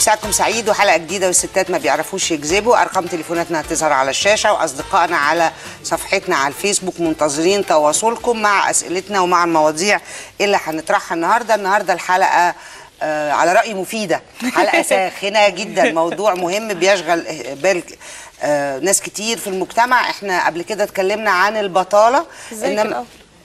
مساءكم سعيد وحلقه جديده والستات ما بيعرفوش يكذبوا. ارقام تليفوناتنا هتظهر على الشاشه واصدقائنا على صفحتنا على الفيسبوك منتظرين تواصلكم مع اسئلتنا ومع المواضيع اللي هنطرحها النهارده الحلقه على رأي مفيدة، حلقة ساخنة جدا، موضوع مهم بيشغل بال ناس كتير في المجتمع. احنا قبل كده اتكلمنا عن البطالة. انما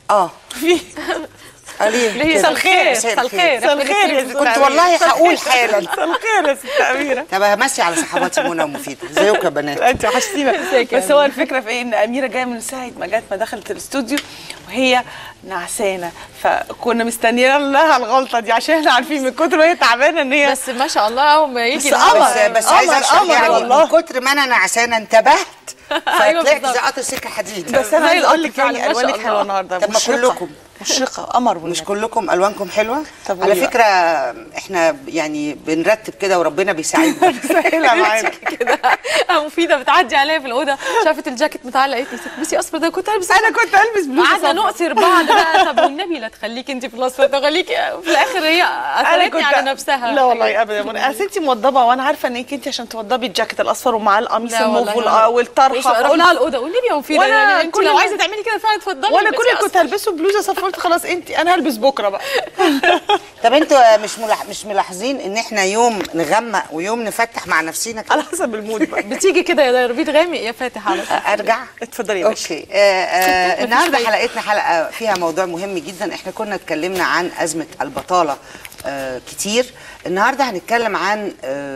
مساء الخير. مساء الخير. كنت والله هقول حالا مساء الخير يا ست أميرة. طب همسي على صحباتي منى ومفيدة. ازيكم يا بنات؟ انت وحشتينا. بس هو الفكرة في ايه؟ ان أميرة جاية من ساعة ما دخلت الاستوديو وهي نعسانة، فكنا مستنيين لها الغلطة دي عشان احنا عارفين من كتر ما هي تعبانة ان هي بس ما شاء الله اول ما يجي بس عايزة اشرح يعني من كتر ما انا نعسانة انتبهت فطلعت زي قطر سكة حديد. بس انا عايزه اقول لك يعني الوانك حلوه النهارده. طب ما كلكم مشرقه قمر. مش كلكم الوانكم حلوه على فكره. احنا يعني بنرتب كده وربنا بيساعدنا بيسهلها معانا كده. مفيده بتعدي عليا في الاوضه شافت الجاكيت متعلق قالت لي تلبسي اصفر ده. كنت البس انا كنت البس بلوزه. قعدنا نقصر بعض بقى. طب والنبي لا تخليكي انت في الاصفر ده، خليكي في الاخر هي اثرتني على نفسها. لا والله ابدا. اصل انت موضبه وانا عارفه انك انت عشان توضبي الجاكيت الاصفر ومع القميص الموف والطرحه رحنا على الاوضه والنبي يا مفيده يعني انت لو عايزه تعملي كده فعلا اتفضلي. وانا كل كنت هلبسه بلوزه صفرت خلاص انا هلبس بكره بقى. طب انتوا مش ملاحظين ان احنا يوم نغمق ويوم نفتح مع نفسينا كده؟ على حسب المود بقى. بتيجي كده يا ربيت غامق يا فاتح على طول. ارجع اتفضلي يا باشا. اوكي. النهارده حلقتنا حلقه فيها موضوع مهم جدا. احنا كنا اتكلمنا عن ازمه البطاله كتير. النهارده هنتكلم عن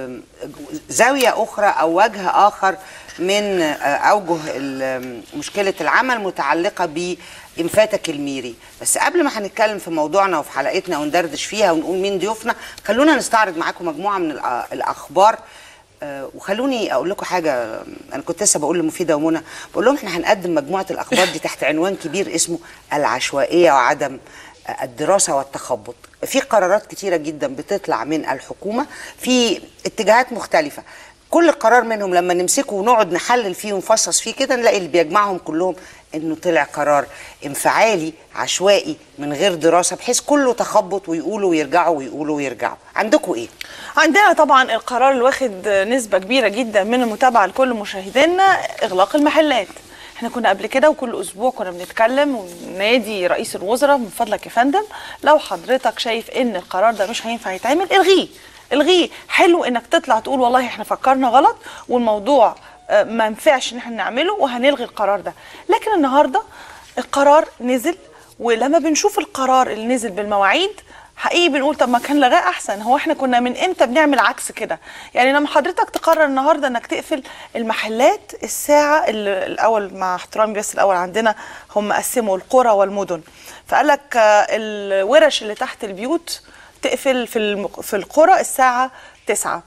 زاويه اخرى او وجه اخر من اوجه مشكله العمل متعلقه بإنفاتك الميري. بس قبل ما هنتكلم في موضوعنا وفي حلقتنا وندردش فيها ونقول مين ضيوفنا، خلونا نستعرض معاكم مجموعه من الاخبار. وخلوني اقول لكم حاجه. انا كنت لسه بقول لمفيده ومنى، بقول لهم احنا هنقدم مجموعه الاخبار دي تحت عنوان كبير اسمه العشوائيه وعدم الدراسه والتخبط. في قرارات كتيره جدا بتطلع من الحكومه في اتجاهات مختلفه. كل قرار منهم لما نمسكه ونقعد نحلل فيه ونفصص فيه كده نلاقي اللي بيجمعهم كلهم انه طلع قرار انفعالي عشوائي من غير دراسه، بحيث كله تخبط ويقولوا ويرجعوا ويقولوا ويرجعوا. عندكم ايه؟ عندنا طبعا القرار اللي واخد نسبه كبيره جدا من المتابعه لكل مشاهدينا، اغلاق المحلات. احنا كنا قبل كده وكل اسبوع كنا بنتكلم ونادي رئيس الوزراء من فضلك يا فندم لو حضرتك شايف ان القرار ده مش هينفع يتعمل الغيه. حلو انك تطلع تقول والله احنا فكرنا غلط والموضوع ما ينفعش ان احنا نعمله وهنلغي القرار ده. لكن النهارده القرار نزل، ولما بنشوف القرار اللي نزل بالمواعيد حقيقي بنقول طب ما كان لغاه احسن. هو احنا كنا من امتى بنعمل عكس كده؟ يعني لما حضرتك تقرر النهارده انك تقفل المحلات الساعه الاول، مع احترامي بس الاول عندنا هم قسموا القرى والمدن، فقال لك الورش اللي تحت البيوت تقفل في القرى الساعه 9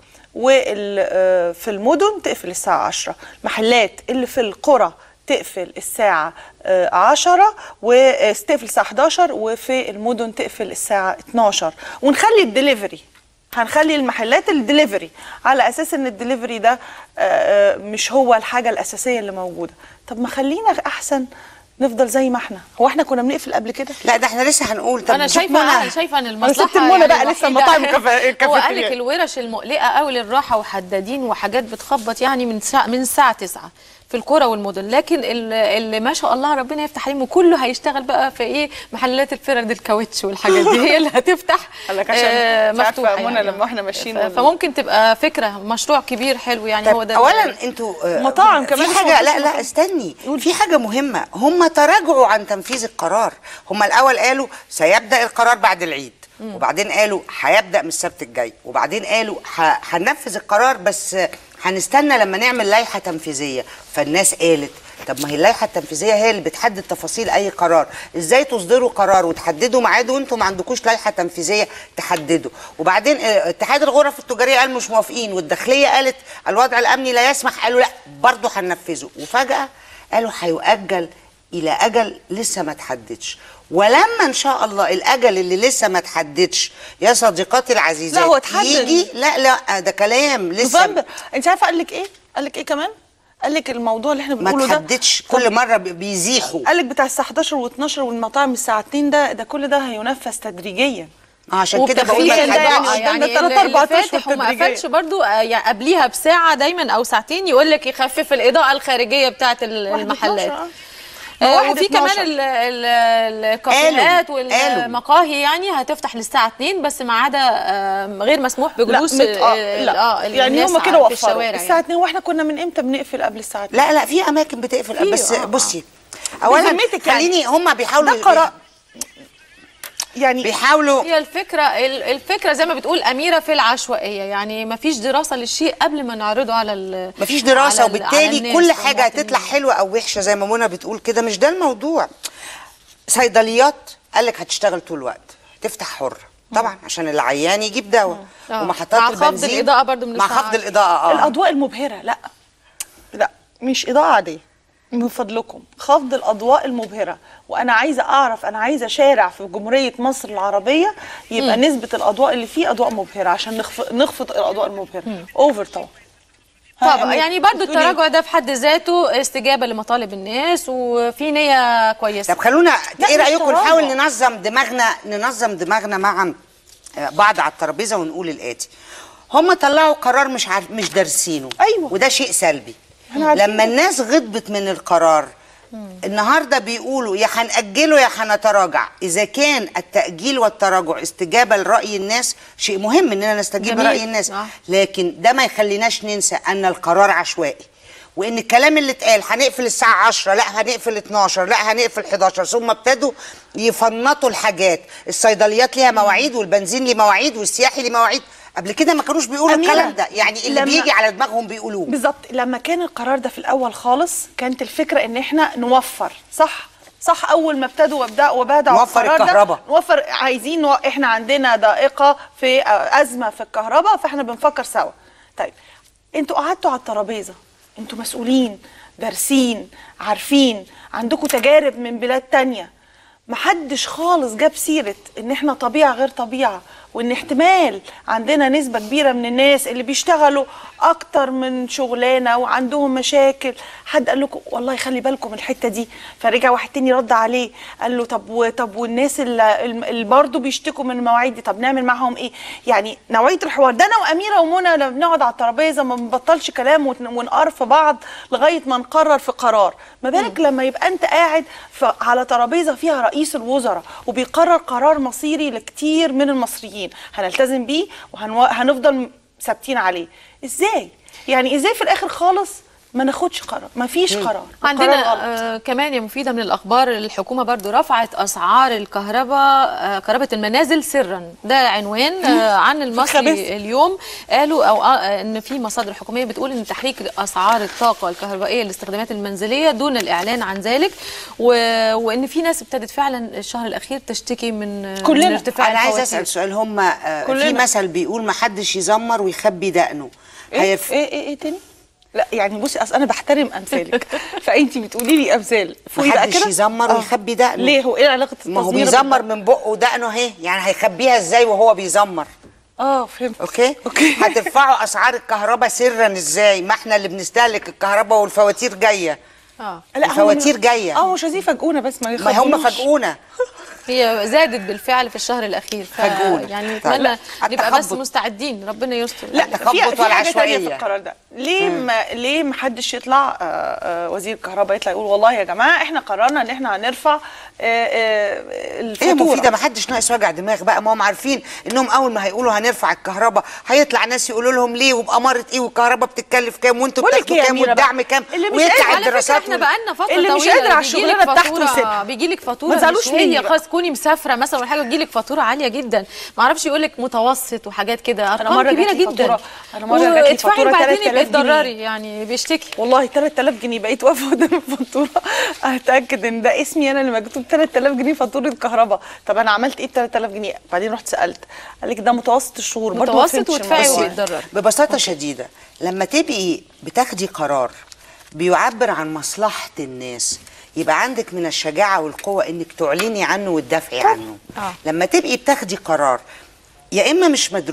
وفي المدن تقفل الساعه 10. محلات اللي في القرى تقفل الساعة 10 وتقفل الساعة 11 وفي المدن تقفل الساعة 12. ونخلي الدليفري، هنخلي المحلات الدليفري على أساس إن الدليفري ده مش هو الحاجة الأساسية اللي موجودة. طب ما خلينا أحسن نفضل زي ما احنا. هو احنا كنا بنقفل قبل كده؟ لا ده احنا لسه هنقول. طب انا شايفه ان المصلحه يعني بقى لسه المطاعم هو قال لك الورش المقلقه قوي للراحه وحدادين وحاجات بتخبط يعني من الساعه 9 في القرى والمدن. لكن اللي ما شاء الله ربنا يفتح عليهم وكله هيشتغل بقى في ايه؟ محلات الفرد الكاوتش والحاجات دي هي اللي هتفتح مفتوحه يعني. لما احنا ماشيين فممكن تبقى فكره مشروع كبير حلو يعني. هو ده اولا انتوا مطاعم كمان في حاجه. لا استني، في حاجه مهمه. هم تراجعوا عن تنفيذ القرار. هم الاول قالوا سيبدا القرار بعد العيد، وبعدين قالوا هيبدا من السبت الجاي، وبعدين قالوا هننفذ القرار بس هنستنى لما نعمل لائحه تنفيذيه. فالناس قالت طب ما هي اللائحه التنفيذيه هي اللي بتحدد تفاصيل اي قرار، ازاي تصدروا قرار وتحددوا ميعاده وانتم ما عندكوش لائحه تنفيذيه تحددوا؟ وبعدين اتحاد الغرف التجاريه قال مش موافقين، والداخليه قالت الوضع الامني لا يسمح، قالوا لا برضه هننفذه، وفجاه قالوا هيؤجل الى اجل لسه ما تحددش. ولما ان شاء الله الاجل اللي لسه ما تحددش يا صديقاتي العزيزات لا هو اتحدد يجي، لا ده كلام لسه نوفمبر. انت عارفه قال لك ايه؟ قال لك ايه كمان؟ قال لك الموضوع اللي احنا بنقوله ده ما تحددش، كل مره بيزيحوا. قال لك بتاع الساعه 11 و12 والمطاعم الساعه 2 ده كل ده هينفذ تدريجيا. عشان كده بقول وبتخفيف لك يعني قدامنا 3-4 اللي أشهر فاتح وما تدريجية. قفلش برضو يعني قبليها بساعه دايما او ساعتين يقول لك يخفف الاضاءه الخارجيه بتاعه المحلات. وفي كمان الكافيهات والمقاهي يعني هتفتح للساعه 2 بس ما عدا غير مسموح بجلوس يعني هم كده وفروا الساعه 2 واحنا كنا من امتى بنقفل قبل الساعه 2؟ لا في اماكن بتقفل بس بصي اولا خليني هم بيحاولوا ده قرار يعني بيحاولوا. هي الفكره زي ما بتقول اميره في العشوائيه، يعني ما فيش دراسه للشيء قبل ما نعرضه على ما فيش دراسه وبالتالي كل حاجه هتطلع حلوه او وحشه زي ما منى بتقول كده. مش ده الموضوع. صيدليات قال لك هتشتغل طول الوقت، تفتح حر طبعا عشان العيان يجيب دواء، ومحطات البنزين مع خفض الاضاءه برضو من مع خفض الاضاءه الاضواء المبهره. لا مش اضاءه عاديه من فضلكم، خفض الاضواء المبهره. وانا عايزه اعرف، انا عايزه شارع في جمهوريه مصر العربيه يبقى نسبه الاضواء اللي فيه اضواء مبهره عشان نخفض الاضواء المبهره. اوفر طبعا يعني برضو التراجع ده في حد ذاته استجابه لمطالب الناس وفي نيه كويسه. طب خلونا ايه رايكم نحاول ننظم دماغنا مع بعض على الترابيزه ونقول الاتي. هم طلعوا قرار مش دارسينه. ايوه وده شيء سلبي. لما الناس غضبت من القرار النهارده بيقولوا يا هنأجله يا هنتراجع. إذا كان التأجيل والتراجع استجابة لرأي الناس شيء مهم إننا نستجيب لرأي الناس، لكن ده ما يخليناش ننسى أن القرار عشوائي، وإن الكلام اللي اتقال هنقفل الساعة 10 لا هنقفل 12 لا هنقفل 11 ثم ابتدوا يفنطوا الحاجات. الصيدليات ليها مواعيد والبنزين ليه مواعيد والسياحي ليه مواعيد. قبل كده ما كانوش بيقولوا الكلام ده، يعني اللي بيجي على دماغهم بيقولوه. بالظبط. لما كان القرار ده في الاول خالص كانت الفكره ان احنا نوفر. صح اول ما ابتدوا وبداوا نوفر الكهرباء، نوفر. عايزين احنا عندنا ضائقه في ازمه في الكهرباء فاحنا بنفكر سوا. طيب انتوا قعدتوا على الترابيزه، انتوا مسؤولين دارسين عارفين عندكم تجارب من بلاد تانية، محدش خالص جاب سيرة ان احنا طبيعة غير طبيعة، وان احتمال عندنا نسبة كبيرة من الناس اللي بيشتغلوا اكتر من شغلانة وعندهم مشاكل. حد قال لكم والله خلي بالكم الحتة دي، فرجع واحد تاني رد عليه قال له طب والناس اللي برضه بيشتكوا من المواعيد دي طب نعمل معاهم ايه؟ يعني نوعية الحوار ده انا واميرة ومنى لما بنقعد على الترابيزة ما بنبطلش كلام ونقر في بعض لغاية ما نقرر في قرار. ما بالك لما يبقى انت قاعد على ترابيزة فيها رئيس الوزراء وبيقرر قرار مصيري لكتير من المصريين هنلتزم بيه وهنفضل ثابتين عليه. ازاي؟ يعني ازاي في الاخر خالص ما ناخدش قرار؟ ما فيش قرار. عندنا كمان يا مفيدة من الأخبار الحكومة برضو رفعت أسعار الكهرباء، كهرباء المنازل سرا. ده عنوان عن المصري اليوم. قالوا أن في مصادر حكومية بتقول أن تحريك أسعار الطاقة الكهربائية للاستخدامات المنزلية دون الإعلان عن ذلك، وأن في ناس ابتدت فعلا الشهر الأخير تشتكي من ارتفاع. أنا عايزة أسأل سؤال. هم في مثل بيقول ما حدش يزمر ويخبي دقنه. ايه تاني؟ لا يعني بصي اصل انا بحترم امثالك فانت بتقولي لي امثال محدش يزمر ويخبي دقنه. ليه؟ هو ايه علاقه التزمير؟ ما هو بيزمر من بقه ودقنه اهي، يعني هيخبيها ازاي وهو بيزمر؟ فهمت. اوكي هترفعوا اسعار الكهرباء سرا ازاي؟ ما احنا اللي بنستهلك الكهرباء والفواتير جايه. الفواتير جايه. مش عايزين يفاجئونا بس ما هم فاجئونا. هي زادت بالفعل في الشهر الاخير يعني نتمنى نبقى بس مستعدين ربنا يستر. لا تخبط ولا عشوائيه في القرار ده. ليه ما حدش يطلع وزير الكهرباء يطلع يقول والله يا جماعه احنا قررنا ان احنا هنرفع الفاتوره؟ ايه مفيده ما حدش ناقص وجع دماغ بقى. ما هم عارفين انهم اول ما هيقولوا هنرفع الكهرباء هيطلع ناس يقولوا لهم ليه وباماره ايه والكهرباء بتتكلف كام وانتوا بتاخدوا كام والدعم كام ويطلع الدراسات. احنا بقالنا فتره اللي مش قادر على الشغلانه بتاعته بيجي لك فاتوره ما تزعلوش مني خلاص تكوني مسافره مثلا ولا حاجه تجي لك فاتوره عاليه جدا، ما اعرفش يقول لك متوسط وحاجات كده ارقام كبيره جدا. انا مره جات لي فاتوره 3000 جنيه يعني بيشتكي والله 3000 جنيه بقيت واقفه قدام الفاتوره اتاكد ان ده اسمي انا اللي مكتوب 3000 جنيه فاتوره كهرباء. طب انا عملت ايه ب 3000 جنيه؟ بعدين رحت سالت قال لك ده متوسط الشهور برضه متوسط وادفعي وبيتضرر. ببساطه شديده لما تبقي بتاخدي قرار بيعبر عن مصلحه الناس يبقى عندك من الشجاعه والقوه انك تعلني عنه وتدافعي عنه. لما تبقي بتاخدي قرار يا اما مش مدروس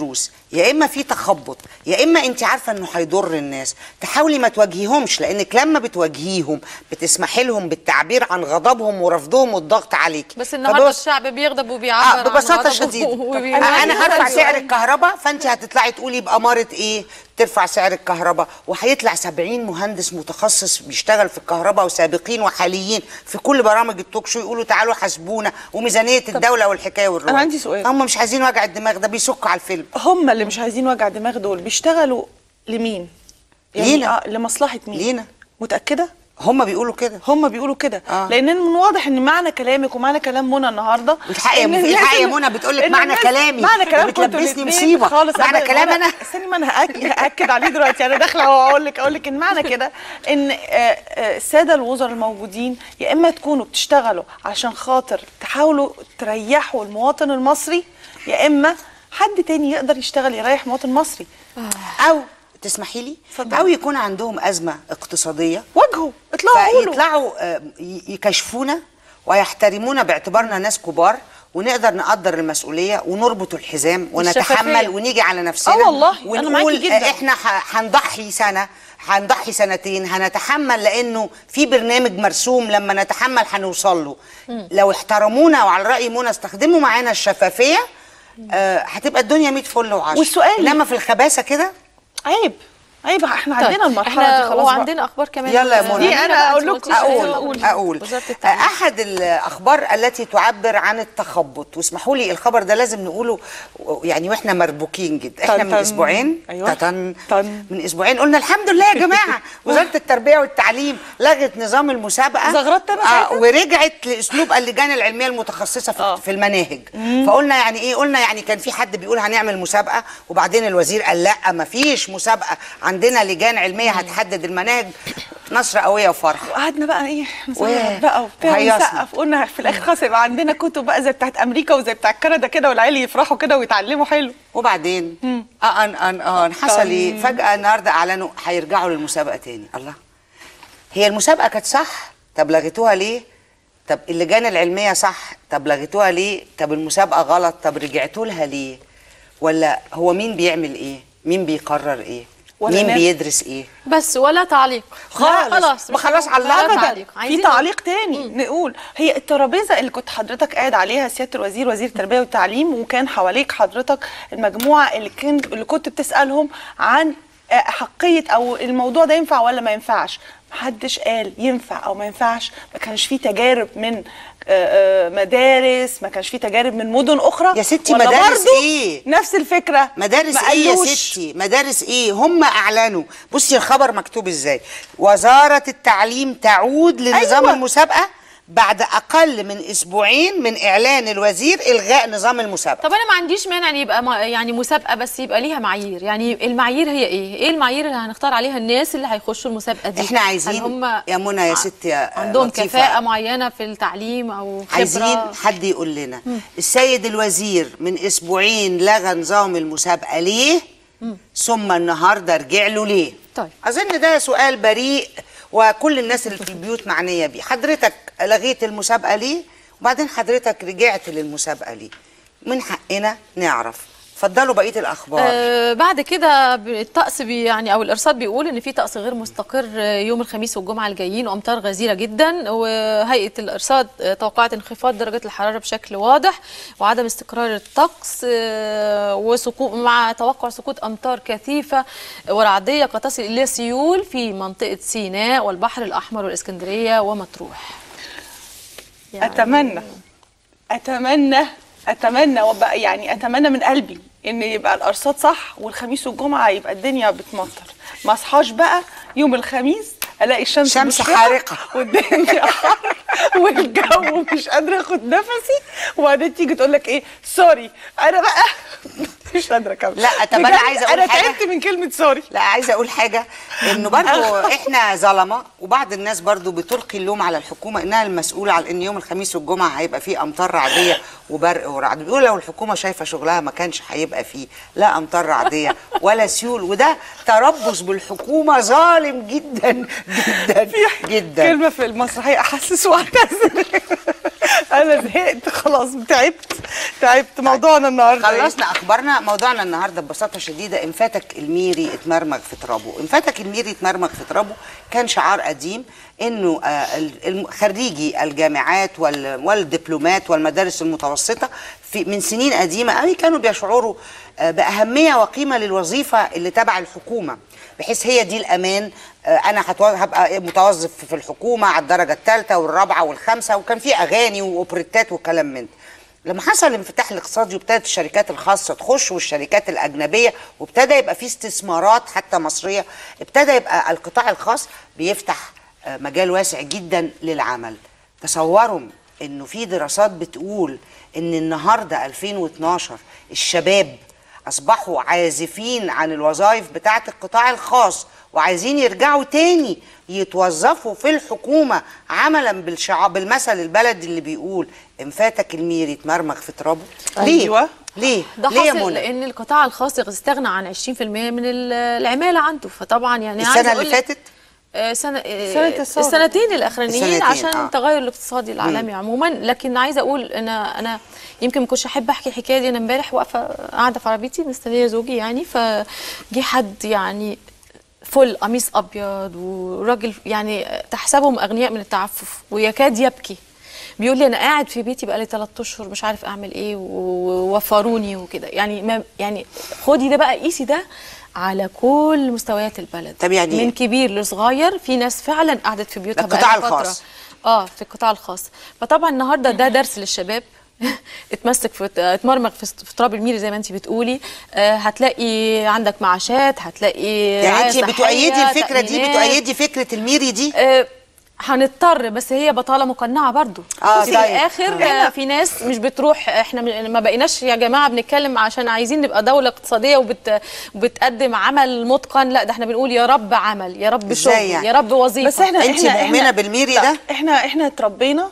يا اما في تخبط، يا اما انت عارفه انه هيضر الناس، تحاولي ما تواجهيهمش، لانك لما بتواجهيهم بتسمحي لهم بالتعبير عن غضبهم ورفضهم والضغط عليكي. بس النهارده الشعب بيغضب وبيعبر عن ببساطه غضبه شديده. وبيواجه. انا هرفع سعر الكهرباء، فانت هتطلعي تقولي بأمارة ايه ترفع سعر الكهرباء، وهيطلع 70 مهندس متخصص بيشتغل في الكهرباء وسابقين وحاليين في كل برامج التوك شو يقولوا تعالوا حاسبونا وميزانيه الدوله والحكايه والروايه. انا عندي سؤال، هم مش عايزين وجع الدماغ ده، بيسكوا على الفيلم. هم اللي مش عايزين وجع دماغ دول بيشتغلوا لمين؟ يعني لينا. لمصلحه مين؟ لينا. متاكده؟ هم بيقولوا كده. هم بيقولوا كده. لان من واضح ان معنى كلامك ومعنى كلام منى النهارده الحقيقه يا منى بتقول لك معنى كلامي، معنى كلام بتلبسني مصيبه خالص. معنى كلام انا استني، ما انا هاكد عليه دلوقتي. انا داخله واقول لك ان معنى كده ان الساده الوزراء الموجودين يا اما تكونوا بتشتغلوا عشان خاطر تحاولوا تريحوا المواطن المصري، يا اما حد تاني يقدر يشتغل يريح مواطن مصري. او تسمحي لي، او يكون عندهم ازمه اقتصاديه واجهوا، اطلعوا قولوا، فيطلعوا يكشفونا ويحترمونا باعتبارنا ناس كبار، ونقدر نقدر المسؤوليه ونربط الحزام ونتحمل ونيجي على نفسنا. والله انا معاكي جدا. احنا هنضحي سنه، هنضحي سنتين، هنتحمل، لانه في برنامج مرسوم لما نتحمل هنوصل له. لو احترمونا وعلى راي منى استخدموا معانا الشفافيه، هتبقى الدنيا 100 فل و10. والسؤال انما في الخباثه كده عيب. احنا طيب. عندنا المرحله دي خلاص، وعندنا اخبار كمان. يلا يا منى. دي انا اقول لكم اقول احد الاخبار التي تعبر عن التخبط، واسمحوا لي الخبر ده لازم نقوله يعني واحنا مربوكين جدا. احنا من اسبوعين من اسبوعين قلنا الحمد لله يا جماعه وزاره التربيه والتعليم لغت نظام المسابقه، زغرت انا ورجعت لاسلوب اللجان العلميه المتخصصه في المناهج. فقلنا يعني ايه؟ قلنا يعني كان في حد بيقول هنعمل مسابقه، وبعدين الوزير قال لا ما فيش مسابقه، عندنا لجان علميه هتحدد المناهج. نصر قويه وفرحه. وقعدنا بقى ايه نصور بقى وبتاع ونسقف، قلنا في الاخر خلاص يبقى عندنا كتب بقى زي بتاعت امريكا وزي بتاعت كندا كده، والعيال يفرحوا كده ويتعلموا حلو. وبعدين حصل ايه؟ فجاه النهارده اعلنوا هيرجعوا للمسابقه تاني. الله، هي المسابقه كانت صح، طب لغيتوها ليه؟ طب اللجان العلميه صح، طب لغيتوها ليه؟ طب المسابقه غلط، طب رجعتوا لها ليه؟ ولا هو مين بيعمل ايه؟ مين بيقرر ايه؟ مين بيدرس ايه؟ بس ولا تعليق خلاص خلاص على ابدا. في تعليق تاني نقول، هي الترابيزه اللي كنت حضرتك قاعد عليها سياده الوزير وزير التربيه والتعليم، وكان حواليك حضرتك المجموعه اللي كنت بتسالهم عن حقيه او الموضوع ده ينفع ولا ما ينفعش. محدش قال ينفع او ما ينفعش، ما كانش في تجارب من مدارس، ما كانش في تجارب من مدن اخرى يا ستي. مدارس ايه؟ نفس الفكره. مدارس ايه يا ستي؟ مدارس ايه؟ هم اعلنوا. بصي الخبر مكتوب ازاي: وزاره التعليم تعود لنظام المسابقه بعد اقل من اسبوعين من اعلان الوزير الغاء نظام المسابقه. طب انا ما عنديش مانع ان يبقى يعني مسابقه، بس يبقى ليها معايير. يعني المعايير هي ايه المعايير اللي هنختار عليها الناس اللي هيخشوا المسابقه دي؟ احنا عايزين هم يا منى يا ستي عندهم كفاءه معينه في التعليم او خبره. عايزين حد يقول لنا السيد الوزير من اسبوعين لغى نظام المسابقه ليه؟ ثم النهارده رجع له ليه؟ طيب اظن ده سؤال بريء، وكل الناس اللي في البيوت معنيه بيه. حضرتك لغيت المسابقه ليه؟ وبعدين حضرتك رجعت للمسابقه ليه؟ من حقنا نعرف. اتفضلوا بقيه الاخبار. بعد كده الطقس يعني او الارصاد بيقول ان في طقس غير مستقر يوم الخميس والجمعه الجايين، وامطار غزيره جدا. وهيئه الارصاد توقعت انخفاض درجه الحراره بشكل واضح وعدم استقرار الطقس، وسقوط مع توقع سقوط امطار كثيفه ورعديه قد تصل الى سيول في منطقه سيناء والبحر الاحمر والاسكندريه ومطروح. يعني اتمنى يعني اتمنى من قلبي ان يبقى الارصاد صح، والخميس والجمعه يبقى الدنيا بتمطر. ما اصحاش بقى يوم الخميس الاقي الشمس حارقه والدنيا حر والجو مش قادره اخد نفسي، وبعدين تيجي تقول لك ايه سوري انا بقى مش قادره اكمل. لا طب انا عايزه اقول حاجه، انا تعبت من كلمه سوري. لا عايزه اقول حاجه، انه برضو احنا ظلمه، وبعض الناس برضو بتلقي اللوم على الحكومه انها المسؤوله على ان يوم الخميس والجمعه هيبقى فيه امطار رعديه وبرق ورعد. بيقول لو الحكومه شايفه شغلها ما كانش هيبقى فيه لا امطار رعديه ولا سيول، وده تربص بالحكومه ظالم جدا جدا جدا. كلمه في المسرحيه احسس واعتذر. انا زهقت خلاص، تعبت تعبت. موضوعنا النهارده خلصنا اخبارنا. موضوعنا النهارده ببساطه شديده ان فاتك الميري اتمرمغ في ترابه. ان فاتك الميري اتمرمغ في ترابه كان شعار قديم انه خريجي الجامعات والدبلومات والمدارس المتوسطه من سنين قديمه قوي كانوا بيشعروا باهميه وقيمه للوظيفه اللي تبع الحكومه، بحيث هي دي الامان. انا هبقى متوظف في الحكومه على الدرجه الثالثه والرابعه والخامسه، وكان في اغاني واوبريتات وكلام من ده. لما حصل الانفتاح الاقتصادي وابتدت الشركات الخاصه تخش والشركات الاجنبيه وابتدى يبقى في استثمارات حتى مصريه، ابتدى يبقى القطاع الخاص بيفتح مجال واسع جدا للعمل. تصوروا انه في دراسات بتقول ان النهارده 2012 الشباب اصبحوا عازفين عن الوظائف بتاعه القطاع الخاص وعايزين يرجعوا تاني يتوظفوا في الحكومه عملا بالمثل البلدي اللي بيقول ان فاتك الميري اتمرمغ في ترابه. أيوة. ليه؟ ده ليه يا حاصل منى؟ لان القطاع الخاص استغنى عن 20% من العماله عنده، فطبعا يعني السنه اللي فاتت السنتين الاخرانيين عشان التغير الاقتصادي العالمي عموما. لكن عايزه اقول انا يمكن ما كنتش احب احكي الحكايه دي. انا امبارح واقفه قاعده في عربيتي مستنيه زوجي يعني، فجي حد يعني فل قميص ابيض وراجل يعني تحسبهم اغنياء من التعفف ويكاد يبكي، بيقول لي انا قاعد في بيتي بقالي 3 اشهر مش عارف اعمل ايه ووفروني وكده. يعني خدي ده بقى، قيسي ده على كل مستويات البلد. طب يعني من كبير لصغير في ناس فعلا قعدت في بيوتها القطاع بقالها فتره. الخاص. في القطاع الخاص. فطبعا النهارده ده درس للشباب. اتمرمغ في تراب الميري زي ما انت بتقولي. هتلاقي عندك معاشات، هتلاقي يعني انت بتؤيدي الفكره دي، بتؤيدي فكره الميري دي؟ هنضطر، بس هي بطاله مقنعه برضو. في الاخر في ناس مش بتروح. احنا ما بقيناش يا جماعه بنتكلم عشان عايزين نبقى دوله اقتصاديه وبتقدم عمل متقن، لا ده احنا بنقول يا رب عمل، يا رب شغل، يعني؟ يا رب وظيفه. بس انت مؤمنه بالميري ده؟ احنا اتربينا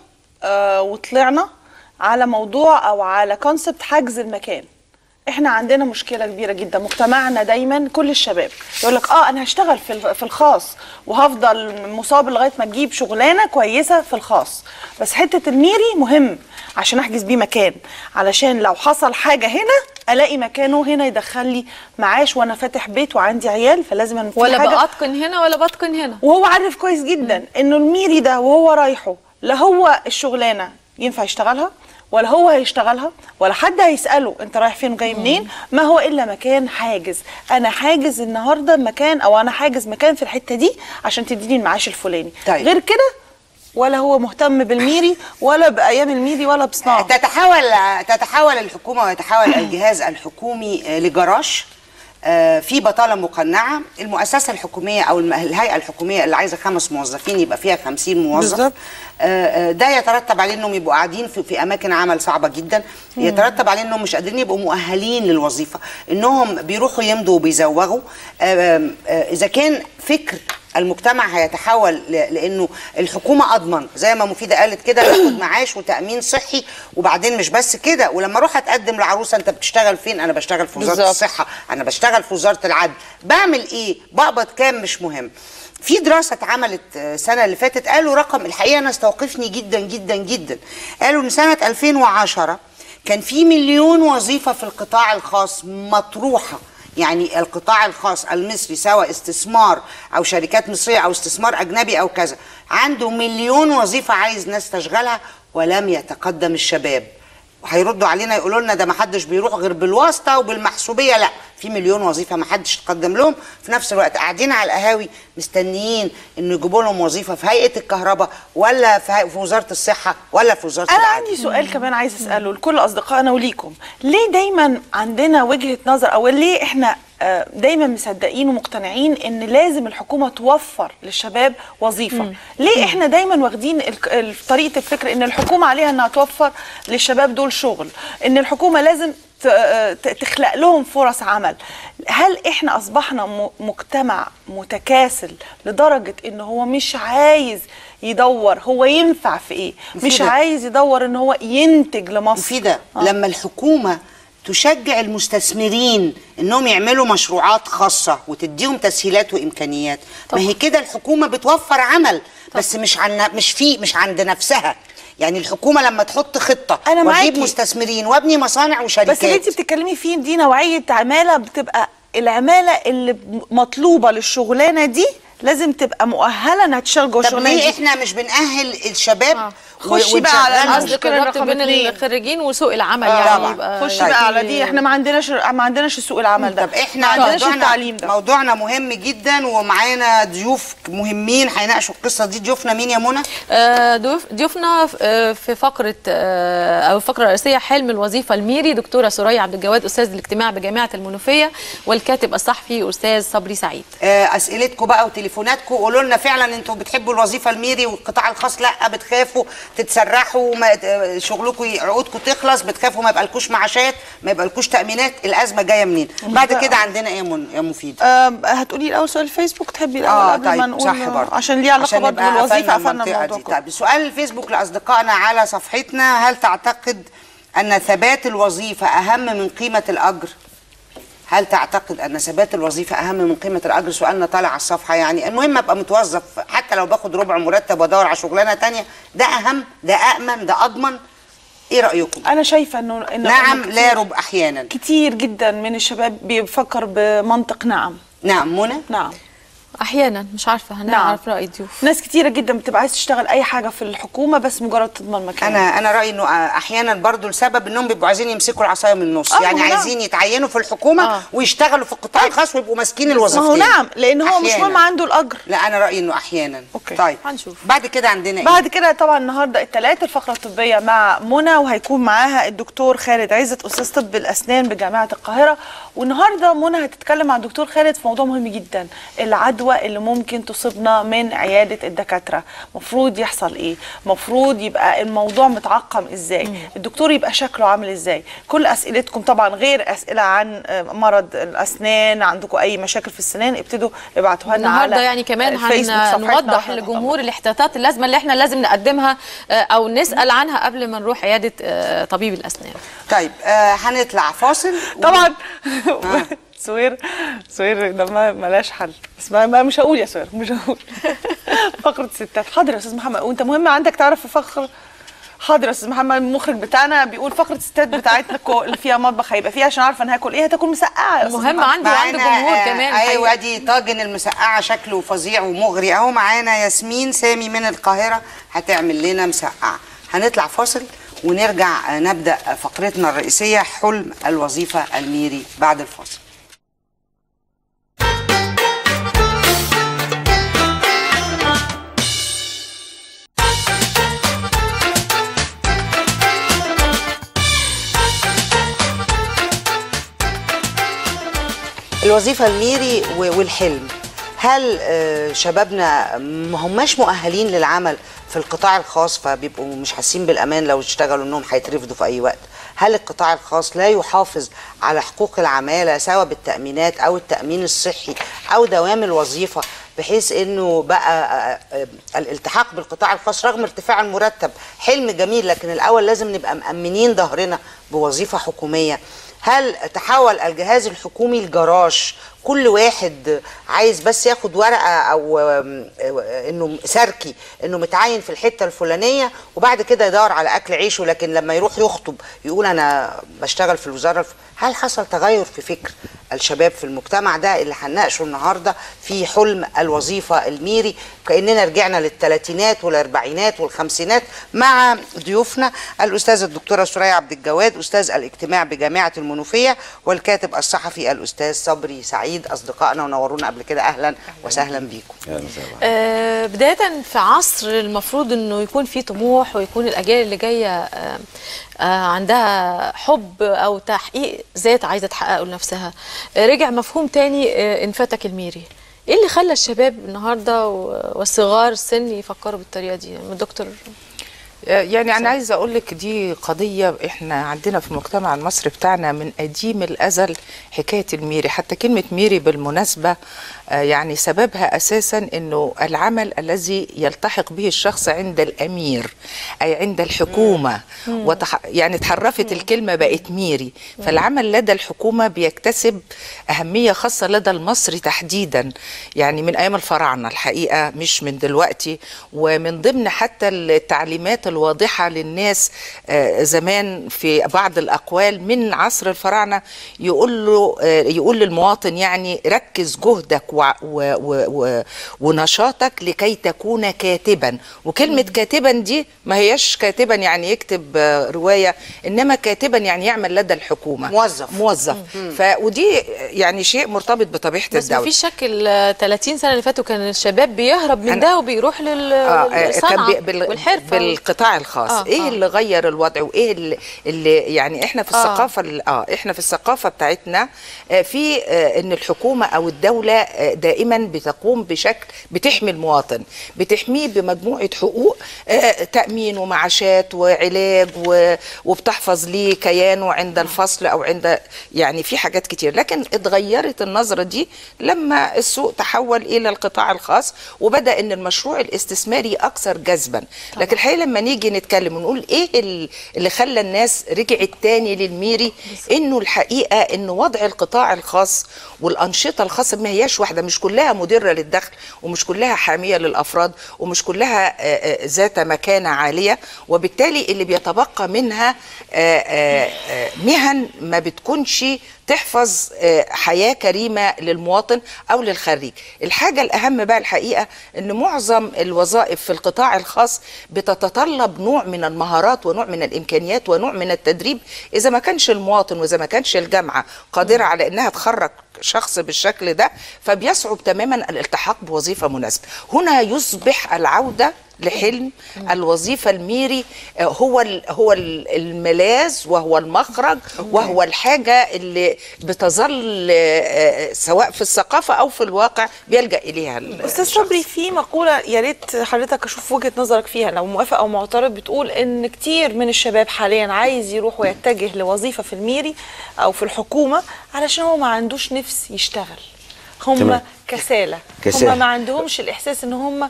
وطلعنا على موضوع او على كونسبت حجز المكان. احنا عندنا مشكله كبيره جدا. مجتمعنا دايما كل الشباب يقول لك انا هشتغل في الخاص وهفضل مصاب لغايه ما تجيب شغلانه كويسه في الخاص، بس حته الميري مهم عشان احجز بيه مكان، علشان لو حصل حاجه هنا الاقي مكانه هنا يدخل لي معاش وانا فاتح بيت وعندي عيال، فلازم انا ولا باتقن هنا ولا باتقن هنا. وهو عارف كويس جدا انه الميري ده وهو رايحه لا هو الشغلانه ينفع يشتغلها ولا هو هيشتغلها ولا حد هيسأله انت رايح فين وجاي منين، ما هو الا مكان حاجز. انا حاجز النهارده مكان، او انا حاجز مكان في الحته دي عشان تديني المعاش الفلاني. طيب. غير كده ولا هو مهتم بالميري ولا بايام الميري ولا بصناعه. تتحول الحكومه ويتحول الجهاز الحكومي لجراج في بطاله مقنعه. المؤسسه الحكوميه او الهيئه الحكوميه اللي عايزه 5 موظفين يبقى فيها 50 موظف بالظبط. ده يترتب عليه انهم يبقوا قاعدين في اماكن عمل صعبه جدا، يترتب عليه انهم مش قادرين يبقوا مؤهلين للوظيفه، انهم بيروحوا يمضوا وبيزوغوا. اذا كان فكر المجتمع هيتحول لانه الحكومه اضمن زي ما مفيده قالت كده، باخد معاش وتامين صحي، وبعدين مش بس كده، ولما اروح اتقدم لعروسه انت بتشتغل فين؟ انا بشتغل في وزاره الصحه، انا بشتغل في وزاره العدل، بعمل ايه؟ بقبض كام؟ مش مهم. في دراسه اتعملت السنه اللي فاتت قالوا رقم الحقيقه انا استوقفني جدا جدا جدا. قالوا ان سنه 2010 كان في 1,000,000 وظيفه في القطاع الخاص مطروحه. يعني القطاع الخاص المصري سواء استثمار او شركات مصريه او استثمار اجنبي او كذا، عنده 1,000,000 وظيفه عايز ناس تشغلها ولم يتقدم الشباب. وهيردوا علينا يقولوا لنا ده ما حدش بيروح غير بالواسطه وبالمحسوبيه. لا، في 1,000,000 وظيفه ما حدش تقدم لهم، في نفس الوقت قاعدين على القهاوي مستنيين انه يجيبوا لهم وظيفه في هيئه الكهرباء ولا في وزاره الصحه ولا في وزاره العدل. انا عندي سؤال كمان عايز اساله لكل اصدقائنا وليكم. ليه دايما عندنا وجهه نظر، او ليه احنا دايما مصدقين ومقتنعين ان لازم الحكومه توفر للشباب وظيفه؟ ليه احنا دايما واخدين طريقه الفكر ان الحكومه عليها انها توفر للشباب دول شغل، ان الحكومه لازم تخلق لهم فرص عمل؟ هل احنا اصبحنا مجتمع متكاسل لدرجه ان هو مش عايز يدور هو ينفع في ايه؟ مش عايز يدور ان هو ينتج لمصر؟ مفيدة. لما الحكومه تشجع المستثمرين انهم يعملوا مشروعات خاصه وتديهم تسهيلات وامكانيات، ما هي كده الحكومه بتوفر عمل، بس مش عند نفسها. يعني الحكومه لما تحط خطه أنا واجيب معاكي. مستثمرين وابني مصانع وشركات، بس اللي انت بتتكلمي فيه دي نوعيه عماله، بتبقى العماله اللي مطلوبه للشغلانه دي لازم تبقى مؤهله انها تشتغل جوه طب الشغلانه ليه دي. احنا مش بنأهل الشباب خشي بقى على ونشغلهم؟ قصدك الربط رقم بين 2. الخريجين وسوق العمل طبعا. يعني يبقى خشي طيب. بقى على دي، احنا ما عندناش سوق العمل ده. طب احنا ما عندناش موضوعنا- التعليم ده. موضوعنا مهم جدا ومعانا ضيوف مهمين هيناقشوا القصه دي. ضيوفنا مين يا منى؟ ضيوفنا في فقره او الفقره الرئيسيه حلم الوظيفه الميري دكتوره سوريا عبد الجواد استاذ الاجتماع بجامعه المنوفيه، والكاتب الصحفي استاذ صبري سعيد. اسئلتكم بقى وتليفوناتكم، قولوا لنا فعلا انتوا بتحبوا الوظيفه الميري والقطاع الخاص لا بتخافوا تتسرحوا شغلكم عقودكم تخلص، بتخافوا ما يبقالكوش معاشات، ما يبقالكوش تامينات، الازمه جايه منين؟ بعد كده عندنا ايه يا مفيد؟ هتقولي الاول سؤال الفيسبوك؟ تحبي الاول قبل طيب ما نقول؟ صح برضه عشان ليه علاقه برضه نبقى بالوظيفه، قفلنا قفلنا المنطقة الموضوع دي. كله. طيب سؤال الفيسبوك لاصدقائنا على صفحتنا: هل تعتقد ان ثبات الوظيفه اهم من قيمه الاجر؟ هل تعتقد ان ثبات الوظيفه اهم من قيمه الاجر؟ سؤالنا طالع على الصفحه. يعني المهم ابقى متوظف حتى لو باخد ربع مرتب وادور على شغلانه تانية، ده اهم، ده امن، ده اضمن. ايه رايكم؟ انا شايفه انه نعم لا رب احيانا. كتير جدا من الشباب بيفكر بمنطق نعم. نعم منى؟ نعم احيانا مش عارفه هنعرف راي الضيوف. ناس كتيره جدا بتبقى عايز تشتغل اي حاجه في الحكومه بس مجرد تضمن مكان. انا رايي انه احيانا برضو السبب انهم بيبقوا عايزين يمسكوا العصايه من النص، يعني عايزين يتعينوا في الحكومه ويشتغلوا في القطاع الخاص ويبقوا ماسكين الوظيفتين. ما هو نعم، لان هو مش مهم عنده الاجر. لا انا رايي انه احيانا. أوكي. طيب هنشوف. بعد كده عندنا ايه؟ بعد كده طبعا النهارده الثلاث الفقره الطبيه مع منى، وهيكون معاها الدكتور خالد عزت استاذ طب الاسنان بجامعه القاهره. والنهارده منى هتتكلم مع الدكتور خالد في موضوع مهم جدا: العدوى اللي ممكن تصيبنا من عياده الدكاتره. مفروض يحصل ايه؟ مفروض يبقى الموضوع متعقم ازاي؟ الدكتور يبقى شكله عامل ازاي؟ كل اسئلتكم طبعا غير اسئله عن مرض الاسنان، عندكم اي مشاكل في السنان ابتدوا ابعتوها لنا على النهارده يعني كمان هنوضح للجمهور الاحتياطات اللازمه اللي احنا لازم نقدمها او نسال عنها قبل ما نروح عياده طبيب الاسنان. طيب هنطلع فاصل طبعا. سوير ده ملاش حل، بس مش هقول يا سوير، مش هقول. فقره ستات. حاضر يا استاذ محمد، وانت مهم عندك تعرف في فقره. حاضر يا استاذ محمد، المخرج بتاعنا بيقول فقره ستات بتاعتنا اللي فيها مطبخ هيبقى فيها، عشان عارفه انا هاكل ايه. هتاكل مسقعه يا استاذ مهم محمد. عند جمهور كمان. ايوه دي طاجن المسقعه شكله فظيع ومغري اهو. معانا ياسمين سامي من القاهره هتعمل لنا مسقعه. هنطلع فاصل ونرجع نبدا فقرتنا الرئيسيه حلم الوظيفه الميري بعد الفاصل. الوظيفة الميري والحلم، هل شبابنا ما هماش مؤهلين للعمل في القطاع الخاص فبيبقوا مش حاسين بالأمان لو اشتغلوا انهم هيترفضوا في أي وقت؟ هل القطاع الخاص لا يحافظ على حقوق العمالة سواء بالتأمينات أو التأمين الصحي أو دوام الوظيفة، بحيث انه بقى الالتحاق بالقطاع الخاص رغم ارتفاع المرتب حلم جميل، لكن الأول لازم نبقى مأمنين ظهرنا بوظيفة حكومية؟ هل تحول الجهاز الحكومي لجراج كل واحد عايز بس ياخد ورقه او انه سركي انه متعين في الحته الفلانيه وبعد كده يدور على اكل عيشه، لكن لما يروح يخطب يقول انا بشتغل في الوزاره هل حصل تغير في فكر الشباب في المجتمع ده اللي هنناقشه النهارده في حلم الوظيفه الميري؟ كاننا رجعنا للثلاثينات والاربعينات والخمسينات مع ضيوفنا الأستاذة الدكتورة سوريا عبد الجواد أستاذ الاجتماع بجامعة المنوفية والكاتب الصحفي الأستاذ صبري سعيد. أصدقائنا ونورونا قبل كده، أهلا وسهلا بيكم. بداية في عصر المفروض أنه يكون في طموح ويكون الأجيال اللي جاية عندها حب أو تحقيق ذات عايزة تحققه لنفسها، رجع مفهوم تاني انفتك الميري. ايه اللي خلى الشباب النهارده والصغار السن يفكروا بالطريقه دي؟ دكتور يعني انا عايزه اقول لك دي قضيه احنا عندنا في المجتمع المصري بتاعنا من قديم الازل حكايه الميري. حتى كلمه ميري بالمناسبه يعني سببها اساسا انه العمل الذي يلتحق به الشخص عند الامير اي عند الحكومه، يعني اتحرفت الكلمة بقت ميري. فالعمل لدى الحكومة بيكتسب أهمية خاصة لدى المصري تحديدا، يعني من أيام الفراعنة الحقيقة مش من دلوقتي. ومن ضمن حتى التعليمات الواضحة للناس زمان في بعض الأقوال من عصر الفراعنة يقول للمواطن يعني ركز جهدك ونشاطك لكي تكون كاتبا. وكلمة كاتبا دي ما هيش كاتبا يعني يكتب رواية، إنما كاتبا يعني يعمل لدى الحكومة، موظف. ودي يعني شيء مرتبط بطبيعة الدولة. بس ما فيش شك ال 30 سنة اللي فاتوا كان الشباب بيهرب من ده وبيروح للصنعة والحرفة بالقطاع الخاص. ايه اللي غير الوضع وايه اللي يعني احنا في الثقافة احنا في الثقافة بتاعتنا في ان الحكومة او الدولة دائما بتقوم بشكل بتحمي المواطن، بتحميه بمجموعة حقوق، تأمين ومعاشات وعلاج، وبتحفظ ليه كيانه عند الفصل او عند يعني في حاجات كتير. لكن اتغيرت النظرة دي لما السوق تحول الى القطاع الخاص وبدأ ان المشروع الاستثماري اكثر جذبا. لكن الحقيقة لما نيجي نتكلم ونقول ايه اللي خلى الناس رجعت تاني للميري، انه الحقيقة ان وضع القطاع الخاص والانشطة الخاصة ما هياش واحدة، مش كلها مدرة للدخل ومش كلها حامية للافراد ومش كلها ذات مكانة عالية، وبالتالي اللي بيتبقى منها مهن ما بتكونش تحفظ حياة كريمة للمواطن أو للخريج. الحاجة الأهم بقى الحقيقة أن معظم الوظائف في القطاع الخاص بتتطلب نوع من المهارات ونوع من الإمكانيات ونوع من التدريب. إذا ما كانش المواطن وإذا ما كانش الجامعة قادرة على أنها تخرج شخص بالشكل ده، فبيصعب تماما الالتحاق بوظيفة مناسبة. هنا يصبح العودة لحلم الوظيفة الميري هو الملاذ وهو المخرج وهو الحاجة اللي بتظل سواء في الثقافة أو في الواقع بيلجأ إليها. أستاذ صبري، في مقولة يا ريت حضرتك أشوف وجهة نظرك فيها لو موافق أو معترض، بتقول إن كتير من الشباب حاليا عايز يروح ويتجه لوظيفة في الميري أو في الحكومة علشان هو ما عندوش نفس يشتغل، هم كسالة، هم ما عندهمش الإحساس إن هم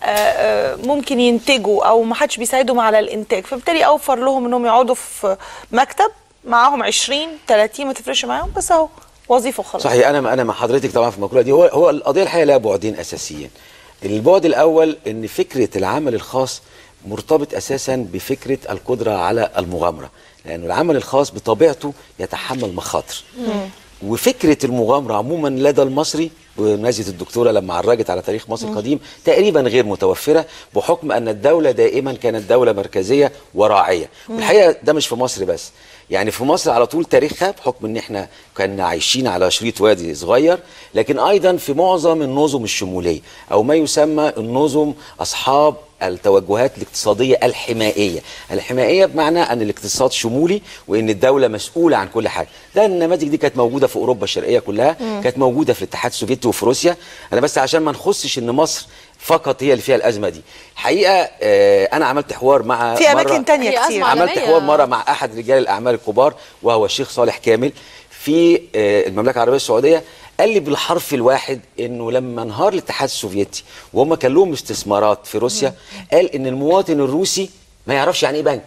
ممكن ينتجوا او ما حدش بيساعدهم على الانتاج، فبالتالي اوفر لهم انهم يقعدوا في مكتب معاهم 20 30 ما تفرقش معاهم، بس اهو وظيفه وخلاص. صحيح. انا مع حضرتك طبعا في المقوله دي. هو القضيه الحقيقه لها بعدين اساسيين. البعد الاول ان فكره العمل الخاص مرتبط اساسا بفكره القدره على المغامره، لانه العمل الخاص بطبيعته يتحمل مخاطر. وفكره المغامره عموما لدى المصري بمناسبة الدكتورة لما عرجت على تاريخ مصر القديم تقريبا غير متوفرة، بحكم أن الدولة دائما كانت دولة مركزية وراعية. والحقيقة ده مش في مصر بس، يعني في مصر على طول تاريخها بحكم ان احنا كنا عايشين على شريط وادي صغير، لكن ايضا في معظم النظم الشمولية او ما يسمى النظم اصحاب التوجهات الاقتصادية الحمائية. الحمائية بمعنى ان الاقتصاد شمولي وان الدولة مسؤولة عن كل حاجة. ده النماذج دي كانت موجودة في اوروبا الشرقية كلها، كانت موجودة في الاتحاد السوفيتي وفي روسيا. انا بس عشان ما نخصش ان مصر فقط هي اللي فيها الازمه دي. حقيقه انا عملت حوار مع في اماكن تانية كتير، عملت حوار مره مع احد رجال الاعمال الكبار وهو الشيخ صالح كامل في المملكه العربيه السعوديه. قال لي بالحرف الواحد انه لما انهار الاتحاد السوفيتي وهم كان لهم استثمارات في روسيا، قال ان المواطن الروسي ما يعرفش يعني ايه بنك.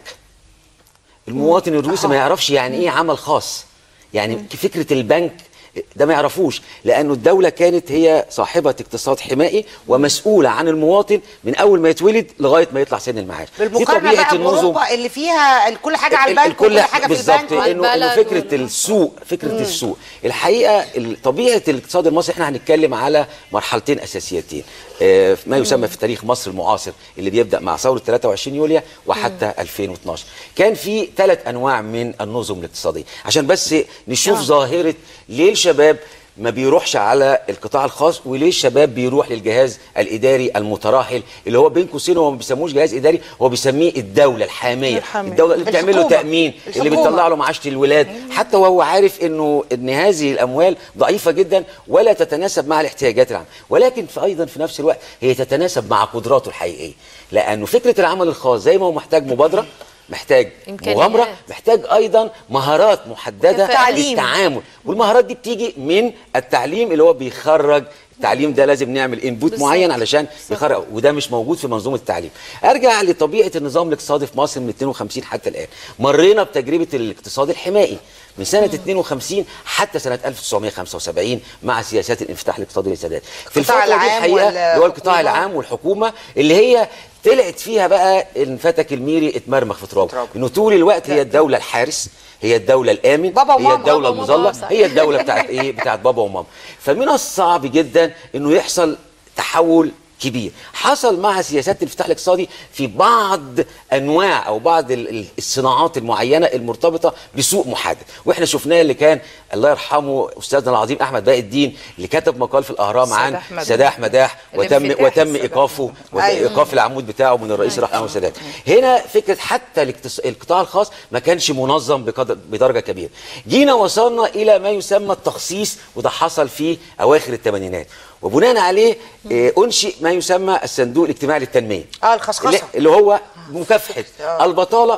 المواطن الروسي ما يعرفش يعني ايه عمل خاص، يعني فكره البنك ده ما يعرفوش، لأنه الدولة كانت هي صاحبة اقتصاد حمائي ومسؤولة عن المواطن من أول ما يتولد لغاية ما يطلع سن المعاش. دي طبيعة النظم اللي فيها كل حاجة على البنك وكل حاجة في البنك. إنه فكرة السوق، فكرة السوق الحقيقة طبيعة الاقتصاد المصري. احنا هنتكلم على مرحلتين أساسيتين ما يسمى في تاريخ مصر المعاصر اللي بيبدأ مع ثورة 23 يوليو وحتى 2012. كان في 3 أنواع من النظم الاقتصادية عشان بس نشوف ظاهرة ليه الشباب ما بيروحش على القطاع الخاص وليه الشباب بيروح للجهاز الاداري المتراحل اللي هو بين قوسين هو ما بيسموش جهاز اداري، هو بيسميه الدوله الحاميه، الدوله اللي بتعمل له تامين، اللي بتطلع له معاشه الولاد، حتى وهو عارف انه ان هذه الاموال ضعيفه جدا ولا تتناسب مع الاحتياجات العامه، ولكن ايضا في نفس الوقت هي تتناسب مع قدراته الحقيقيه. لانه فكره العمل الخاص زي ما هو محتاج مبادره، محتاج مغامرة، محتاج أيضا مهارات محددة للتعامل، والمهارات دي بتيجي من التعليم اللي هو بيخرج التعليم ده لازم نعمل انبوت معين علشان يخرج، وده مش موجود في منظومه التعليم. ارجع لطبيعه النظام الاقتصادي في مصر من 52 حتى الان. مرينا بتجربه الاقتصاد الحمائي من سنه 52 حتى سنه 1975 مع سياسات الانفتاح الاقتصادي للسادات. في الفتره دي الحقيقه اللي هو القطاع العام والحكومه اللي هي طلعت فيها بقى انفتك الميري اتمرمخ في ترابه، انه طول الوقت هي الدوله الحارس، هي الدولة الآمن، هي الدولة المظلة، هي الدولة بتاعت إيه؟ بتاعت بابا وماما. فمن الصعب جدا إنه يحصل تحول كبير. حصل مع سياسات الانفتاح الاقتصادي في بعض انواع او بعض الصناعات المعينه المرتبطه بسوق محدد، واحنا شفناه اللي كان الله يرحمه استاذنا العظيم احمد باقي الدين اللي كتب مقال في الاهرام عن سداح مداح وتم ايقافه وايقاف العمود بتاعه من الرئيس الراحل السادات. هنا فكره حتى القطاع الخاص ما كانش منظم بدرجه كبيره. جينا وصلنا الى ما يسمى التخصيص، وده حصل في اواخر الثمانينات، وبناء عليه انشئ ما يسمى الصندوق الاجتماعي للتنميه الخصخصه اللي هو مكافحه البطاله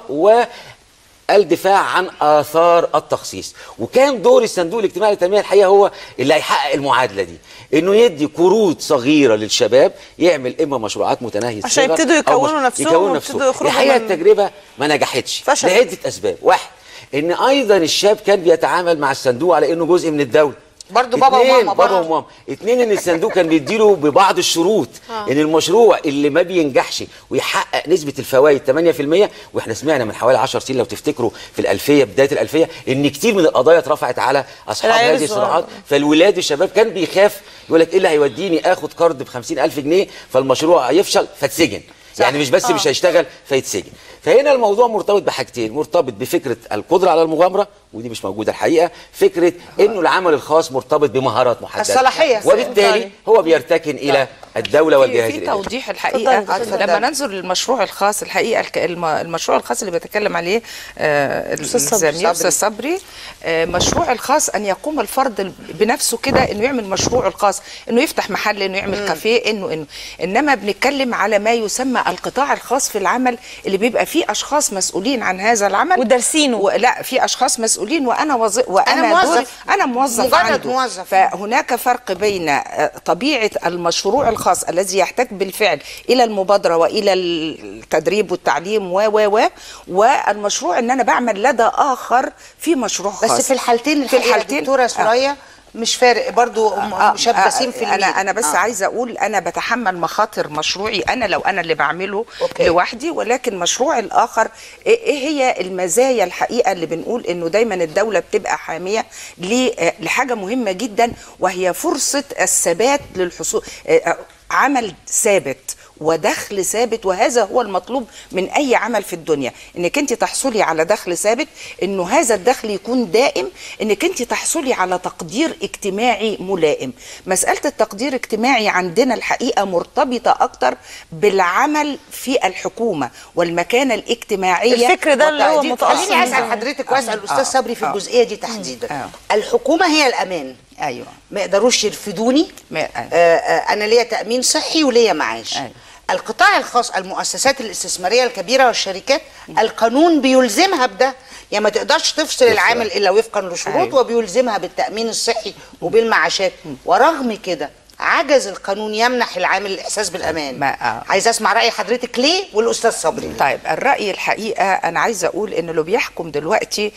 والدفاع عن اثار التخصيص. وكان دور الصندوق الاجتماعي للتنميه الحقيقه هو اللي هيحقق المعادله دي، انه يدي قروض صغيره للشباب يعمل اما مشروعات متناهيه عشان يبتدوا يكونوا نفسهم. الحقيقه التجربه ما نجحتش لعده اسباب. واحد، ان ايضا الشاب كان بيتعامل مع الصندوق على انه جزء من الدوله، برضه بابا وماما. اتنين، ان الصندوق كان بيديله ببعض الشروط ان المشروع اللي ما بينجحش ويحقق نسبه الفوائد 8%، واحنا سمعنا من حوالي 10 سنين لو تفتكروا في الالفيه بدايه الالفيه ان كتير من القضايا اترفعت على اصحاب هذه الصناعات، فالولاد الشباب كان بيخاف يقول لك ايه اللي هيوديني اخد قرض ب 50,000 جنيه فالمشروع يفشل فاتسجن. يعني مش بس مش هيشتغل فيتسجن. فهنا الموضوع مرتبط بحاجتين، مرتبط بفكره القدره على المغامره ودي مش موجوده الحقيقه، فكره انه العمل الخاص مرتبط بمهارات محدده الصلاحيه، وبالتالي هو بيرتكن الى الدوله والجهات في توضيح الحقيقه لما ننظر للمشروع الخاص. الحقيقه المشروع الخاص اللي بيتكلم عليه الزميل استاذ صبري، مشروع الخاص ان يقوم الفرد بنفسه كده انه يعمل مشروعه الخاص، انه يفتح محل، انه يعمل كافيه، انما بنتكلم على ما يسمى القطاع الخاص في العمل اللي بيبقى فيه اشخاص مسؤولين عن هذا العمل ودارسينه. لا، في اشخاص مسؤولين وانا موظف مجرد موظف. فهناك فرق بين طبيعه المشروع الخاص الذي يحتاج بالفعل الى المبادره والى التدريب والتعليم والمشروع ان انا بعمل لدى اخر في مشروع خاص. بس في الحالتين دكتوره سوريا مش فارق برضو شاب بسيم في انا بس عايزه اقول انا بتحمل مخاطر مشروعي انا لو انا اللي بعمله لوحدي، ولكن مشروع الاخر ايه هي المزايا الحقيقه اللي بنقول انه دايما الدوله بتبقى حاميه لحاجه مهمه جدا، وهي فرصه الثبات للحصول، عمل ثابت ودخل ثابت، وهذا هو المطلوب من اي عمل في الدنيا، انك انت تحصلي على دخل ثابت، انه هذا الدخل يكون دائم، انك انت تحصلي على تقدير اجتماعي ملائم. مساله التقدير الاجتماعي عندنا الحقيقه مرتبطه اكتر بالعمل في الحكومه والمكانه الاجتماعيه. الفكر ده اللي هو متأصل. خليني اسال حضرتك واسال الاستاذ صبري في الجزئيه دي تحديدا. الحكومه هي الامان، ايوه، ما يقدروش يرفدوني، انا ليا تامين صحي وليا معاش. القطاع الخاص، المؤسسات الاستثماريه الكبيره والشركات، القانون بيلزمها بده، يعني ما تقدرش تفصل العامل الا وفقا لشروط، وبيلزمها بالتامين الصحي وبالمعاشات. ورغم كده عجز القانون يمنح العامل الاحساس بالامان. عايزه اسمع راي حضرتك ليه والاستاذ صبري. طيب، الراي الحقيقه انا عايزه اقول ان اللي بيحكم دلوقتي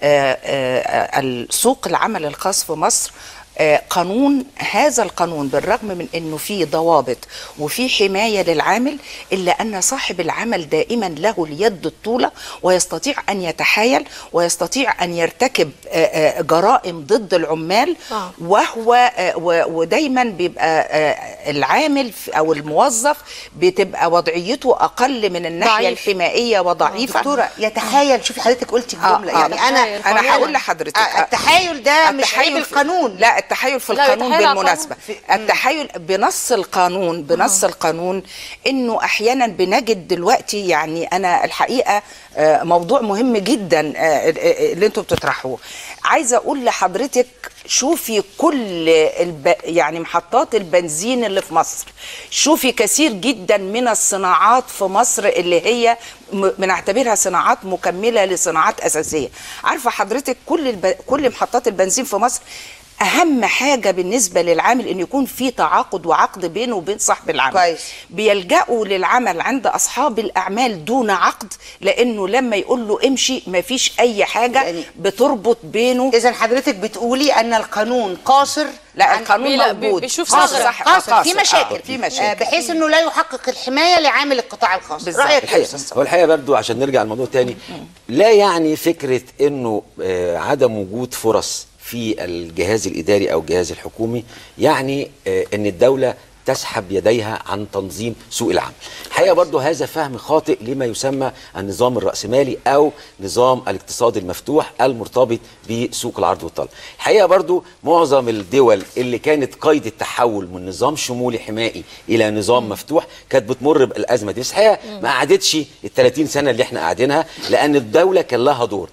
سوق العمل الخاص في مصر قانون. هذا القانون بالرغم من انه فيه ضوابط وفيه حمايه للعامل، الا ان صاحب العمل دائما له اليد الطولة، ويستطيع ان يتحايل ويستطيع ان يرتكب جرائم ضد العمال. وهو ودايما بيبقى العامل او الموظف بتبقى وضعيته اقل من الناحيه الحمائيه وضعيفه. دكتوره يتحايل، شوفي حضرتك قلتي الجمله، يعني انا هقول لحضرتك التحايل ده مش عيب القانون، لا، التحايل في القانون بالمناسبة، التحايل بنص القانون انه احيانا بنجد دلوقتي، يعني انا الحقيقة موضوع مهم جدا اللي انتوا بتطرحوه. عايزة اقول لحضرتك شوفي كل يعني محطات البنزين اللي في مصر، شوفي كثير جدا من الصناعات في مصر اللي هي بنعتبرها صناعات مكملة لصناعات أساسية. عارفة حضرتك كل محطات البنزين في مصر اهم حاجه بالنسبه للعامل ان يكون في تعاقد وعقد بينه وبين صاحب العمل. كويس. بيلجأوا للعمل عند اصحاب الاعمال دون عقد، لانه لما يقول له امشي مفيش اي حاجه يعني بتربط بينه. اذا حضرتك بتقولي ان القانون قاصر. لا القانون موجود، بيشوف قاصر، ثغرة. قاصر في مشاكل، في مشاكل بحيث انه لا يحقق الحمايه لعامل القطاع الخاص. بالظبط. رايك ايه؟ هو الحقيقه برضو عشان نرجع للموضوع تاني، لا يعني فكره انه عدم وجود فرص في الجهاز الاداري او الجهاز الحكومي يعني ان الدوله تسحب يديها عن تنظيم سوق العمل. الحقيقه برضو هذا فهم خاطئ لما يسمى النظام الرأسمالي او نظام الاقتصاد المفتوح المرتبط بسوق العرض والطلب. الحقيقه برضو معظم الدول اللي كانت قيد التحول من نظام شمولي حمائي الى نظام مفتوح كانت بتمر بالازمه دي، بس الحقيقه ما قعدتش ال30 سنه اللي احنا قاعدينها، لان الدوله كان لها دور.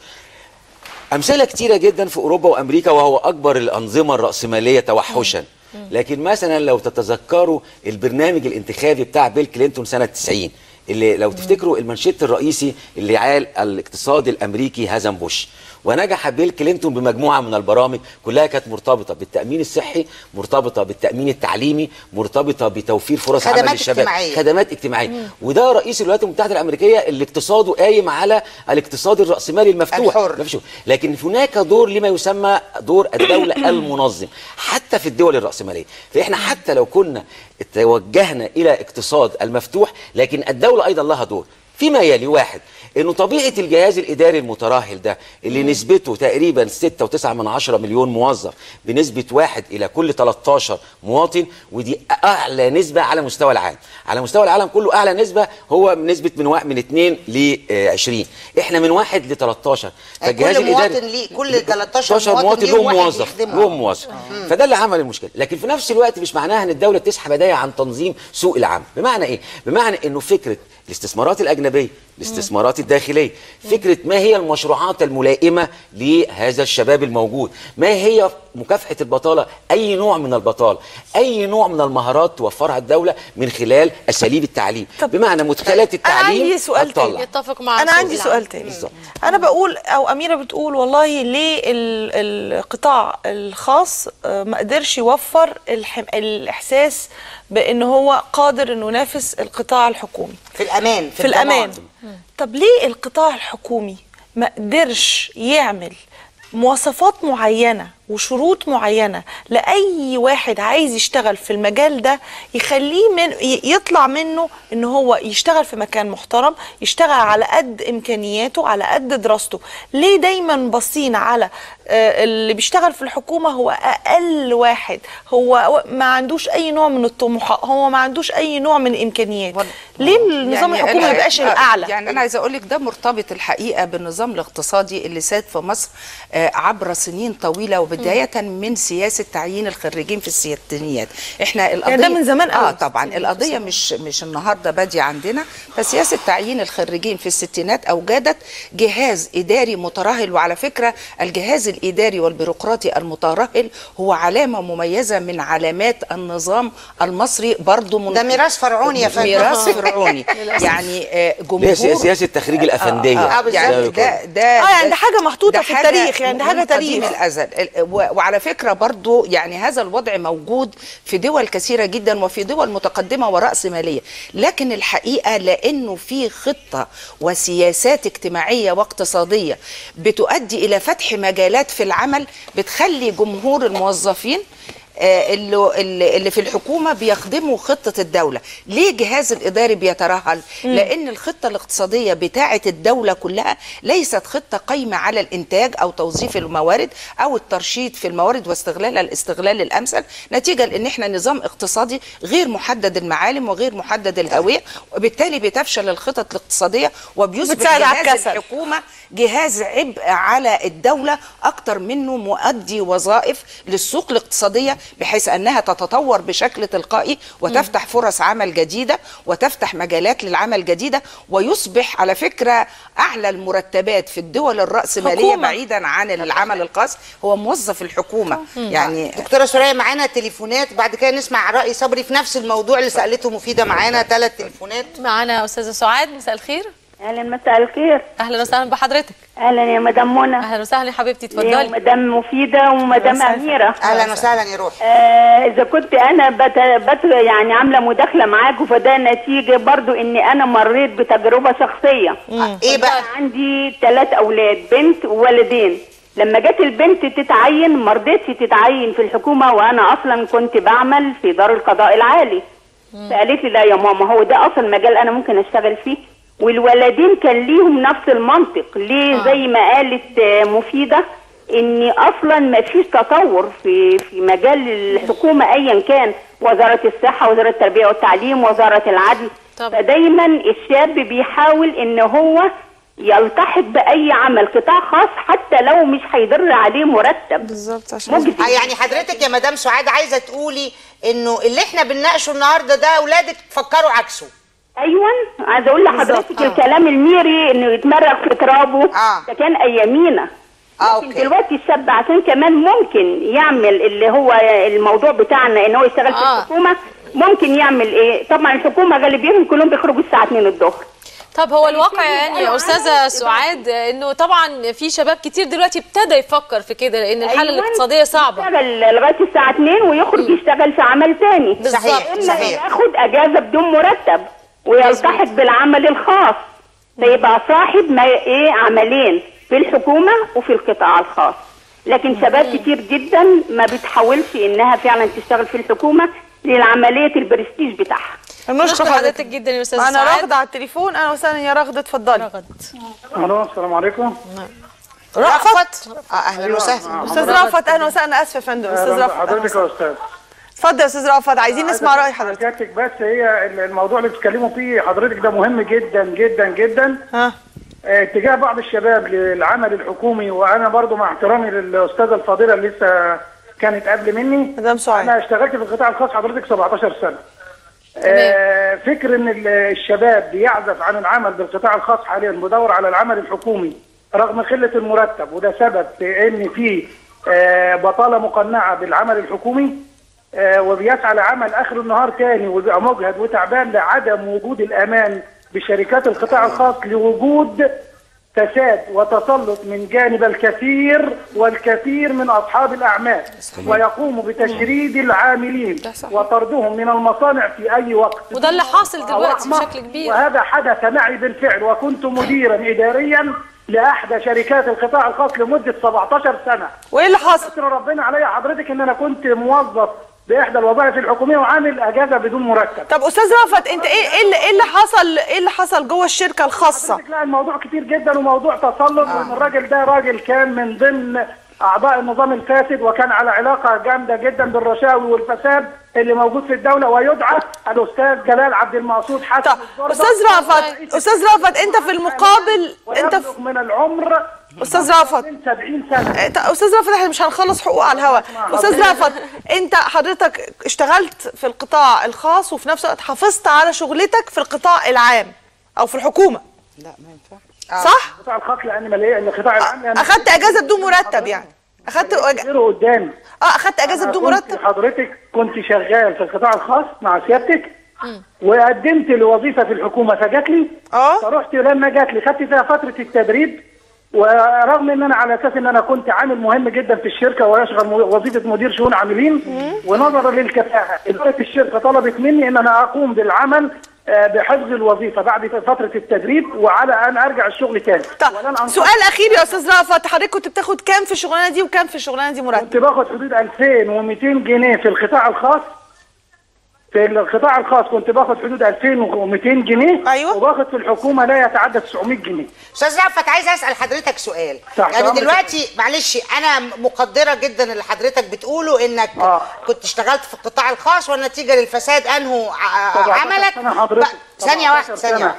امثله كتيره جدا في اوروبا وامريكا، وهو اكبر الانظمه الرأسماليه توحشا. لكن مثلا لو تتذكروا البرنامج الانتخابي بتاع بيل كلينتون سنه 90، اللي لو تفتكروا المانشيت الرئيسي اللي قال الاقتصاد الامريكي هزم بوش، ونجح بيل كلينتون بمجموعه من البرامج كلها كانت مرتبطه بالتامين الصحي، مرتبطه بالتامين التعليمي، مرتبطه بتوفير فرص عمل للشباب، خدمات اجتماعيه. وده رئيس الولايات المتحده الامريكيه اللي اقتصاده قايم على الاقتصاد الراسمالي المفتوح الحر. لكن هناك دور لما يسمى دور الدوله المنظم حتى في الدول الراسماليه. فاحنا حتى لو كنا توجهنا الى اقتصاد المفتوح، لكن الدوله ايضا لها دور فيما يلي. واحد، انه طبيعه الجهاز الاداري المترهل ده اللي نسبته تقريبا 6.9 مليون موظف بنسبه 1 إلى كل 13 مواطن، ودي اعلى نسبه على مستوى العالم. على مستوى العالم كله اعلى نسبه هو نسبه من 2 ل 20، احنا من 1 ل 13. فالجهاز الاداري كل 13 مواطن له موظف فده اللي عمل المشكله. لكن في نفس الوقت مش معناها ان الدوله تسحب يديها عن تنظيم سوق العمل. بمعنى ايه؟ بمعنى انه فكره الاستثمارات الاجنبيه، الاستثمارات الداخليه، فكره ما هي المشروعات الملائمه لهذا الشباب الموجود، ما هي مكافحه البطاله، اي نوع من البطاله، اي نوع من المهارات توفرها الدوله من خلال اساليب التعليم. بمعنى مدخلات التعليم. انا عندي سؤال تاني يتفق مع انا عندي سؤال تاني. انا بقول او اميره بتقول والله ليه القطاع الخاص ما قدرش يوفر الاحساس بان هو قادر انه ينافس القطاع الحكومي في الامان في الامان. طب ليه القطاع الحكومي ما قدرش يعمل مواصفات معينة وشروط معينة لأي واحد عايز يشتغل في المجال ده، يخليه يطلع منه إن هو يشتغل في مكان محترم، يشتغل على قد إمكانياته، على قد دراسته؟ ليه دايما باصين على اللي بيشتغل في الحكومة هو أقل واحد، هو ما عندوش أي نوع من الطموحات، هو ما عندوش أي نوع من الإمكانيات؟ ليه النظام الحكومي ما يبقاش الأعلى؟ يعني أنا عايزة أقول لك ده مرتبط الحقيقة بالنظام الاقتصادي اللي ساد في مصر عبر سنين طويلة، وبداية من سياسة تعيين الخريجين في الستينيات. احنا القضية ده من زمان قوي. طبعا القضية مش النهارده بادية عندنا، فسياسة تعيين الخريجين في الستينات أوجدت جهاز إداري مترهل. وعلى فكرة الجهاز الإداري والبيروقراطي المترهل هو علامة مميزة من علامات النظام المصري، برضو ده ميراث فرعوني يا فندم. ميراث فرعوني يعني جمهور سياسة تخريج الأفندية. يعني ده يعني ده حاجة محطوطة في التاريخ، يعني ده حاجة تاريخ الأزل. وعلى فكرة برضو يعني هذا الوضع موجود في دول كثيرة جدا وفي دول متقدمة ورأسمالية، لكن الحقيقة لأنه في خطة وسياسات اجتماعية واقتصادية بتؤدي إلى فتح مجالات في العمل بتخلي جمهور الموظفين اللي في الحكومة بيخدموا خطة الدولة. ليه الجهاز الإداري بيترهل؟ لأن الخطة الاقتصادية بتاعة الدولة كلها ليست خطة قايمة على الإنتاج أو توظيف الموارد أو الترشيد في الموارد واستغلالها الاستغلال الأمثل، نتيجة لأن احنا نظام اقتصادي غير محدد المعالم وغير محدد الهوية، وبالتالي بتفشل الخطط الاقتصادية وبيصبح جهاز الحكومة جهاز عبء على الدولة أكتر منه مؤدي وظائف للسوق الاقتصادية، بحيث أنها تتطور بشكل تلقائي وتفتح فرص عمل جديدة وتفتح مجالات للعمل جديدة، ويصبح على فكرة أعلى المرتبات في الدول الرأسمالية بعيدا عن العمل الخاص هو موظف الحكومة. يعني دكتورة سوريا معانا تليفونات، بعد كده نسمع رأي صبري في نفس الموضوع اللي سألته مفيدة. معانا 3 تليفونات. معانا أستاذة سعاد، مساء الخير. اهلا مساء الخير. اهلا وسهلا بحضرتك. اهلا يا مدام منى. اهلا وسهلا يا حبيبتي، يا اتفضلي. مدام مفيده ومدام اميره. اهلا وسهلا يا روح. اذا كنت انا يعني عامله مداخله معاكم، فده نتيجه برضو اني انا مريت بتجربه شخصيه. ايه بقى؟ عندي 3 اولاد، بنت وولدين. لما جت البنت تتعين ما رضتش تتعين في الحكومه، وانا اصلا كنت بعمل في دار القضاء العالي. فقالت لي لا يا ماما، هو ده اصلا مجال انا ممكن اشتغل فيه. والولدين كان ليهم نفس المنطق. ليه؟ زي ما قالت مفيده، ان اصلا ما فيش تطور في مجال الحكومه ايا كان، وزاره الصحه، وزاره التربيه والتعليم، وزاره العدل. فدايما الشاب بيحاول ان هو يلتحق باي عمل قطاع خاص حتى لو مش هيضر عليه مرتب. بالظبط. عشان يعني حضرتك يا مدام سعاد عايزه تقولي انه اللي احنا بنناقشه النهارده ده اولادك فكروا عكسه. ايوه، عايزه اقول لحضرتك الكلام الميري انه يتمرق في ترابه ده كان ايامينا. لكن دلوقتي الشاب عشان كمان ممكن يعمل اللي هو الموضوع بتاعنا ان هو يشتغل في الحكومه، ممكن يعمل ايه؟ طبعا الحكومه غالبيهم كلهم بيخرجوا الساعه 2 الظهر. طب هو الواقع يعني يا استاذه سعاد انه طبعا في شباب كتير دلوقتي ابتدى يفكر في كده، لان الحاله الاقتصاديه صعبه. يشتغل لغايه الساعه 2 ويخرج يشتغل في عمل ثاني. صحيح صحيح. ياخد اجازه بدون مرتب ويلتحق بالعمل الخاص، فيبقى صاحب ما عملين في الحكومه وفي القطاع الخاص. لكن شباب كتير جدا ما بتحاولش انها فعلا تشتغل في الحكومه للعمليه البرستيج بتاعها. نشكر حضرتك جدا يا استاذه سعاد. انا رغده على التليفون. اهلا وسهلا يا رغده، اتفضلي. الو، السلام عليكم. رأفت. اهلا وسهلا استاذ رأفت. اهلا وسهلا. اسفه يا فندم. استاذ رأفت حضرتك يا استاذ. اتفضل يا استاذ رأفت، عايزين نسمع راي حضرتك. بس هي الموضوع اللي بتتكلموا فيه حضرتك ده مهم جدا جدا جدا. اتجاه بعض الشباب للعمل الحكومي، وانا برضو مع احترامي للاستاذه الفاضله اللي لسه كانت قبل مني، مدام سعاد، انا اشتغلت في القطاع الخاص حضرتك 17 سنه. فكر ان الشباب بيعزف عن العمل بالقطاع الخاص حاليا، بدور على العمل الحكومي رغم قله المرتب، وده سبب في ان في بطاله مقنعه بالعمل الحكومي، وبيسعى لعمل اخر النهار تاني وبيبقى مجهد وتعبان لعدم وجود الامان بشركات القطاع الخاص، لوجود فساد وتسلط من جانب الكثير والكثير من اصحاب الاعمال، ويقوم بتشريد العاملين وطردهم من المصانع في اي وقت. وده اللي حاصل دلوقتي بشكل كبير. وهذا حدث معي بالفعل، وكنت مديرا اداريا لاحدى شركات القطاع الخاص لمده 17 سنه. وايه اللي حصل؟ ستر ربنا عليا حضرتك ان انا كنت موظف باحدى الوظائف الحكوميه وعامل اجازه بدون مرتب. طب استاذ رأفت، انت ايه اللي حصل جوه الشركه الخاصه؟ لا، الموضوع كتير جدا وموضوع تسلط، وان الراجل ده راجل كان من ضمن اعضاء النظام الفاسد، وكان على علاقه جامده جدا بالرشاوي والفساد اللي موجود في الدوله، ويدعى الاستاذ جلال عبد المقصود حسن. استاذ رأفت انت في المقابل انت من العمر استاذ رأفت 70 سنه. استاذ رأفت احنا مش هنخلص حقوق على الهواء. استاذ رأفت، انت حضرتك اشتغلت في القطاع الخاص وفي نفس الوقت حافظت على شغلتك في القطاع العام او في الحكومه. لا ما ينفعش. صح؟ القطاع الخاص لان القطاع العام يعني اخدت اجازه بدون مرتب، يعني اخدت قدامي. اخدت اجازه بدون مرتب. حضرتك كنت شغال في القطاع الخاص مع سيادتك، وقدمت لوظيفه في الحكومه فجات لي. فرحت لما جات لي خدت فيها فتره التدريب، ورغم ان انا على اساس ان انا كنت عامل مهم جدا في الشركه واشغل وظيفه مدير شؤون عاملين، ونظرا للكفاءه اداره الشركه طلبت مني ان انا اقوم بالعمل بحفظ الوظيفه بعد فتره التدريب، وعلى ان ارجع الشغل تاني. سؤال اخير يا استاذ رأفت، حضرتك كنت بتاخد كام في الشغلانه دي وكام في الشغلانه دي مرتب؟ كنت باخد حدود 2200 جنيه في القطاع الخاص. في القطاع الخاص كنت باخد حدود 2200 جنيه. ايوه. وباخد في الحكومه لا يتعدى 900 جنيه. استاذ رأفت، عايز اسال حضرتك سؤال. يعني دلوقتي معلش انا مقدره جدا اللي حضرتك بتقوله، انك كنت اشتغلت في القطاع الخاص والنتيجه للفساد انهوا عملك. ثانيه واحده.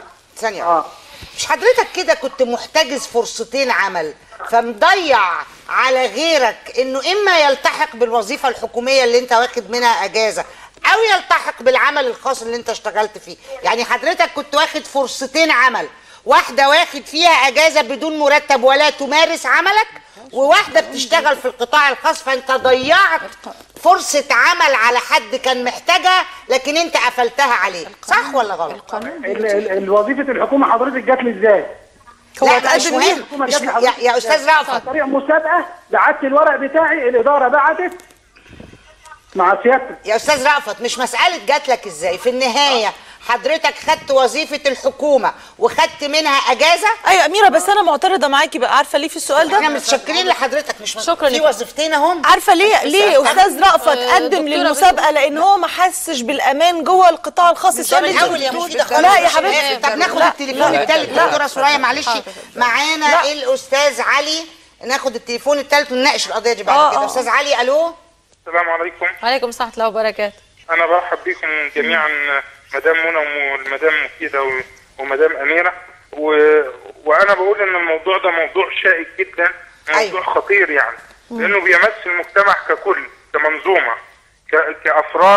مش حضرتك كده كنت محتجز فرصتين عمل، فمضيع على غيرك انه اما يلتحق بالوظيفه الحكوميه اللي انت واخد منها اجازه، او يلتحق بالعمل الخاص اللي انت اشتغلت فيه؟ يعني حضرتك كنت واخد فرصتين عمل، واحده واخد فيها اجازه بدون مرتب ولا تمارس عملك، وواحده بتشتغل في القطاع الخاص، فانت ضيعت فرصه عمل على حد كان محتاجها لكن انت قفلتها عليه. صح ولا غلط؟ الوظيفه الحكومه حضرتك جات لي ازاي؟ هو لا اتقدم مش ليه؟ مهم. يا استاذ رأفت، طريق مسابقه، بعت الورق بتاعي، الاداره بعتت مع سيادتك. يا استاذ رأفت مش مساله جات لك ازاي، في النهايه حضرتك خدت وظيفه الحكومه وخدت منها اجازه. ايوه اميره، بس انا معترضه معاكي بقى. عارفه ليه في السؤال ده؟ احنا متشكرين لحضرتك، مش شكرا في لك. وظيفتين اهم. عارفه ليه استاذ رأفت قدم دكتورة للمسابقه؟ لان هو ما حسش بالامان جوه القطاع الخاص. ده من الاول يا مفيده خالص. لا يا حبيبتي، طب ناخد التليفون الثالث دكتوره سوريا، معلش معانا الاستاذ علي، ناخد التليفون الثالث ونناقش القضيه دي بعد كده. استاذ علي، الو. السلام عليكم. وعليكم السلام ورحمه الله وبركاته. انا برحب بكم جميعا، مدام منى والمدام مفيده ومدام اميره، وانا بقول ان الموضوع ده موضوع شائك جدا، موضوع خطير يعني، لانه بيمس المجتمع ككل، كمنظومه، كافراد،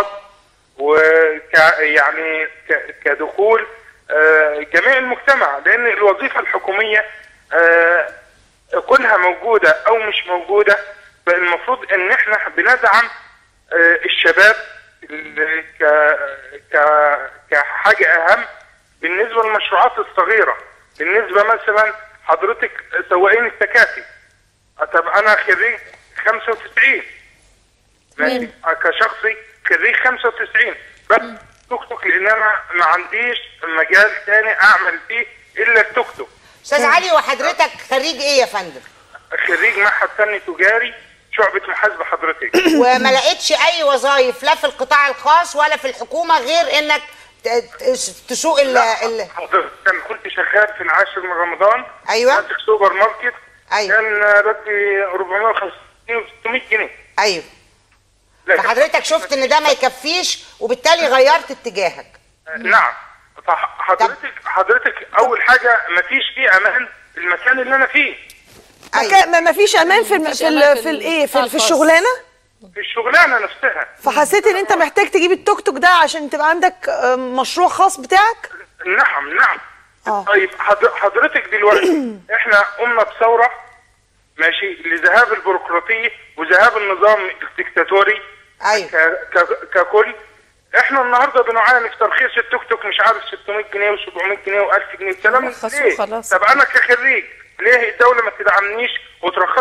يعني كدخول جميع المجتمع، لان الوظيفه الحكوميه كلها موجوده او مش موجوده، فالمفروض ان احنا بندعم الشباب كحاجه اهم بالنسبه للمشروعات الصغيره. بالنسبه مثلا حضرتك سواقين التكاسي، طب انا خريج 95 ماشي، كشخصي خريج 95 بس توك توك، لان انا ما عنديش مجال ثاني اعمل فيه الا التوك توك. استاذ علي، وحضرتك خريج ايه يا فندم؟ خريج معهد فني تجاري شعبة محاسبة حضرتك. وما لقيتش اي وظايف لا في القطاع الخاص ولا في الحكومه غير انك تسوق حضرتك كنت شغال في العاشر من رمضان. ايوه. ماسك سوبر ماركت. ايوه. كان راتبي 450 و600 جنيه. ايوه. فحضرتك شفت ان ده ما يكفيش وبالتالي غيرت اتجاهك. نعم. حضرتك اول حاجه ما فيش فيه امان في المكان اللي انا فيه. ما فيش امان في الشغلانه؟ في الشغلانه نفسها. فحسيت ان انت محتاج تجيب التوك توك ده عشان تبقى عندك مشروع خاص بتاعك؟ نعم. طيب حضرتك دلوقتي احنا قمنا بثوره ماشي لذهاب البيروقراطيه وذهاب النظام الدكتاتوري. ايوه. ككل احنا النهارده بنعاني في ترخيص التوك توك، مش عارف 600 جنيه و700 جنيه و1000 جنيه. الكلام ليه؟ طب انا كخريج ليه الدوله ما تدعمنيش وترخص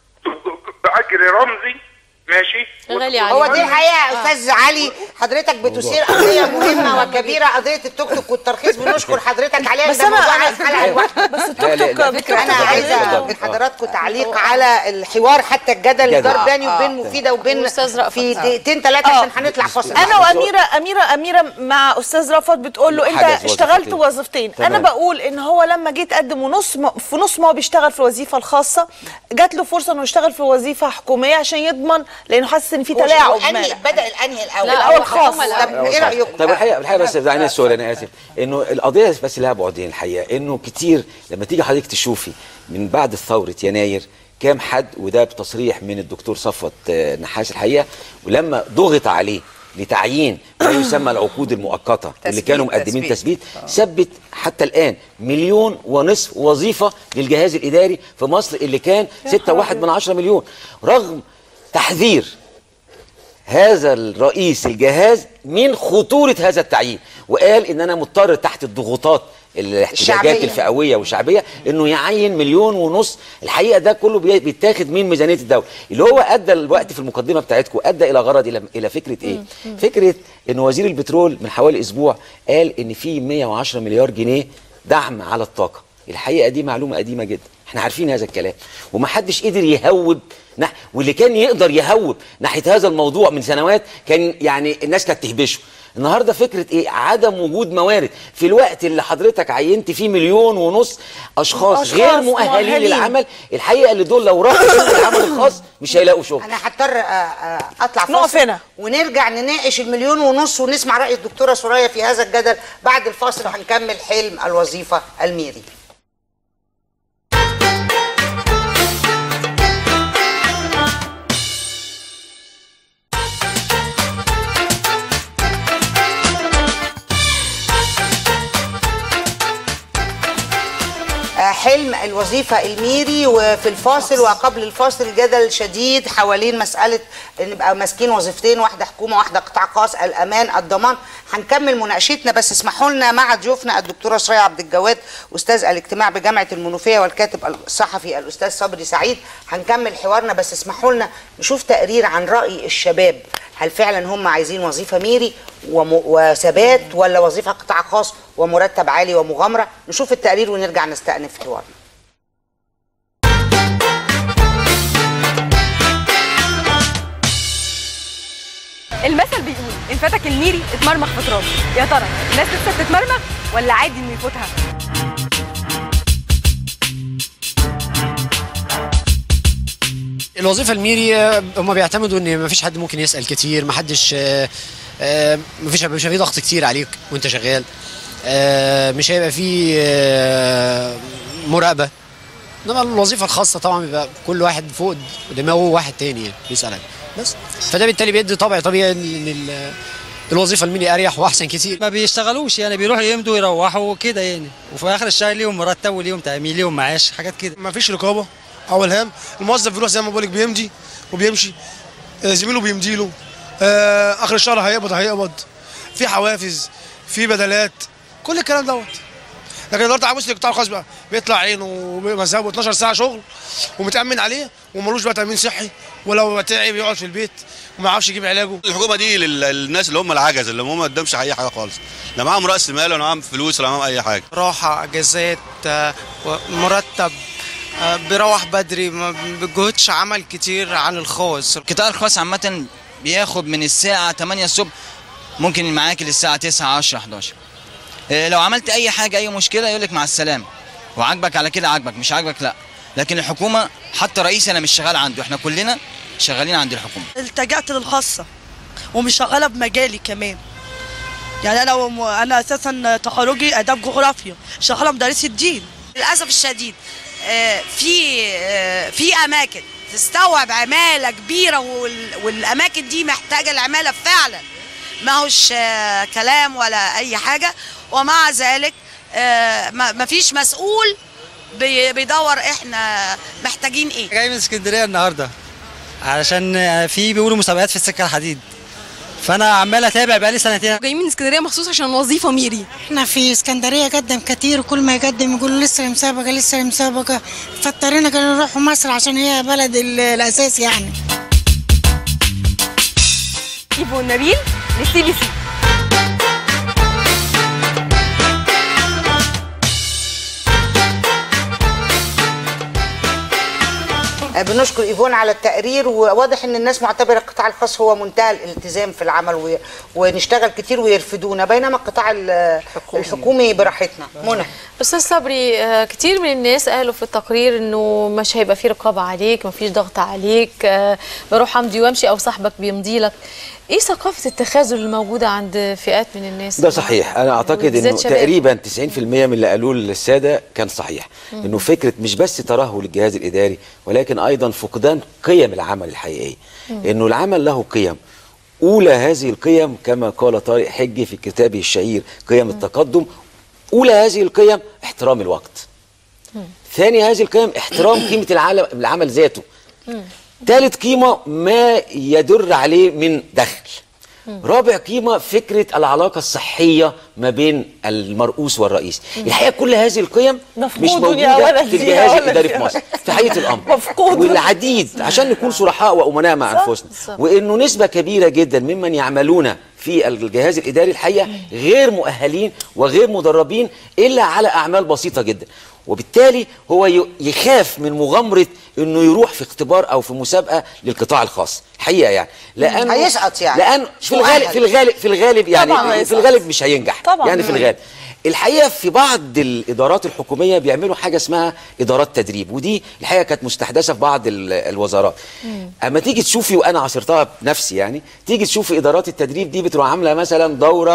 باجر رمزي؟ ماشي. هو دي الحقيقه يا استاذ علي، حضرتك بتثير قضيه مهمه وكبيره، قضيه التوك توك والترخيص، بنشكر حضرتك عليها. بس انا عايز حلقه لوحدها. بس التوك توك انا عايزه من حضراتكم تعليق على الحوار، حتى الجدل اللي دار بيني وبين مفيده وبين في دقيقتين ثلاثه عشان هنطلع فاصل. انا واميره مع استاذ رأفت بتقول له انت اشتغلت وظيفتين. انا بقول ان هو لما جه يتقدم في نص ما هو بيشتغل في الوظيفه الخاصه، جات له فرصه انه يشتغل في وظيفه حكوميه عشان يضمن، لانه حاسس ان في تلاعب. بدا الانهي الاول؟ الاول خاص. طب ايه رايكم؟ طب الحقيقه بس دعينا السؤال، انا اسف، انه القضيه بس لها بعدين الحقيقه، انه كتير لما تيجي حضرتك تشوفي من بعد ثوره يناير كام حد، وده بتصريح من الدكتور صفوت نحاس الحقيقه، ولما ضغط عليه لتعيين ما يسمى العقود المؤقته اللي كانوا مقدمين تثبيت، ثبت حتى الان 1.5 مليون وظيفه للجهاز الاداري في مصر اللي كان 6.1 مليون، رغم تحذير هذا الرئيس الجهاز من خطورة هذا التعيين، وقال ان انا مضطر تحت الضغوطات الاحتجاجات الفئويه والشعبيه انه يعين 1.5 مليون. الحقيقه ده كله بيتاخد من ميزانيه الدوله، اللي هو ادى الوقت في المقدمه بتاعتكم ادى الى غرض، الى فكره ايه؟ فكره ان وزير البترول من حوالي اسبوع قال ان في 110 مليار جنيه دعم على الطاقه. الحقيقه دي معلومه قديمه جدا، احنا عارفين هذا الكلام ومحدش قدر يهوب، واللي كان يقدر يهوب ناحيه هذا الموضوع من سنوات كان يعني الناس كانت تهبشه. النهارده فكره ايه؟ عدم وجود موارد في الوقت اللي حضرتك عينت فيه 1.5 مليون اشخاص غير مؤهلين للعمل. الحقيقه اللي دول لو راحوا شغل العمل الخاص مش هيلاقوا شغل. انا هضطر اطلع فاصل ونرجع نناقش 1.5 مليون ونسمع راي الدكتوره سوريا في هذا الجدل. بعد الفاصل هنكمل حلم الوظيفه الميري. حلم الوظيفة الميري، وفي الفاصل وقبل الفاصل جدل شديد حوالين مسألة نبقى ماسكين وظيفتين، واحدة حكومة واحدة قطاع خاص، الأمان الضمان. هنكمل مناقشتنا، بس اسمحوا لنا مع ضيوفنا الدكتورة سرايا عبد الجواد أستاذ الاجتماع بجامعة المنوفية والكاتب الصحفي الأستاذ صبري سعيد. هنكمل حوارنا، بس اسمحوا لنا نشوف تقرير عن رأي الشباب. هل فعلا هم عايزين وظيفة ميري وثبات، ولا وظيفة قطاع خاص ومرتب عالي ومغامرة؟ نشوف التقرير ونرجع نستأنف حوارنا. المثل بيقول ان فاتك الميري اتمرمخ في تراب. يا ترى الناس لسه بتتمرمخ ولا عادي انه يفوتها؟ الوظيفه الميري هم بيعتمدوا ان مفيش حد ممكن يسال كتير، مش هيبقى في ضغط كتير عليك وانت شغال، مش هيبقى في مراقبه. انما الوظيفه الخاصه طبعا بيبقى كل واحد فوق دماغه واحد تاني يعني بيسالك بس، فده بالتالي بيدي طبع طبيعي ان الوظيفه الميري اريح واحسن كتير. ما بيشتغلوش يعني، بيروحوا يمدوا يروحوا كده يعني، وفي اخر الشهر ليهم مرتب وليهم تامين ليهم معاش حاجات كده. ما فيش رقابه او الهام، الموظف بيروح زي ما بقول لك بيمضي وبيمشي، زميله بيمضي له، اخر الشهر هيقبض، في حوافز، في بدلات، كل الكلام دوت. لكن النهارده عاوز القطاع الخاص بقى بيطلع عينه ومذهبه 12 ساعه شغل ومتامن عليه ومالوش بقى تامين صحي، ولو تعب يقعد في البيت وما يعرفش يجيب علاجه. الحكومه دي للناس اللي هم العجز، اللي هم ما قدامش اي حاجه خالص، لا معاهم راس مال ولا معاهم فلوس ولا معاهم اي حاجه. راحه، اجازات، مرتب، بيروح بدري، ما بيجهدش عمل كتير عن الخاص. القطاع الخاص عامه بياخد من الساعه 8 الصبح ممكن معاك للساعه 9 10 11. لو عملت اي حاجه اي مشكله يقول لك مع السلامه، وعاجبك على كده عاجبك، مش عاجبك لا. لكن الحكومه حتى رئيسي انا مش شغال عنده، احنا كلنا شغالين عند الحكومه. التجأت للخاصه ومش شغاله بمجالي كمان. يعني انا اساسا تخرجي اداب جغرافيا، شغاله مدرسه دين. للاسف الشديد في اماكن تستوعب عماله كبيره، والاماكن دي محتاجه العماله فعلا، ما هوش كلام ولا اي حاجه، ومع ذلك ما فيش مسؤول بيدور احنا محتاجين ايه. جاي من اسكندريه النهارده علشان بيقولوا مسابقات في السكه الحديد، فانا عمال اتابع بقالي سنتين. جايين من اسكندريه مخصوص عشان وظيفه ميري. احنا في اسكندريه قدم كتير، وكل ما يقدم يقولوا لسه مسابقه لسه مسابقه، فاضطرينا كنا نروحوا مصر عشان هي بلد الاساس يعني. ايفو نبيل للسي بي سي. بنشكر ايفون على التقرير، وواضح ان الناس معتبره القطاع الخاص هو منتهى الالتزام في العمل ونشتغل كتير ويرفدونا، بينما القطاع الحكومي براحتنا. منى. استاذ صبري، كتير من الناس قالوا في التقرير انه مش هيبقى في رقابه عليك، مفيش ضغط عليك، بروح امضي وامشي او صاحبك بيمضي لك. ايه ثقافه التخاذل اللي موجوده عند فئات من الناس؟ ده صحيح، انا اعتقد انه تقريبا 90% من اللي قالوه للساده كان صحيح. انه فكره مش بس ترهل الجهاز الاداري، ولكن ايضا فقدان قيم العمل الحقيقيه. انه العمل له قيم، اولى هذه القيم كما قال طارق حجي في كتابه الشهير قيم التقدم، اولى هذه القيم احترام الوقت. ثاني هذه القيم احترام قيمه العمل ذاته. ثالث قيمة ما يدر عليه من دخل. رابع قيمة فكرة العلاقة الصحية ما بين المرؤوس والرئيس. الحقيقة كل هذه القيم مش موجودة في الجهاز الإداري في مصر في حقيقة الأمر. والعديد عشان نكون صرحاء وأمناء مع أنفسنا، وإنه نسبة كبيرة جدا ممن يعملون في الجهاز الإداري الحقيقة غير مؤهلين وغير مدربين إلا على أعمال بسيطة جدا، وبالتالي هو يخاف من مغامرة انه يروح في اختبار او في مسابقة للقطاع الخاص الحقيقة يعني، لأنه هيسقط يعني، لأن في الغالب يعني في الغالب مش هينجح يعني في الغالب. الحقيقه في بعض الادارات الحكوميه بيعملوا حاجه اسمها ادارات تدريب، ودي الحقيقه كانت مستحدثه في بعض الوزارات. اما تيجي تشوفي، وانا عاصرتها بنفسي يعني، تيجي تشوفي ادارات التدريب دي بتروح عامله مثلا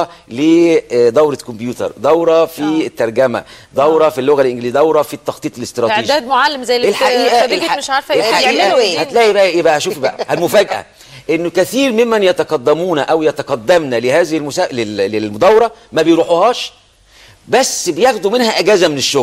دوره كمبيوتر، دوره في الترجمه، دوره في اللغه الانجليزيه، دوره في التخطيط الاستراتيجي، اعداد معلم زي اللي خريجه مش عارفه يعملوا ايه. هتلاقي بقى ايه بقى، شوفي بقى المفاجاه انه كثير ممن يتقدمون او يتقدمن لهذه للدوره ما بيروحوهاش، بس بياخدوا منها اجازه من الشغل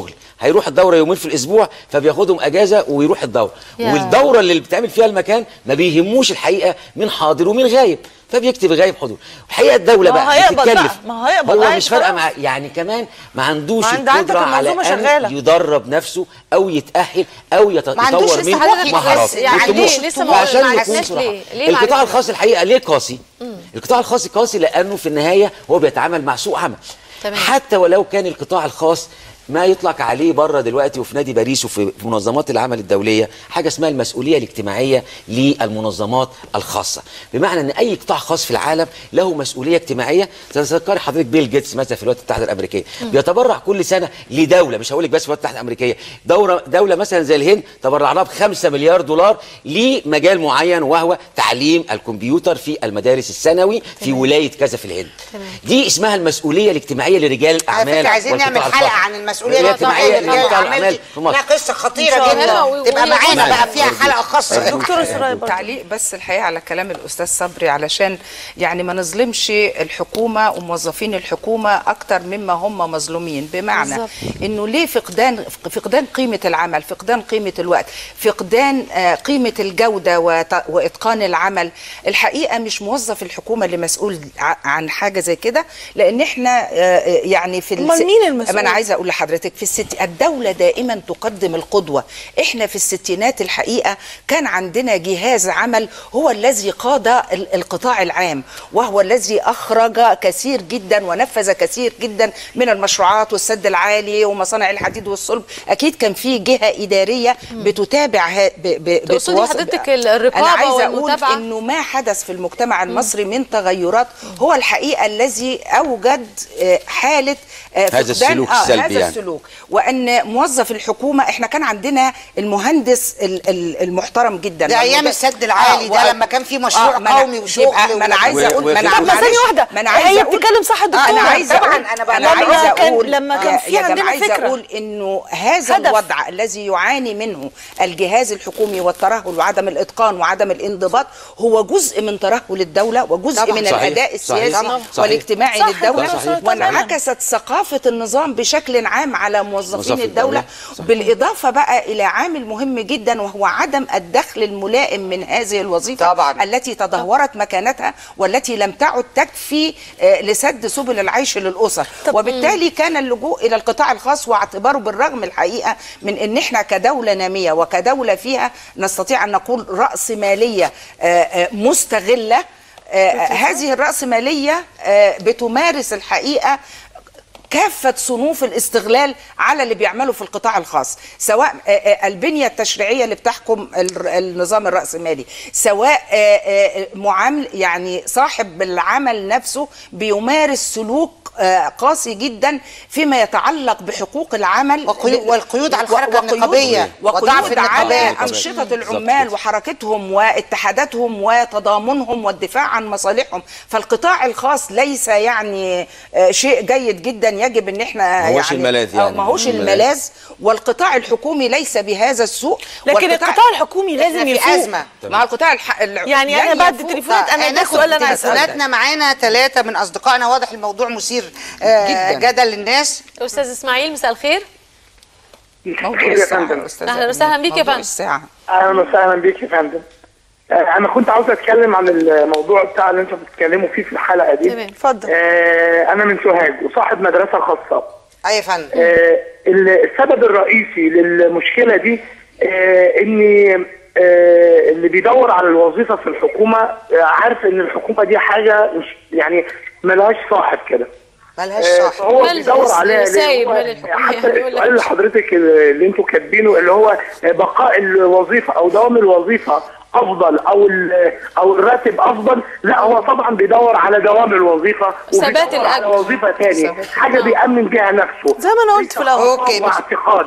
هيروح الدوره يومين في الاسبوع فبياخدهم اجازه ويروح الدوره. والدوره اللي بتعمل فيها المكان ما بيهموش الحقيقه مين حاضر ومين غايب، فبيكتب غايب حضور. الحقيقه الدوله بقى بتتكلف، هو مش فارقه معاه، يعني كمان ما عندوش القدره على ان يدرب نفسه او يتاهل او يطور من مهاراته. يعني لسه ما عرفناش ليه القطاع الخاص الحقيقه ليه قاسي؟ القطاع الخاص قاسي لانه في النهايه هو بيتعامل مع سوق عمل. حتى ولو كان القطاع الخاص ما يطلق عليه بره دلوقتي وفي نادي باريس وفي منظمات العمل الدوليه حاجه اسمها المسؤوليه الاجتماعيه للمنظمات الخاصه، بمعنى ان اي قطاع خاص في العالم له مسؤوليه اجتماعيه. تذكري حضرتك بيل جيتس مثلا في الولايات المتحده الامريكيه بيتبرع كل سنه لدوله، مش هقول لك بس في الولايات المتحده الامريكيه، دوله مثلا زي الهند تبرع لها ب5 مليار دولار لمجال معين وهو تعليم الكمبيوتر في المدارس الثانوي في ولايه كذا في الهند. دي اسمها المسؤوليه الاجتماعيه لرجال الاعمال. عايزين نعمل حلقه عن المسؤوليه الاجتماعيه لرجال الاعمال، انها قصه خطيره جدا تبقى معانا بقى فيها حلقه خاصه. دكتوره سرايا تعليق بس الحقيقه على كلام الاستاذ صبري علشان يعني ما نظلمش الحكومه وموظفين الحكومه اكتر مما هم مظلومين، بمعنى انه ليه فقدان قيمه العمل، فقدان قيمه الوقت، فقدان قيمه الجوده واتقان العمل. الحقيقه مش موظف الحكومه اللي مسؤول عن حاجه زي كده، لان احنا يعني في مين المسؤول؟ انا عايزه اقول لحضرتك في الدوله دائما تقدم القدوه. احنا في الستينات الحقيقه كان عندنا جهاز عمل هو الذي قاد القطاع العام، وهو الذي اخرج كثير جدا ونفذ كثير جدا من المشروعات والسد العالي ومصانع الحديد والصلب. اكيد كان في جهه اداريه بتتابع تقصدي حضرتك الرقابه انا عايزه والمتابعه؟ اقول انه ما حدث في المجتمع المصري من تغيرات هو الحقيقه الذي اوجد حاله هذا السلوك السلبي، هذا السلوك. وان موظف الحكومه احنا كان عندنا المهندس المحترم جدا ده ايام السد العالي ده لما كان في مشروع قومي وشغل. ما انا عايزه اقول ثانيه واحده هي بتتكلم صح الدكتوره. انا عايزه طبعا انا عايزه اقول لما كان في عندنا فكره اقول انه هذا الوضع الذي يعاني منه الجهاز الحكومي والترهل وعدم الاتقان وعدم الانضباط هو جزء من ترهل الدوله وجزء من الاداء السياسي والاجتماعي للدوله، وانعكست ثقافه النظام بشكل عام على موظفين الدوله. بالاضافه بقى الى عامل مهم جدا وهو عدم الدخل الملائم من هذه الوظيفه طبعا. التي تدهورت مكانتها والتي لم تعد تكفي لسد سبل العيش للاسر، وبالتالي كان اللجوء الى القطاع الخاص واعتباره بالرغم الحقيقه من ان احنا كدوله ناميه وكدوله فيها نستطيع ان نقول رأسمالية مستغله. هذه الرأسمالية بتمارس الحقيقه كافة صنوف الاستغلال على اللي بيعملوا في القطاع الخاص، سواء البنية التشريعية اللي بتحكم النظام الرأسمالي، سواء معامل يعني صاحب العمل نفسه بيمارس سلوك قاسي جدا فيما يتعلق بحقوق العمل والقيود على الحركة النقابية وقيود على أنشطة العمال وحركتهم واتحاداتهم وتضامنهم والدفاع عن مصالحهم. فالقطاع الخاص ليس يعني شيء جيد جدا يجب ان احنا ماهوش الملاذ، يعني ماهوش الملاذ، والقطاع الحكومي ليس بهذا السوء. لكن القطاع الحكومي لازم يفوق مع القطاع يعني انا بعد التليفونات انا ده سؤال انا تليفوناتنا معانا 3 من اصدقائنا. واضح الموضوع مثير جدل للناس. استاذ اسماعيل مساء الخير. موضوع الساعة. اهلا وسهلا بيك يا فندم. اهلا وسهلا بيك يا فندم. انا كنت عاوز اتكلم عن الموضوع بتاع اللي انتوا بتتكلموا فيه في الحلقه دي. تمام اتفضل. انا من سوهاج وصاحب مدرسه خاصه. ايوه يا فندم. السبب الرئيسي للمشكله دي ان اللي بيدور على الوظيفه في الحكومه عارف ان الحكومه دي حاجه مش يعني ملهاش صاحب كده. ملهاش صاحب. هو بيدور عليها حتى السؤال اللي حضرتك اللي انتوا كاتبينه اللي هو بقاء الوظيفه او دوام الوظيفه افضل او الراتب افضل. لا هو طبعا بيدور على دوام الوظيفه ثبات الاجر على وظيفه ثانيه حاجه بيامن بيها نفسه زي ما انا قلت في الاول. اوكي واعتقاد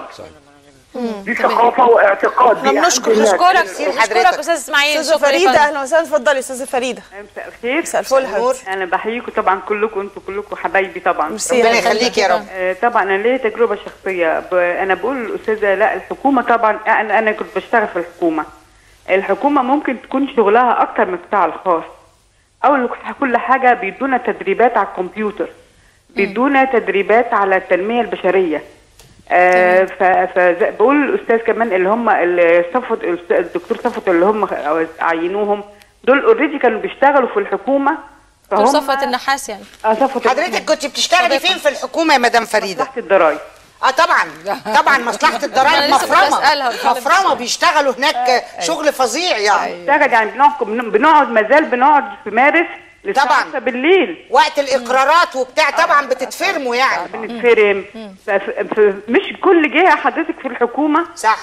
دي ثقافه واعتقاد. نشكرك حضرتك استاذ اسماعيل. استاذه فريده اهلا وسهلا. اتفضلي استاذه فريده. مساء الخير. مساء الفل حضرتك. انا بحييكم طبعا كلكم، انتوا كلكم حبايبي طبعا. ربنا يخليك يا رب. طبعا انا ليا تجربه شخصيه. انا بقول للاستاذه لا الحكومه طبعا انا كنت بشتغل في الحكومه ممكن تكون شغلها اكتر من القطاع الخاص. اول كل حاجه بيدونا تدريبات على الكمبيوتر، بيدونا تدريبات على التنميه البشريه، فبقول الاستاذ كمان اللي هم الدكتور صفوت اللي هم عينوهم دول اوريدي كانوا بيشتغلوا في الحكومه. دكتور صفوت النحاس يعني. صفوت. حضرتك كنت بتشتغلي فين في الحكومه يا مدام فريده؟ مصلحه الضرايب. طبعا مصلحه الضرايب مفرمه بيشتغلوا هناك شغل فظيع يعني. بنشتغل يعني بنقعد في مارس طبعا بالليل وقت الاقرارات وبتاع طبعا بتتفرموا يعني. بنتفرم. مش كل جهه حضرتك في الحكومه صح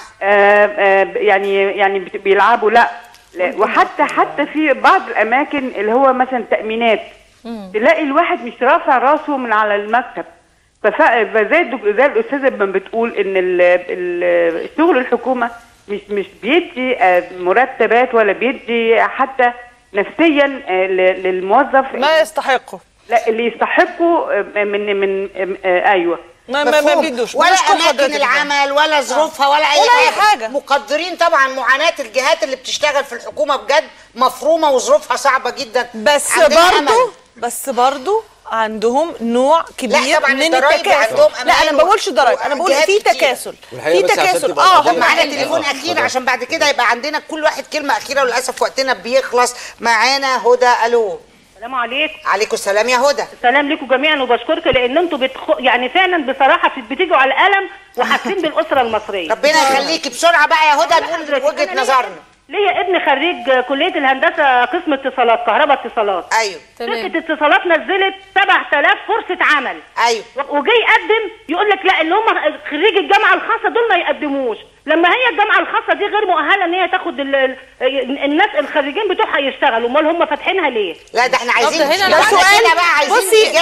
يعني بيلعبوا لا وحتى في بعض الاماكن اللي هو مثلا تامينات تلاقي الواحد مش رافع راسه من على المكتب. فزي الاستاذه بتقول ان الشغل الحكومه مش بيدي مرتبات ولا بيدي حتى نفسيا للموظف ما يستحقه. لا اللي يستحقه من ايوه ما بيدوش ولا اماكن العمل ولا ظروفها ولا اي حاجه. مقدرين طبعا معاناه الجهات اللي بتشتغل في الحكومه بجد مفرومه وظروفها صعبه جدا. بس برضو عندهم نوع كبير من التكاسل. لا انا ما بقولش ضرايب، انا بقول في تكاسل. في تكاسل. طب معانا تليفون اخير عشان بعد كده يبقى عندنا كل واحد كلمه اخيره وللاسف وقتنا بيخلص. معانا هدى. الو. السلام عليكم. عليكم السلام يا هدى. السلام لكم جميعا وبشكركم لان انتوا يعني فعلا بصراحه بتيجوا على القلم وحاسين بالاسره المصريه. ربنا يخليكي. بسرعه بقى يا هدى نقول وجهه نظرنا. ليا ابن خريج كليه الهندسه قسم اتصالات كهرباء اتصالات. ايوه. شركه اتصالات نزلت 7000 فرصه عمل. ايوه. وجاي يقدم يقول لك لا اللي هم خريج الجامعه الخاصه دول ما يقدموش، لما هي الجامعه الخاصه دي غير مؤهله ان هي تاخد الناس الخريجين بتوعها يشتغلوا. امال هم فاتحينها ليه؟ لا ده احنا عايزين ده سؤال بقى. بصي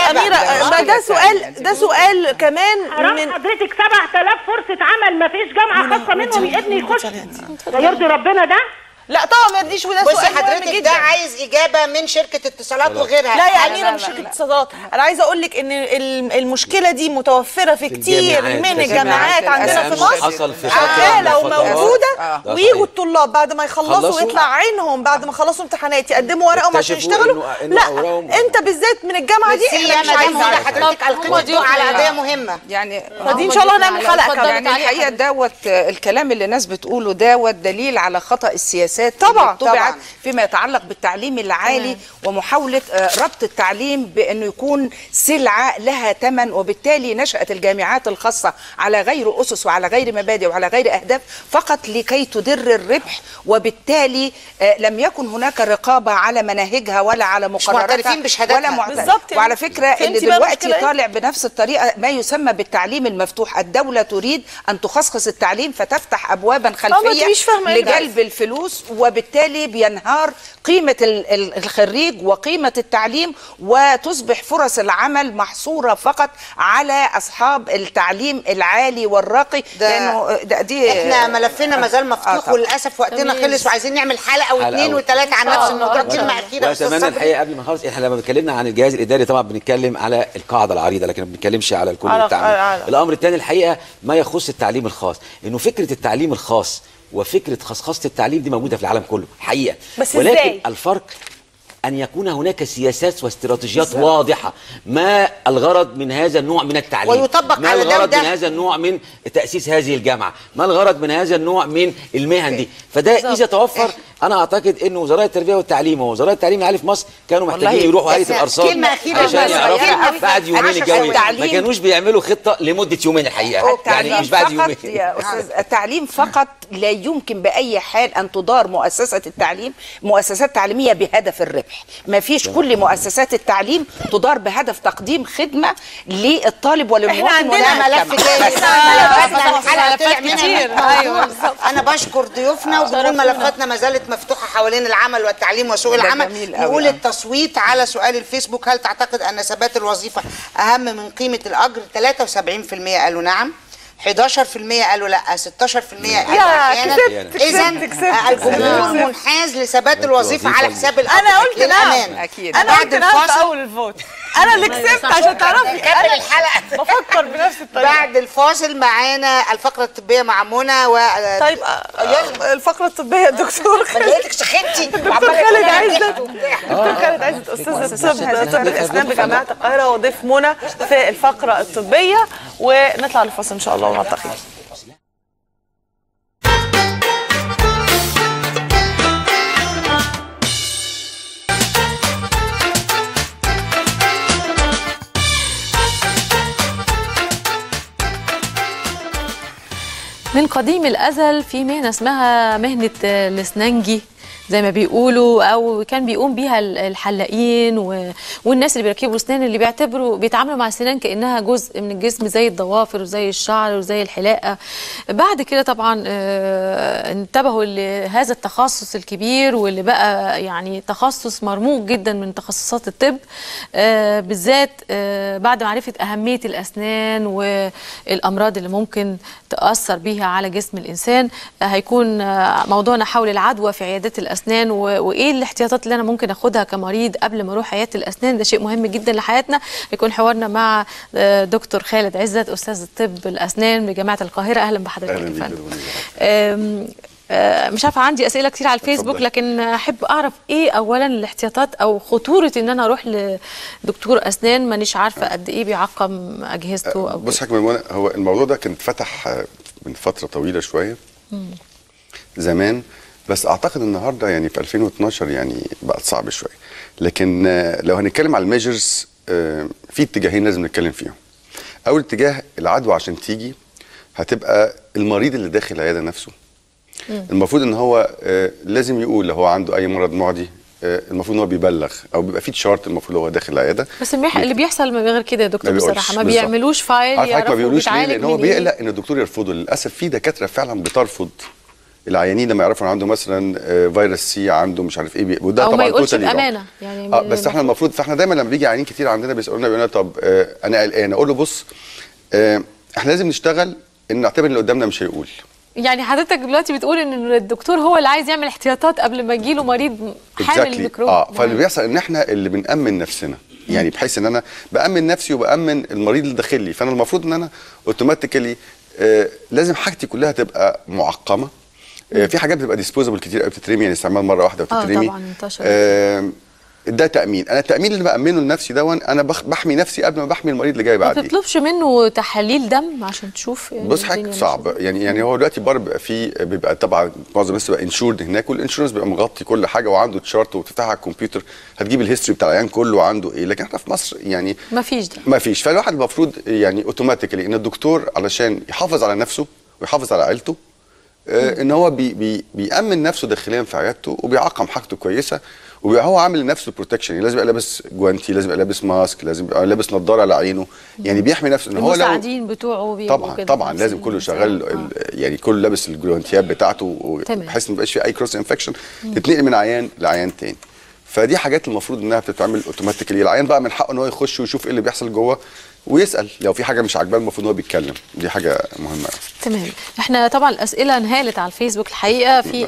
اميره ده سؤال كمان من حضرتك 7000 فرصه عمل ما فيش جامعه خاصه منهم ابني يخش. ده يرضي ربنا ده؟ لا طبعا ما يرضيش. وده سؤال بصي حضرتك ده عايز اجابه من شركه اتصالات وغيرها. لا يا اميره مش شركه اتصالات. انا عايزه اقول لك ان المشكله دي متوفره في كتير من الجامعات عندنا في مصر. لو موجوده ويجوا الطلاب بعد ما يخلصوا ويطلع عينهم بعد ما خلصوا امتحانات يقدموا ورقهم عشان يشتغلوا. لا انت بالذات من الجامعه دي احنا مش عايزين حضرتك القيمه على قضيه مهمه يعني. فدي ان شاء الله هنعمل حلقه يعني الحقيقه دوت الكلام اللي الناس بتقوله دوت دليل على خطا السياسات طبعا فيما يتعلق بالتعليم العالي ومحاولة ربط التعليم بأنه يكون سلعة لها ثمن، وبالتالي نشأت الجامعات الخاصة على غير أسس وعلى غير مبادئ وعلى غير أهداف فقط لكي تدر الربح، وبالتالي لم يكن هناك رقابة على مناهجها ولا على مقرراتها ولا معترفين. وعلى فكرة اللي دلوقتي طالع بنفس الطريقة ما يسمى بالتعليم المفتوح. الدولة تريد أن تخصص التعليم فتفتح أبوابا خلفية لجلب الفلوس، وبالتالي بينهار قيمة الخريج وقيمة التعليم، وتصبح فرص العمل محصورة فقط على أصحاب التعليم العالي والراقي. لأنه دي احنا ملفنا ما زال مفتوح وللأسف وقتنا خلص وعايزين نعمل حلقة واثنين وثلاثة عن نفس الموضوع. كلمة أخيرة. وأتمنى الحقيقة قبل ما نخلص، احنا لما اتكلمنا عن الجهاز الإداري طبعا بنتكلم على القاعدة العريضة لكن ما بنتكلمش على الكل والتعليم. الأمر الثاني الحقيقة ما يخص التعليم الخاص، إنه فكرة التعليم الخاص وفكرة خصخصة التعليم دي موجودة في العالم كله حقيقة، ولكن إزاي؟ الفرق أن يكون هناك سياسات واستراتيجيات واضحة. ما الغرض من هذا النوع من التعليم؟ ويطبق ما على الغرض من هذا النوع من تأسيس هذه الجامعة؟ ما الغرض من هذا النوع من المهن دي؟ فده إذا توفر أنا أعتقد إن وزراء التربية والتعليم ووزراء التعليم العالي في مصر كانوا محتاجين يروحوا هيئة الأرصاد عشان يعرفوا بعد يومين الجو. ما كانوش بيعملوا خطة لمدة يومين الحقيقة، يعني مش بعد يومين. يا أستاذ التعليم فقط لا يمكن بأي حال أن تدار مؤسسة التعليم مؤسسات تعليمية بهدف الربح. ما فيش كل مؤسسات التعليم تدار بهدف تقديم خدمة للطالب وللمواطن. ولا ملف كتير. أنا بشكر ضيوفنا وبنقول ملفاتنا ما زالت مفتوحة حوالين العمل والتعليم وسوق العمل. نقول التصويت على سؤال الفيسبوك: هل تعتقد أن ثبات الوظيفة أهم من قيمة الأجر؟ 73% قالوا نعم، 11% قالوا لا، 16% قالوا احيانا. اذا الجمهور منحاز لثبات الوظيفه على حساب الاجر. انا قلت نعم اكيد. انا قلت نعم في اول الفوت. انا اللي كسبت عشان تعرفي. نكمل الحلقه. بفكر بنفس الطريقه. بعد الفاصل معانا الفقره الطبيه مع منى طيب الفقره الطبيه يا دكتور خالد. لقيتك سخنتي. دكتور خالد عزت. دكتور خالد عزت استاذ طب الاسنان بجامعه القاهره وضيف منى في الفقره الطبيه. ونطلع للفاصل ان شاء الله ونلتقي. من قديم الأزل في مهنة اسمها مهنة الاسننجي زي ما بيقولوا، او كان بيقوم بيها الحلاقين والناس اللي بيركبوا اسنان، اللي بيتعاملوا مع السنان كانها جزء من الجسم زي الضوافر وزي الشعر وزي الحلاقه. بعد كده طبعا انتبهوا لهذا التخصص الكبير واللي بقى يعني تخصص مرموق جدا من تخصصات الطب، بالذات بعد معرفه اهميه الاسنان والامراض اللي ممكن تاثر بيها على جسم الانسان. هيكون موضوعنا حول العدوى في عيادات الاسنان وايه الاحتياطات اللي انا ممكن اخدها كمريض قبل ما اروح عياده الاسنان. ده شيء مهم جدا لحياتنا. هيكون حوارنا مع دكتور خالد عزت، استاذ طب الاسنان بجامعه القاهره. اهلا بحضرتك يا فندم. مش عارفه، عندي اسئله كتير على الفيسبوك، لكن احب اعرف ايه اولا الاحتياطات او خطوره ان انا اروح لدكتور اسنان مانيش عارفه قد ايه بيعقم اجهزته. او بص حضرتك منى، هو الموضوع ده كان اتفتح من فتره طويله شويه زمان، بس اعتقد النهارده يعني في 2012 يعني بقت صعب شويه. لكن لو هنتكلم على الميجرز، في اتجاهين لازم نتكلم فيهم. اول اتجاه، العدوى عشان تيجي هتبقى المريض اللي داخل العياده نفسه. المفروض ان هو لازم يقول لو هو عنده اي مرض معدي، المفروض ان هو بيبلغ او بيبقى في تشارت المفروض هو داخل العياده. بس اللي بيحصل ما غير كده يا دكتور بصراحه، ما بيعملوش فايل يعرفوا ما بيقولوش ليه، لان هو بيقلق ان الدكتور يرفضه. للاسف في دكاتره فعلا بترفض العيانين لما يعرفوا ان عنده مثلا فيروس سي، عنده مش عارف ايه، وده طبعا ما يقولش بامانه يعني. بس احنا المفروض، فاحنا دايما لما بيجي عيانين كتير عندنا بيسالونا بيقولوا لنا طب انا قلقان، اقول له بص احنا لازم نشتغل ان نعتبر اللي قدامنا مش هيقول. يعني حضرتك دلوقتي بتقول ان الدكتور هو اللي عايز يعمل احتياطات قبل ما يجي له مريض حامل الميكروب. فاللي بيحصل ان احنا اللي بنأمن نفسنا، يعني بحيث ان انا بأمن نفسي وبأمن المريض اللي داخل لي. فانا المفروض ان انا اوتوماتيكالي لازم حاجتي كلها تبقى معقمه. في حاجات بتبقى ديسبوزبل كتير قوي، بتترمي، يعني استعمال مره واحده وتترمي. طبعا انتشر. ده تأمين. انا التأمين اللي بأمنه لنفسي ده انا بحمي نفسي قبل ما بحمي المريض اللي جاي بعدي. ما تطلبش منه تحاليل دم عشان تشوف يعني؟ بص حاجه صعب يعني هو دلوقتي بره بيبقى طبعا معظم الناس بيبقى انشورد هناك، والانشورنس بيبقى مغطي كل حاجه وعنده تشارت وتفتحها على الكمبيوتر هتجيب الهيستوري بتاع العيان كله وعنده ايه. لكن احنا في مصر يعني ما فيش ده، ما فيش. فالواحد المفروض يعني اوتوماتيكالي ان الدكتور علشان يحافظ على نفسه ويحافظ على عيلته ان هو بيأمن نفسه داخليا في عيادته وبيعقم حاجته كويسه، وبيبقى هو عامل لنفسه بروتكشن. يعني لازم يبقى لابس جوانتي، لازم يبقى لابس ماسك، لازم يبقى لابس نظاره على عينه، يعني بيحمي نفسه. ان هو المساعدين بتوعه طبعا لازم كله شغال، يعني كله لابس الجوانتيات بتاعته بحيث ما يبقاش في اي كروس انفكشن تتنقل من عيان لعيان تاني. فدي حاجات المفروض انها بتتعمل اوتوماتيكالي. العيان بقى من حقه ان هو يخش ويشوف ايه اللي بيحصل جوه ويسال لو في حاجه مش عاجباه، المفروض هو بيتكلم. دي حاجه مهمه. تمام. احنا طبعا الاسئله انهالت على الفيسبوك الحقيقه. في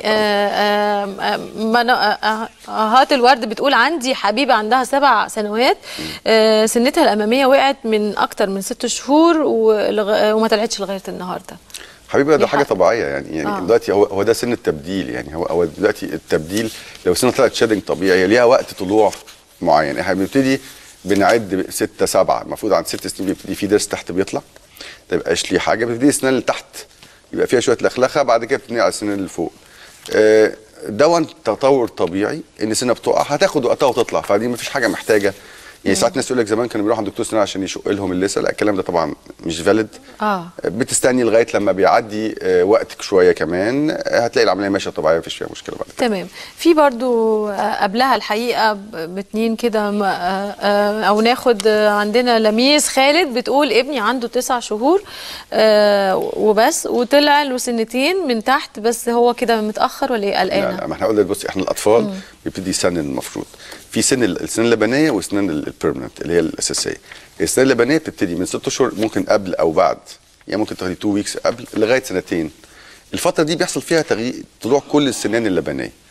هات الورد بتقول عندي حبيبه عندها 7 سنوات، سنتها الاماميه وقعت من اكتر من 6 شهور وما طلعتش لغايه النهارده. حبيبي ده حاجه طبيعيه يعني دلوقتي هو ده سن التبديل. يعني هو دلوقتي التبديل لو سنه طلعت شيدنج طبيعي ليها وقت طلوع معين. احنا بنبتدي بنعد 6 7، المفروض عند 6 سنين بيبتدي في ضرس تحت بيطلع، ما تبقاش ليه حاجه، بتبتدي السنان اللي تحت يبقى فيها شويه لخلخه، بعد كده بتبتدي على السنان اللي فوق. ده تطور طبيعي، ان السنه بتقع هتاخد وقتها وتطلع، فدي ما فيش حاجه محتاجه. يعني ساعات ناس يقول لك زمان كانوا بيروحوا عند دكتور سنان عشان يشق لهم اللثه، لا الكلام ده طبعا مش فاليد. بتستني لغايه لما بيعدي وقتك شويه كمان، هتلاقي العمليه ماشيه طبيعيه مفيش فيها مشكله بعد كده. تمام. في برضو قبلها الحقيقه باتنين كده او ناخد عندنا لميس خالد بتقول ابني عنده 9 شهور وبس، وطلع له سنتين من تحت، بس هو كده متاخر ولا ايه؟ قلقانه. لا ما احنا قلنا بصي، احنا الاطفال بيبتدي يسنن المفروض في سن السنه اللبنيه والسنن البيرمننت اللي هي الاساسيه. السنه اللبنيه بتبتدي من 6 اشهر، ممكن قبل او بعد، يعني ممكن تاخدي 2 ويكس قبل لغايه 2 سنين. الفتره دي بيحصل فيها طلوع كل السنان اللبنيه.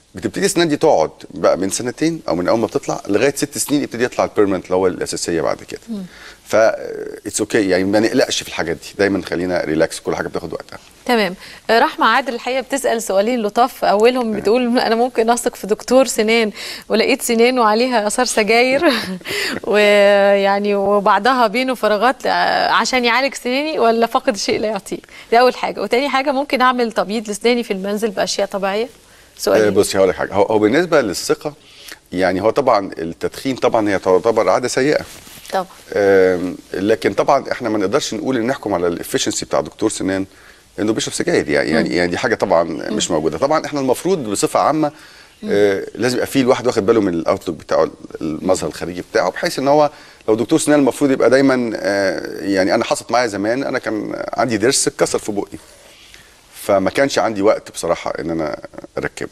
بتبتدي السنان دي تقعد بقى من سنتين او من اول ما بتطلع لغايه 6 سنين يبتدي يطلع البيرمننت اللي هو الاساسيه بعد كده. اتس اوكي يعني ما نقلقش في الحاجات دي، دايما خلينا ريلاكس، كل حاجه بتاخد وقتها. تمام. رحمه عادل الحقيقه بتسال سؤالين لطاف، اولهم بتقول انا ممكن اثق في دكتور سنان ولقيت سنانه عليها اثار سجاير ويعني وبعدها بينه فراغات عشان يعالج سناني، ولا فقد شيء لا يعطيه؟ دي اول حاجه. وتاني حاجه ممكن اعمل تبييض لسناني في المنزل باشياء طبيعيه؟ سؤال. بصي هقول لك حاجه، هو بالنسبه للثقه يعني هو طبعا التدخين طبعا هي تعتبر عاده سيئه طبعا، لكن طبعا احنا ما نقدرش نقول ان نحكم على الافشنسي بتاع دكتور سنان انه بيشرب سجاير يعني دي حاجه طبعا مش موجوده. طبعا احنا المفروض بصفه عامه لازم يبقى فيه الواحد واخد باله من الاوتلوك بتاعه، المظهر الخارجي بتاعه، بحيث ان هو لو دكتور سنان المفروض يبقى دايما يعني انا حصلت معايا زمان، انا كان عندي ضرس اتكسر في بقي، فما كانش عندي وقت بصراحه ان انا اركبه،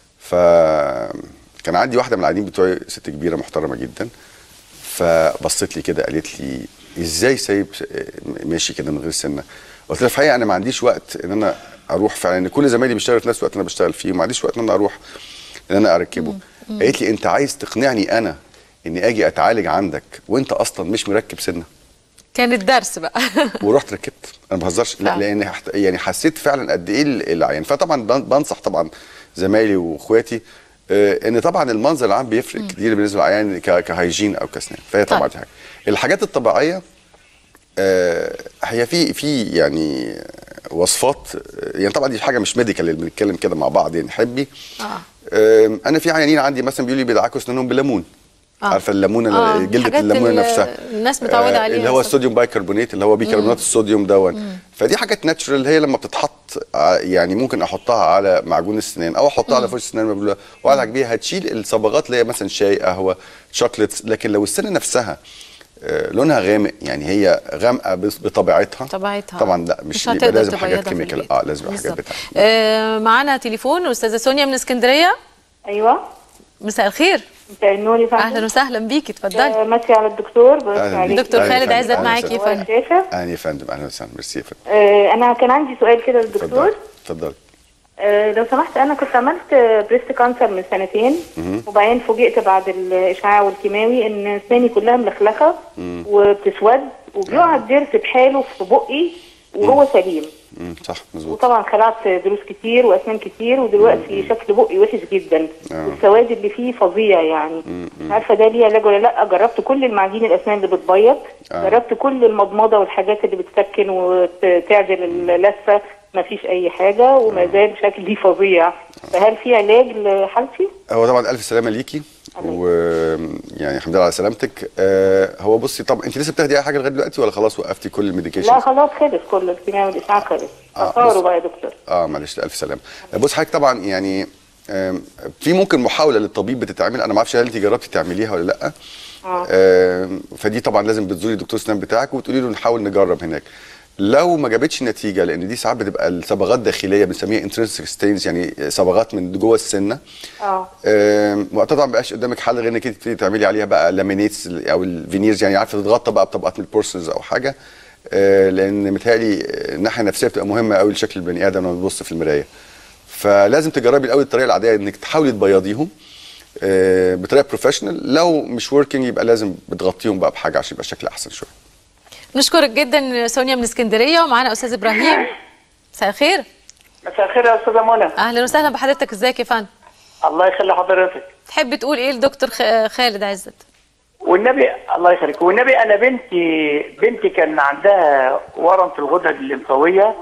فكان عندي واحده من العيانين بتوعي ست كبيره محترمه جدا، فبصت لي كده قالت لي ازاي سايب ماشي كده من غير سنه؟ قلت لها في الحقيقه انا ما عنديش وقت ان انا اروح فعلا، ان كل زمايلي بيشتغلوا في نفس الوقت انا بشتغل فيه، وما عنديش وقت ان انا اروح ان انا اركبه. قالت لي انت عايز تقنعني انا اني اجي اتعالج عندك وانت اصلا مش مركب سنه؟ كان الدرس بقى. ورحت ركبت، انا ما بهزرش، لا لان يعني حسيت فعلا قد ايه العيان. فطبعا بنصح طبعا زمايلي واخواتي ان طبعا المنظر العام بيفرق كتير بالنسبه للعيان كهيجين او كسنان، فهي طبعا دي حاجه. الحاجات الطبيعيه هي في يعني وصفات، يعني طبعا دي حاجه مش ميديكال اللي بنتكلم كده مع بعض يعني حبي. انا في عيانين عندي مثلا بيقولوا لي بيدعكوا اسنانهم بالليمون. عارفه الليمونه جلده الليمونه نفسها الناس متعوده عليها، اللي هو الصوديوم بايكربونات اللي هو بيكربونات الصوديوم دون. فدي حاجات ناتشرال، هي لما بتتحط يعني ممكن احطها على معجون السنان او احطها على فرشه السنان واعالج بيها، هتشيل الصبغات اللي هي مثلا شاي، قهوه، شوكليتس. لكن لو السنه نفسها لونها غامق، يعني هي غامقه بطبيعتها طبعا لا مش يبقى لازم حاجات كيميكال، لازم حاجات بتاعها. معانا تليفون استاذه سونيا من اسكندريه. ايوه مساء الخير. مساء النور يا فندم. اهلا وسهلا بيكي، اتفضلي. ماسي على الدكتور. دكتور خالد عزت معاكي يا فندم. اهلا يا فندم. اهلا وسهلا، ميرسي يا فندم. انا كان عندي سؤال كده للدكتور. اتفضلي. لو سمحت، انا كنت عملت بريست كانسر من سنتين، وبعدين فوجئت بعد الاشعاع والكيماوي ان اسناني كلها ملخلخه وبتسود، وبيقع الضرس بحاله في بقي وهو سليم. صح مظبوط. وطبعا خلعت ضروس كتير واسنان كتير، ودلوقتي شكل بقي وحش جدا، والسواد اللي فيه فظيع يعني. مش عارفه ده ليه علاج ولا لا. جربت كل المعاجين الاسنان اللي بتبيض، جربت كل المضمضه والحاجات اللي بتسكن وتعدل اللثه، ما فيش اي حاجه، وما زال شكلي فظيع. فهل في علاج لحالتي؟ هو طبعا الف سلامه ليكي، ويعني الحمد لله على سلامتك. هو بصي، طب انت لسه بتاخدي اي حاجه لغايه دلوقتي ولا خلاص وقفتي كل الميديكيشن؟ لا خلاص خلص كل الكيماوي والاشعاع خلص. اختاروا بقى يا دكتور. معلش الف سلامه. بص حضرتك طبعا يعني في ممكن محاوله للطبيب بتتعمل، انا ما اعرفش هل انت جربتي تعمليها ولا لا. فدي طبعا لازم بتزوري دكتور اسنان بتاعك وتقولي له نحاول نجرب هناك. لو ما جابتش نتيجه، لان دي ساعات بتبقى الصبغات داخليه بنسميها انترنسك ستينز، يعني صبغات من جوه السنه. وقتها طبعا ما بقاش قدامك حل غير انك تبتدي تعملي عليها بقى لامينيتس او الفينيرز، يعني عارفه تتغطى بقى بطبقات من البورسلز او حاجه، لان متهيألي الناحيه النفسيه بتبقى مهمه قوي لشكل البني ادم لما بتبص في المرايه. فلازم تجربي الاول الطريقه العاديه انك تحاولي تبيضيهم بطريقه بروفيشنال. لو مش وركينج يبقى لازم بتغطيهم بقى بحاجه عشان يبقى الشكل احسن شويه. نشكرك جدا سونيا من اسكندريه، ومعانا استاذ ابراهيم. مساء الخير. مساء الخير يا استاذه منى. اهلا وسهلا بحضرتك، ازيك يا فندم؟ الله يخلي حضرتك. تحب تقول ايه لدكتور خالد عزت؟ والنبي الله يخليك، والنبي انا بنتي كان عندها ورم في الغدد الليمفاويه،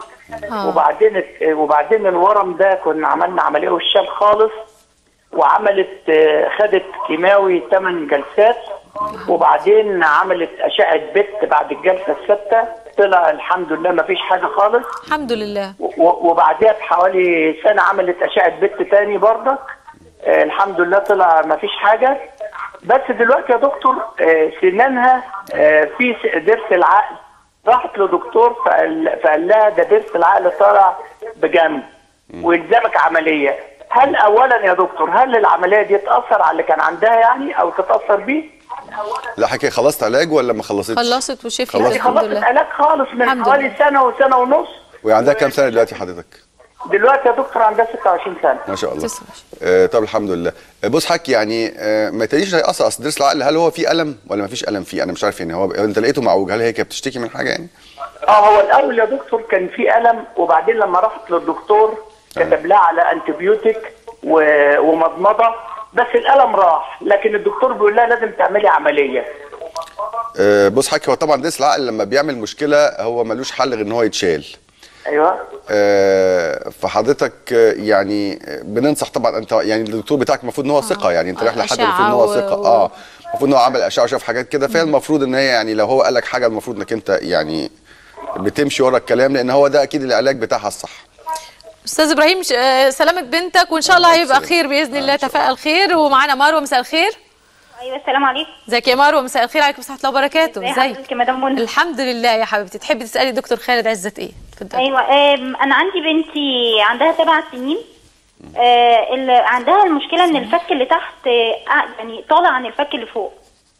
وبعدين الورم ده كنا عملنا عمليه والشال خالص، وعملت خدت كيماوي 8 جلسات، وبعدين عملت اشعه بت بعد الجلسه السادسه، طلع الحمد لله ما فيش حاجه خالص الحمد لله. وبعدها بحوالي سنه عملت اشعه بت تاني برضك، الحمد لله طلع ما فيش حاجه. بس دلوقتي يا دكتور سنانها في ضرس العقل، راحت لدكتور فقال لها ده ضرس العقل طالع بجنب ويلزمك عمليه. هل اولا يا دكتور هل العمليه دي تاثر على اللي كان عندها يعني او تتاثر بيه؟ لا حكايه خلصت علاج ولا ما خلصتش؟ خلصت وشفت خلصت علاج خالص من حوالي سنه وسنه ونص. وعندها كام سنه دلوقتي حضرتك؟ دلوقتي يا دكتور عندها 26 سنه. ما شاء الله. طب الحمد لله. بص حضرتك يعني ما تقوليش هيأثر، اصل ضرس العقل هل هو فيه الم ولا ما فيش الم فيه؟ انا مش عارف يعني هو انت لقيته معوج، هل هي كانت بتشتكي من حاجه يعني؟ هو الاول يا دكتور كان في الم، وبعدين لما رحت للدكتور كتب لها على انتبيوتيك ومضمضه، بس الالم راح، لكن الدكتور بيقول لها لازم تعملي عمليه. بص حضرتك هو طبعا ضرس العقل لما بيعمل مشكله هو ملوش حل غير ان هو يتشال. ايوه. فحضرتك يعني بننصح طبعا، انت يعني الدكتور بتاعك المفروض ان هو ثقه، يعني انت رايح لحد المفروض ان هو ثقه. المفروض ان هو عمل اشعه وشاف حاجات كده، فالمفروض ان هي يعني لو هو قال لك حاجه المفروض انك انت يعني بتمشي ورا الكلام، لان هو ده اكيد العلاج بتاعها الصح. استاذ ابراهيم سلامة بنتك وان شاء الله هيبقى خير باذن الله، تفائل خير. ومعانا مروه، مساء الخير. ايوه السلام عليكم. ازيك يا مروه؟ مساء الخير عليكم ورحمه الله وبركاته. ازيك حضرتك يا مدام منى؟ الحمد لله يا حبيبتي. تحبي تسالي الدكتور خالد عزت ايه؟ اتفضلي. ايوه انا عندي بنتي عندها 7 سنين، اللي عندها المشكله ان الفك اللي تحت يعني طالع عن الفك اللي فوق.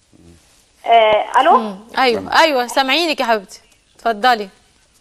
الو. ايوه سامعينك يا حبيبتي، اتفضلي.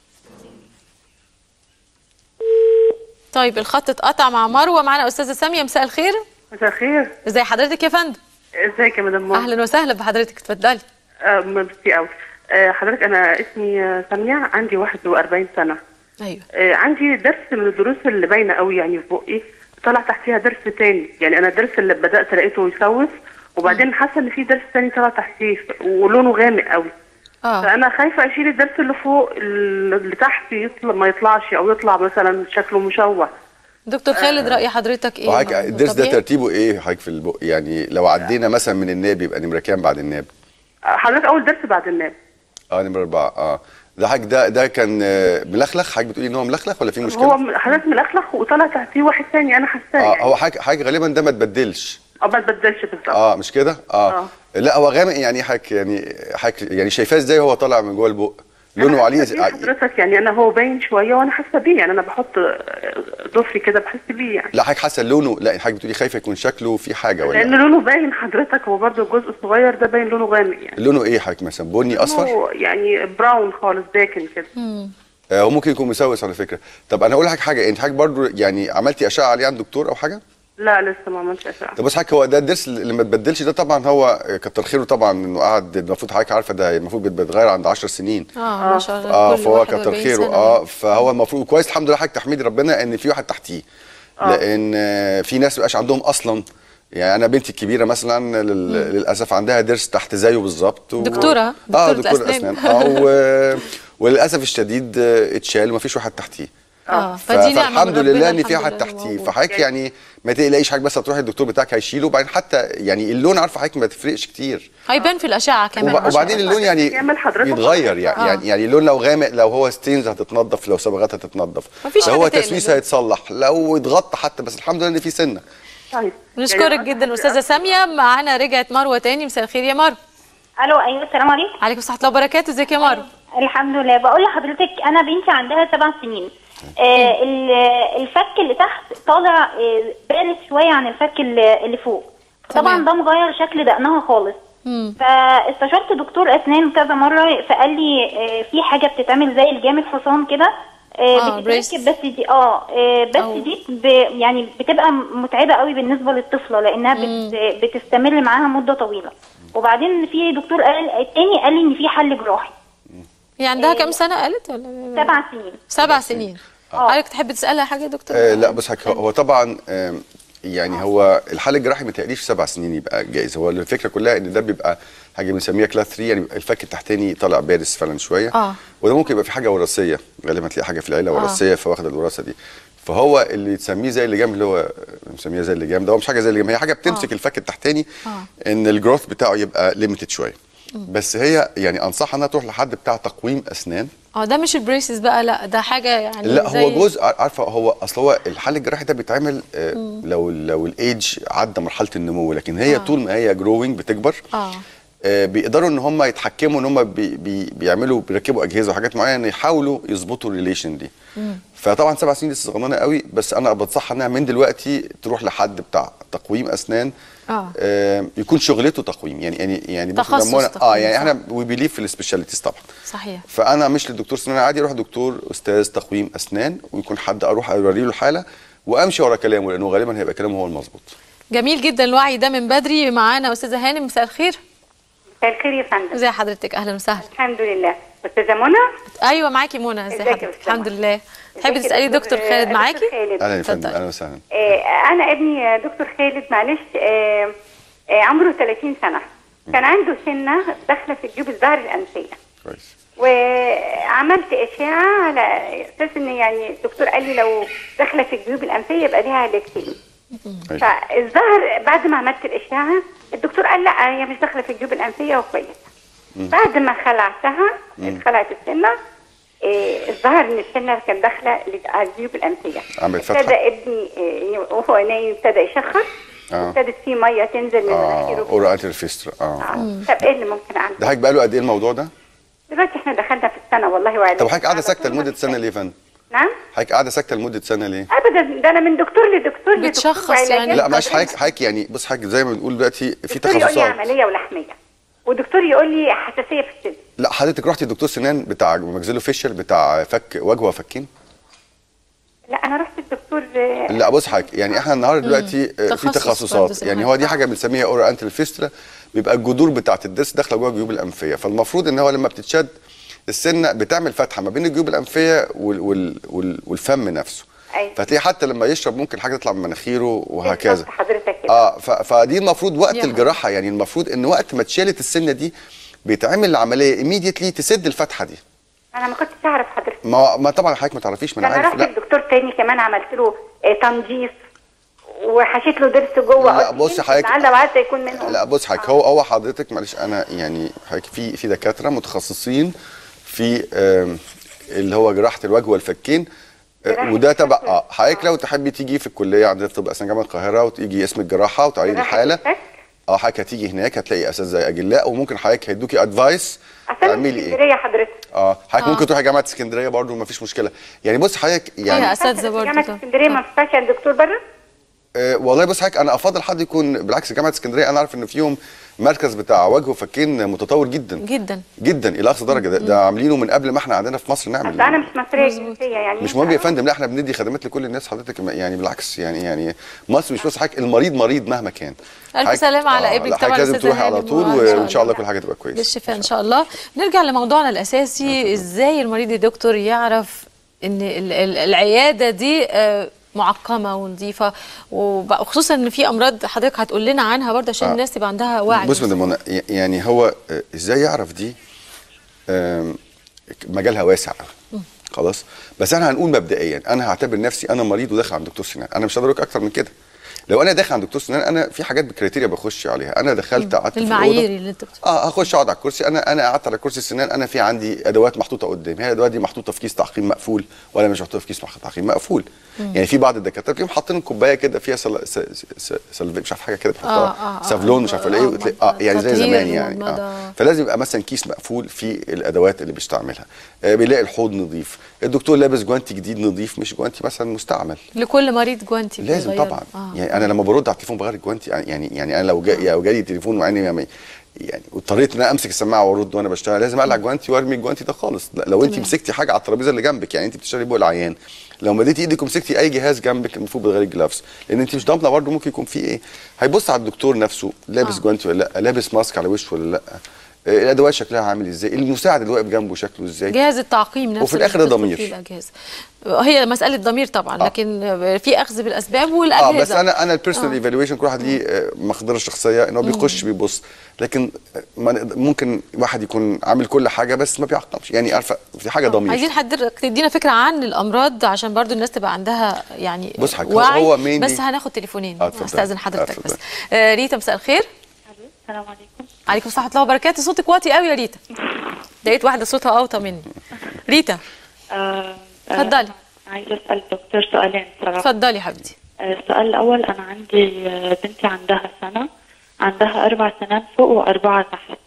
طيب الخط اتقطع مع مروه. معانا استاذه ساميه، مساء الخير. مساء الخير. ازي حضرتك يا فندم؟ ازيك يا مدام منى؟ اهلا وسهلا بحضرتك، اتفضلي. ميرسي قوي. حضرتك انا اسمي ساميه، عندي 41 سنه. ايوه. عندي ضرس من الضروس اللي باينه قوي يعني في بقي، طلع تحتيها ضرس تاني، يعني انا الضرس اللي بدات لقيته يسوس، وبعدين حاسه ان في ضرس تاني طلع تحتيه ولونه غامق قوي. فانا خايفه اشيل الضرس اللي فوق، اللي تحت ما يطلعش، او يطلع مثلا شكله مشوه. دكتور خالد رأي حضرتك ايه؟ وحضرتك الضرس ده ترتيبه ايه حضرتك في البق؟ يعني لو عدينا مثلا من الناب يبقى نمره كام بعد الناب؟ حضرتك اول ضرس بعد الناب. نمره 4. ده حضرتك ده كان ملخلخ؟ حضرتك بتقولي ان هو ملخلخ ولا في مشكله؟ هو حضرتك ملخلخ وطلع تحتيه واحد ثاني انا حاساه. يعني هو حضرتك غالبا ده ما تبدلش. ما تبدلش بالظبط. مش كده؟ لا هو غامق، يعني حضرتك يعني شايفاه ازاي وهو طالع من جوه البق؟ لونه عليه حضرتك يعني انا هو باين شويه وانا حاسه بيه، يعني انا بحط ضفري كده بحس بيه يعني. لا حضرتك حاسه لونه، لا حضرتك بتقولي خايفه يكون شكله في حاجه ولا؟ لان لونه باين حضرتك، هو برده الجزء الصغير ده باين لونه غامق يعني. لونه ايه حضرتك مثلا؟ بني اصفر؟ يعني براون خالص داكن كده. هو ممكن يكون مسوس على فكره. طب انا هقول لك حاجه، انت حضرتك برده يعني عملتي اشعه عليه عند دكتور او حاجه؟ لا لسه ما عملتش اشعه. طب بص حضرتك هو ده الضرس اللي ما تبدلش ده طبعا هو كتر خيره طبعا انه قعد، المفروض حضرتك عارفه ده المفروض بيتغير عند 10 سنين. ما شاء الله. فهو كتر خيره. فهو المفروض كويس الحمد لله حضرتك تحمدي ربنا ان في واحد تحتيه. لان في ناس ما بقاش عندهم اصلا. يعني انا بنتي الكبيره مثلا للاسف عندها ضرس تحت زيه بالظبط. دكتوره اسنان. وللاسف الشديد اتشال وما فيش واحد تحتيه. فالحمد لله ان في واحد تحتيه. فحضرتك يعني ما تقلقيش حضرتك، بس هتروحي الدكتور بتاعك هيشيله، وبعدين حتى يعني اللون عارفه حضرتك ما تفرقش كتير، هيبان في الاشعه كمان. وبعدين اللون يعني يتغير يعني اللون لو غامق، لو هو ستينز هتتنضف، لو صبغات هتتنضف، لو هو تسويس هيتصلح، لو اتغطى حتى، بس الحمد لله ان في سنه. طيب نشكرك جدا استاذه ساميه. معانا رجعت مروه تاني. مساء الخير يا مروه. الو. ايوه السلام عليكم. عليكم السلام ورحمه الله وبركاته. ازيك يا مروه؟ الحمد لله. بقول لحضرتك انا بنتي عندها 7 سنين، الفك اللي تحت طالع بارز شويه عن الفك اللي فوق. طبعا ده مغير شكل دقنها خالص. فاستشرت دكتور اسنان كذا مره، فقال لي في حاجه بتتعمل زي الجام الحصان كده، بتتركب، بس دي دي يعني بتبقى متعبه قوي بالنسبه للطفله، لانها بتستمر معاها مده طويله. وبعدين في دكتور التاني قال لي ان في حل جراحي. هي عندها كام سنه قالت ولا؟ 7 سنين. 7 سنين. حضرتك تحب تسالها حاجه يا دكتور؟ لا بس هو طبعا يعني هو الحل الجراحي ما تقليش 7 سنين يبقى جائز. هو الفكره كلها ان ده بيبقى حاجه بنسميها كلاس 3، يعني الفك التحتاني طالع بارز فعلا شويه. وده ممكن يبقى في حاجه وراثيه، غالبا تلاقي حاجه في العيله وراثيه فواخد الوراثه دي. فهو اللي تسميه زي اللجام، اللي هو مسميه زي اللجام ده، هو مش حاجه زي اللجام، هي حاجه بتمسك الفك التحتاني ان الجروث بتاعه يبقى ليميتد شويه. بس هي يعني انصحها انها تروح لحد بتاع تقويم اسنان. ده مش البريسز بقى، لا ده حاجه يعني لا هو جزء، عارفه هو اصل هو الحل الجراحي ده بيتعمل لو الايدج عدى مرحله النمو، لكن هي طول ما هي جروينج بتكبر بيقدروا ان هم يتحكموا، ان هم بيركبوا اجهزه وحاجات معينه يحاولوا يظبطوا الريليشن دي. فطبعا 7 سنين لسه صغننه قوي، بس انا بنصحها انها من دلوقتي تروح لحد بتاع تقويم اسنان يكون شغلته تقويم، يعني تخصص يعني احنا وي بيليف في السبيشاليتيز طبعا. صحيح. فانا مش للدكتور سنان عادي، اروح دكتور استاذ تقويم اسنان، ويكون حد اروح اوري له الحاله وامشي ورا كلامه، لانه غالبا هيبقى كلامه هو المظبوط. جميل جدا الوعي ده من بدري. معانا استاذه هانم، مساء الخير. مساء الخير يا فندم. ازي حضرتك؟ اهلا وسهلا. الحمد لله. استاذه منى؟ ايوه معاكي منى. ازي حضرتك؟ الحمد لله. تحبي تسالي دكتور خالد معاكي؟ اهلا يا فندم. اهلا وسهلا. انا ابني دكتور خالد معلش عمره 30 سنه، كان عنده سنه داخله في جيوب الظهر الانفيه. كويس. وعملت اشعه على اساس ان يعني الدكتور قال لي لو داخله في الجيوب الانفيه يبقى ليها علاج تاني. فالظهر بعد ما عملت الاشعه الدكتور قال لا هي مش داخله في الجيوب الانفيه وكويسه. بعد ما خلعتها اتخلعت السنه الظهر ان السنه كان داخله على الجيوب الانفيه. عملت فتحه. ابتدى ابني وهو نايم ابتدى يشخر، ابتدت فيه ميه تنزل من مناخيره. اورال الفيسترا. طب ايه اللي ممكن اعمله؟ ده حضرتك بقى له قد ايه الموضوع ده؟ دلوقتي احنا دخلنا في السنه والله وعليك. طب حضرتك قاعده ساكته لمده سنه ليه يا فندم؟ نعم؟ حضرتك قاعده ساكته لمده سنه ليه؟ ابدا، ده انا من دكتور لدكتور بتشخص يعني. لا مش حضرتك يعني بص حضرتك زي ما بنقول دلوقتي في تخصصات. دكتور يقول لي عمليه ولحميه، ودكتور يقول لي حساسيه في السن. لا حضرتك رحتي لدكتور سنان بتاع ماكسيلو فيشل بتاع فك وجه وفكين؟ لا انا رحت الدكتور. لا بص حضرتك يعني احنا النهارده دلوقتي في تخصصات، يعني هو دي حاجه بنسميها اورال انتل فيسترا، بيبقى الجذور بتاعه الضرس داخله جوه الجيوب الانفيه، فالمفروض ان هو لما بتتشد السنه بتعمل فتحه ما بين الجيوب الانفيه والفم نفسه. أيوة. فتلاقي حتى لما يشرب ممكن حاجه تطلع من مناخيره وهكذا. حضرتك كده. فدي المفروض وقت الجراحه، يعني المفروض ان وقت ما اتشالت السنه دي بيتعمل العمليه ايميديتلي تسد الفتحه دي. انا ما كنتش اعرف حضرتك. ما طبعا حضرتك ما تعرفيش، ما انا عارف. انا رحت لدكتور تاني كمان عملت له تنظيف وحشيت له ضرس جوه. لا بص حضرتك، لعل وعسى يكون منهم. لا بص حضرتك هو حضرتك معلش انا يعني حضرتك في دكاتره متخصصين في اللي هو جراحه الوجه والفكين، وده تبع حضرتك لو تحبي تيجي في الكليه عندنا في طب اسنان جامعه القاهره وتيجي اسم الجراحه وتعيدي الحاله. حضرتك هتيجي هناك هتلاقي اساتذه اجلاء، وممكن حضرتك هيدوكي ادفايس تعملي ايه. اسكندريه حضرتك. حضرتك ممكن تروحي جامعه اسكندريه برضه ما فيش مشكله. يعني بص حضرتك يعني اساتذه برضه جامعه اسكندريه ما فيهاش دكتور بره. والله بص حضرتك انا افضل حد يكون بالعكس جامعه اسكندريه، انا عارف ان فيهم مركز بتاع وجه وفكين متطور جدا جدا جدا الى اقصى درجه. ده عاملينه من قبل ما احنا عندنا في مصر نعمل. انا مش مصريه جنسيه يعني. مش مهم يا فندم، لا احنا بندي خدمات لكل الناس حضرتك، يعني بالعكس يعني مصر مش بس حضرتك المريض مريض مهما كان. الف سلامه على ابنك طبعا. لازم تروحي على طول وان شاء الله كل حاجه تبقى كويسه بالشفاء ان شاء الله. نرجع لموضوعنا الاساسي، ازاي المريض يا دكتور يعرف ان العياده دي معقمه ونظيفه، وخصوصا ان في امراض حضرتك هتقول لنا عنها برضه عشان الناس تبقى عندها وعي. بص مدام منى، يعني هو ازاي يعرف دي مجالها واسع خلاص، بس احنا هنقول مبدئيا انا هعتبر نفسي انا مريض وداخل عند دكتور سنان، انا مش هقدر اكتر من كده. لو انا داخل عند دكتور سنان انا في حاجات بكريتيريا بخش عليها، انا دخلت قعدت في المعايير اللي انت هخش اقعد على الكرسي، انا قعدت على كرسي السنان، انا في عندي ادوات محطوطه قدامي، هي الادوات دي محطوطه في كيس تعقيم مقفول ولا مش محطوطه في كيس تعقيم مقفول. يعني في بعض الدكاتره تلاقيهم حاطين كوبايه كده فيها مش عارف حاجه كده بيحطوها سافلون مش عارف ايه يعني زي زمان يعني فلازم يبقى مثلا كيس مقفول في الادوات اللي بيستعملها. بيلاقي الحوض نظيف، الدكتور لابس جوانتي جديد نظيف مش جوانتي مثلا مستعمل. لكل مريض جوانتي لازم طبعا. يعني انا لما برد على التليفون بغير الجوانتي، يعني انا لو جالي تليفون وعيني يعني واضطريت ان انا امسك السماعه وارد وانا بشتغل لازم اقلع جوانتي وارمي الجوانتي ده خالص. لو انت مسكتي حاجه على الترابيزه اللي جنبك، يعني انت بتشتغلي بق العيان، لو مديتي ايدك ومسكتي اي جهاز جنبك المفروض بتغيري الجلافز، لان انت مش ضامنه برضه ممكن يكون في ايه. هيبص على الدكتور نفسه لابس جوانتي ولا لا، لابس ماسك على وشه ولا لا، الادوات شكلها عامل ازاي، المساعد اللي واقف جنبه شكله ازاي، جهاز التعقيم نفسه، وفي الاخر ده ضمير. هي مساله ضمير طبعا، لكن في اخذ بالاسباب والاجهزه. بس انا البيرسونال ايفالويشن كل واحد ليه مقدره الشخصيه ان هو بيخش بيبص، لكن ممكن واحد يكون عامل كل حاجه بس ما بيعقمش، يعني عارفه في حاجه ضمير. عايزين حضرتك تدينا فكره عن الامراض عشان برضو الناس تبقى عندها يعني وعي. هو بس هناخد تليفونين استاذن حضرتك بس. ريتا مساء الخير. السلام عليكم. عليكم السلام ورحمه الله وبركاته. صوتك واطي قوي يا ريتا. لقيت واحده صوتها اوطى مني. ريتا اتفضلي. عايزه اسال الدكتور سؤالين صراحه. اتفضلي حبيبتي. السؤال الاول، انا عندي بنتي عندها سنه، عندها 4 سنان فوق و4 تحت.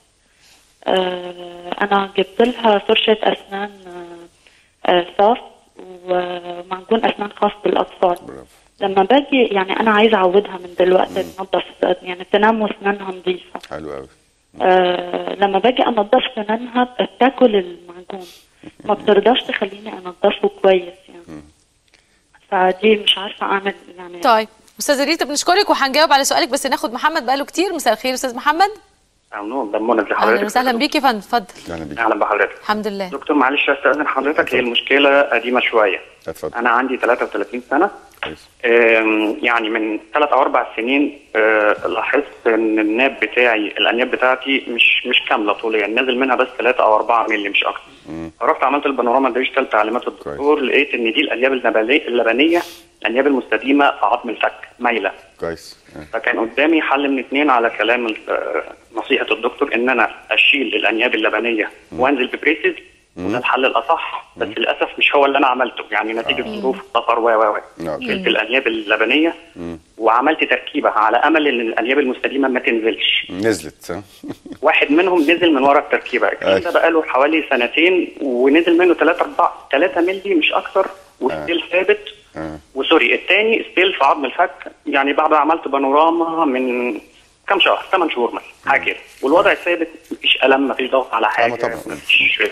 انا جبت لها فرشه اسنان صاف ومعجون اسنان خاص بالاطفال. لما باجي يعني انا عايزه اعودها من دلوقتي تنظف يعني تنام واسنانها نظيفه. حلو قوي. لما باجي انضف سنانها بتاكل المعجون، ما بترضاش تخليني انضفه كويس يعني. فدي مش عارفه اعمل يعني. طيب استاذه ريتا بنشكرك وهنجاوب على سؤالك، بس ناخد محمد بقاله كتير. مساء الخير استاذ محمد. ضمنك لحضرتك. اهلا وسهلا بيك يا فندم، اتفضل. اهلا بحضرتك. الحمد لله. دكتور معلش استاذن حضرتك، هي المشكله قديمه شويه. اتفضل. انا عندي 33 سنه. يعني من 3 أو 4 سنين لاحظت ان الناب بتاعي، الانياب بتاعتي مش كامله طوليا، نازل منها بس 3 أو 4 مللي مش اكتر. فرحت عملت البانوراما ديجيتال تعليمات الدكتور، لقيت ان دي الانياب اللبنيه، الانياب المستديمه في عظم الفك مايله. كويس. فكان قدامي حل من 2 على كلام نصيحه الدكتور، ان انا اشيل الانياب اللبنيه وانزل ببريسز، وده الحل الاصح، بس للاسف مش هو اللي انا عملته، يعني نتيجه ظروف سفر شلت الانياب اللبنيه وعملت تركيبه على امل ان الانياب المستديمه ما تنزلش. نزلت. واحد منهم نزل من ورا التركيبه، الكلام ده بقاله حوالي 2 سنين، ونزل منه 3 مللي مش اكتر، وستيل ثابت. وسوري الثاني ستيل في عظم الفك، يعني بعد عملت بانوراما من كم شهر، 8 شهور مثلا حاجه كده، والوضع ثابت، مفيش الم، مفيش ضغط على حاجه، مفيش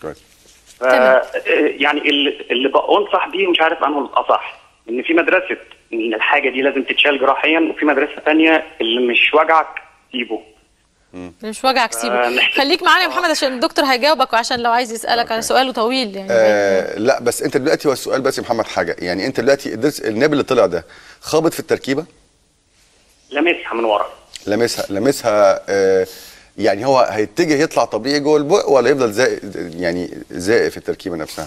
يعني اللي بنصح بيه مش عارف انه الاصح، ان في مدرسه ان الحاجه دي لازم تتشال جراحيا، وفي مدرسه ثانيه اللي مش وجعك سيبه. مش وجعك سيبه. خليك معانا يا محمد عشان الدكتور هيجاوبك، وعشان لو عايز يسالك على سؤاله طويل يعني. لا بس انت دلوقتي هو السؤال بس يا محمد حاجه، يعني انت دلوقتي الناب اللي طلع ده خابط في التركيبه؟ لمسها من ورا. لمسها يعني هو هيتجه يطلع طبيعي جوه البق، ولا يفضل زائق في التركيبه نفسها؟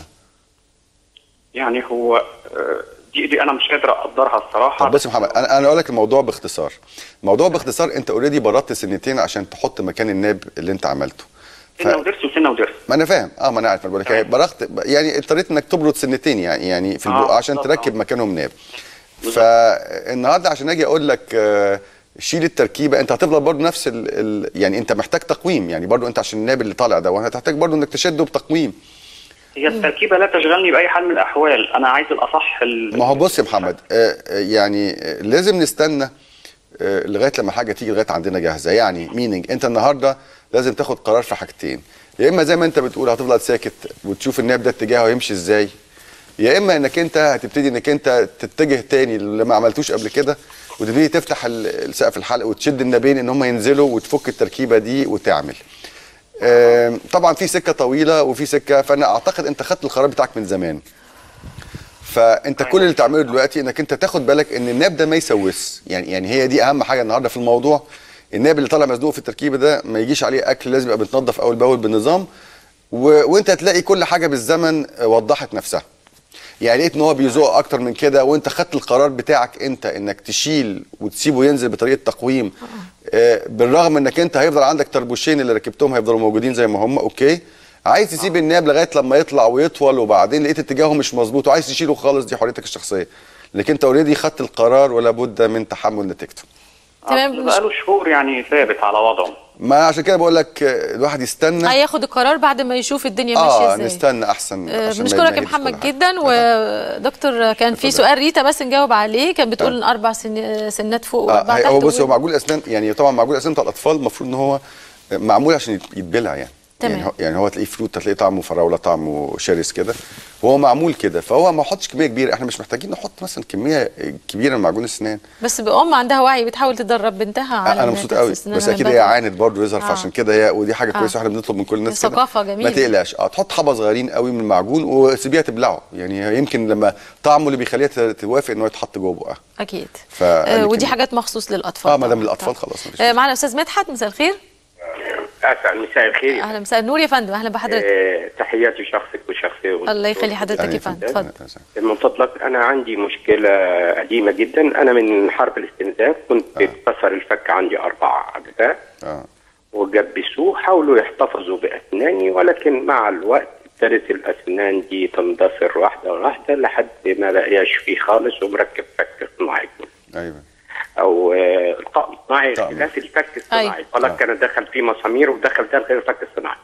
يعني هو دي انا مش قادر اقدرها الصراحه. طب بص يا محمد، انا اقول لك الموضوع باختصار. انت اوريدي بردت سنتين عشان تحط مكان الناب اللي انت عملته. سنه وضرس وسنه وضرس. ما انا فاهم، ما انا عارف، انا بقول لك برغت، يعني اضطريت انك تبرد سنتين يعني في البق عشان تركب مكانهم ناب. فالنهارده عشان اجي اقول لك شيل التركيبه، انت هتفضل برضه نفس يعني انت محتاج تقويم، يعني برضه انت عشان الناب اللي طالع ده وهتحتاج برضه انك تشده بتقويم. هي التركيبه لا تشغلني باي حال من الاحوال، انا عايز الاصح. ما هو بص يا محمد، يعني لازم نستنى لغايه لما حاجه تيجي لغايه عندنا جاهزه، يعني ميننج انت النهارده لازم تاخد قرار في حاجتين، يا اما زي ما انت بتقول هتفضل ساكت وتشوف الناب ده اتجاهه يمشي ازاي، يا اما انك انت هتبتدي انك انت تتجه تاني اللي ما عملتوش قبل كده، وتبتدي تفتح السقف الحلق وتشد النابين ان هم ينزلوا وتفك التركيبه دي وتعمل. طبعا في سكه طويله وفي سكه، فانا اعتقد انت خدت القرار بتاعك من زمان. فانت كل اللي تعمله دلوقتي انك انت تاخد بالك ان الناب ده ما يسوس، يعني هي دي اهم حاجه النهارده في الموضوع. الناب اللي طالع مزنوق في التركيبه ده ما يجيش عليه اكل، لازم يبقى بتنظف اول باول بنظام، وانت هتلاقي كل حاجه بالزمن وضحت نفسها. يعني لقيت ان هو بيزوق اكتر من كده، وانت خدت القرار بتاعك انت انك تشيل وتسيبه ينزل بطريقه تقويم، بالرغم انك انت هيفضل عندك تربوشين اللي ركبتهم هيفضلوا موجودين زي ما هم، اوكي. عايز تسيب الناب لغايه لما يطلع ويطول، وبعدين لقيت اتجاهه مش مظبوط وعايز تشيله خالص، دي حريتك الشخصيه، لكن انت اوريدي خدت القرار ولا بد من تحمل نتيجته. تمام. بقاله شهور يعني ثابت على وضعه. ما عشان كده بقول لك الواحد يستنى، هياخد القرار بعد ما يشوف الدنيا ماشيه ازاي. نستنى احسن. بنشكرك يا محمد جدا. ودكتور كان في سؤال ريتا بس نجاوب عليه، كان بتقول ان 4 سنات فوق و4 تحت. هو بص، هو معجون الاسنان، يعني طبعا معجون الاسنان بتاع الاطفال المفروض ان هو معمول عشان يتبلع يعني. تمام. يعني هو تلاقيه فروت، هتلاقيه طعمه فراوله، طعمه شرس كده، وهو معمول كده، فهو ما حطش كميه كبيره، احنا مش محتاجين نحط مثلا كميه كبيره من معجون الاسنان. بس بأم عندها وعي بتحاول تدرب بنتها على انا مبسوط قوي، بس اكيد هي عانت برضه يظهر، فعشان كده هي، ودي حاجه كويسه احنا بنطلب من كل الناس كده. ثقافه جميله. ما تقلقش، تحط حبه صغيرين قوي من المعجون وسيبيها تبلعه، يعني يمكن لما طعمه اللي بيخليها توافق ان هو يتحط جوه بقها. اكيد. ودي حاجات مخصوص للاطفال. ما دام للاطفال خلاص. معنا استاذ مدحت، مساء الخير. مساء الخير. اهلا، مساء النور يا فندم، اهلا بحضرتك. تحياتي لشخصك وشخصي. الله يخلي حضرتك يا فندم، اتفضل. من فضلك، انا عندي مشكله قديمه جدا، انا من حرب الاستنزاف كنت اتكسر الفك عندي 4 اجزاء وجبسوه، حاولوا يحتفظوا باسناني، ولكن مع الوقت ابتدت الاسنان دي تندثر واحده واحده لحد ما بقاش فيه خالص، ومركب فك صناعي. ايوه. او القاء صناعي خلاف الفك الصناعي، فلك كان دخل فيه مسامير ودخل ده غير الفك الصناعي.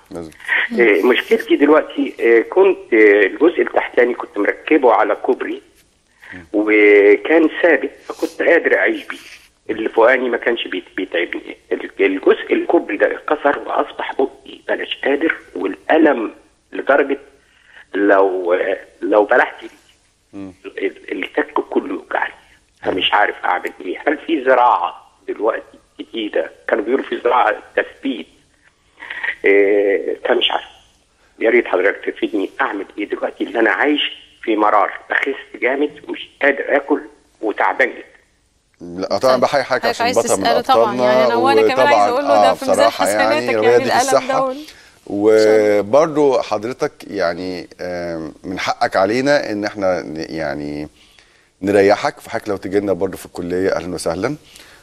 مشكلتي دلوقتي، كنت الجزء التحتاني كنت مركبه على كوبري، وكان ثابت فكنت قادر اعيش بيه. اللي فوقاني ما كانش بيتعبني. الجزء الكوبري ده اتكسر واصبح بقي بلاش قادر، والالم لدرجه لو بلعت اللي تك كله يوجعني. فمش عارف اعمل ايه. هل في زراعه دلوقتي جديده؟ كانوا بيقولوا في زراعه تثبيت، فمش عارف. يا ريت حضرتك تفيدني اعمل ايه دلوقتي، اللي انا عايش في مرار، بخس جامد ومش قادر اكل وتعبان جدا. لا طبعا بحي حضرتك عشان بطل من طبعا يعني وانا كمان عايزه اقول له ده في ميزان حسناتك يعني الالم ده. وبرضه حضرتك يعني من حقك علينا ان احنا يعني نريحك، فحضرتك لو تجي لنا برضه في الكليه اهلا وسهلا.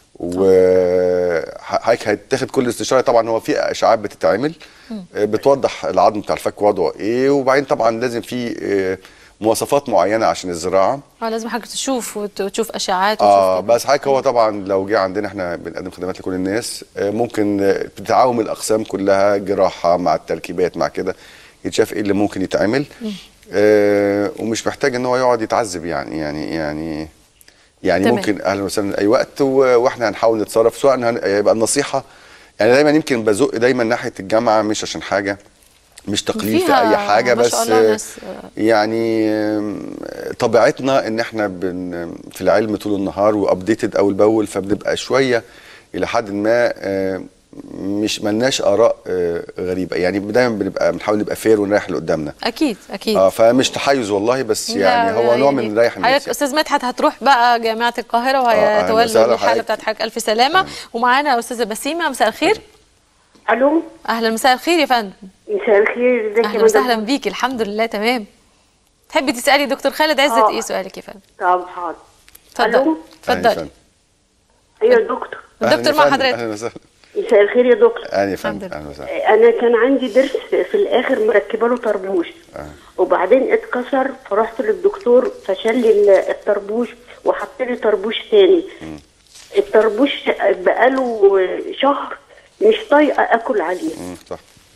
وحضرتك هيتاخد كل استشاره. طبعا هو في اشعاعات بتتعمل بتوضح العظم بتاع الفك وضعه ايه، وبعدين طبعا لازم في مواصفات معينه عشان الزراعه. لازم حضرتك تشوف وتشوف اشعاعات بس حضرتك هو طبعا لو جه عندنا احنا بنقدم خدمات لكل الناس، ممكن بتعاوم الاقسام كلها، جراحه مع التركيبات مع كده، يتشاف ايه اللي ممكن يتعمل. ومش محتاج ان هو يقعد يتعذب يعني ممكن اهلا وسهلا اي وقت، واحنا هنحاول نتصرف. سواء يبقى النصيحه يعني دايما يمكن بزق دايما ناحيه الجامعه، مش عشان حاجه، مش تقليل في اي حاجه، بس يعني طبيعتنا ان احنا في العلم طول النهار وابديتد اول باول، فبنبقى شويه الى حد ما مش ملناش اراء غريبه. يعني دايما بنحاول نبقى فير ونريح اللي قدامنا. اكيد اكيد. فمش تحيز والله، بس يعني هو نوع من نريح الناس. حضرتك استاذ مدحت هتروح بقى جامعه القاهره وهيتولى الحاله بتاعت حضرتك الف سلامه. ومعانا استاذه بسيمه. مساء الخير. الو. اهلا. مساء الخير يا فندم. مساء الخير. ازيك؟ اهلا وسهلا بيكي. الحمد لله تمام. تحبي تسالي دكتور خالد عزت ايه سؤالك يا فندم؟ طب حاضر. اتفضلي اتفضلي. ايوه يا دكتور. الدكتور مع حضرتك. اهلا وسهلا. مساء الخير يا دكتور. اهلا يا فندم. اهلا وسهلا. انا كان عندي ضرس في الاخر مركبه له طربوش، وبعدين اتكسر، فرحت للدكتور فشل لي الطربوش وحط لي طربوش تاني. الطربوش بقاله شهر مش طايقه اكل عليه. صح.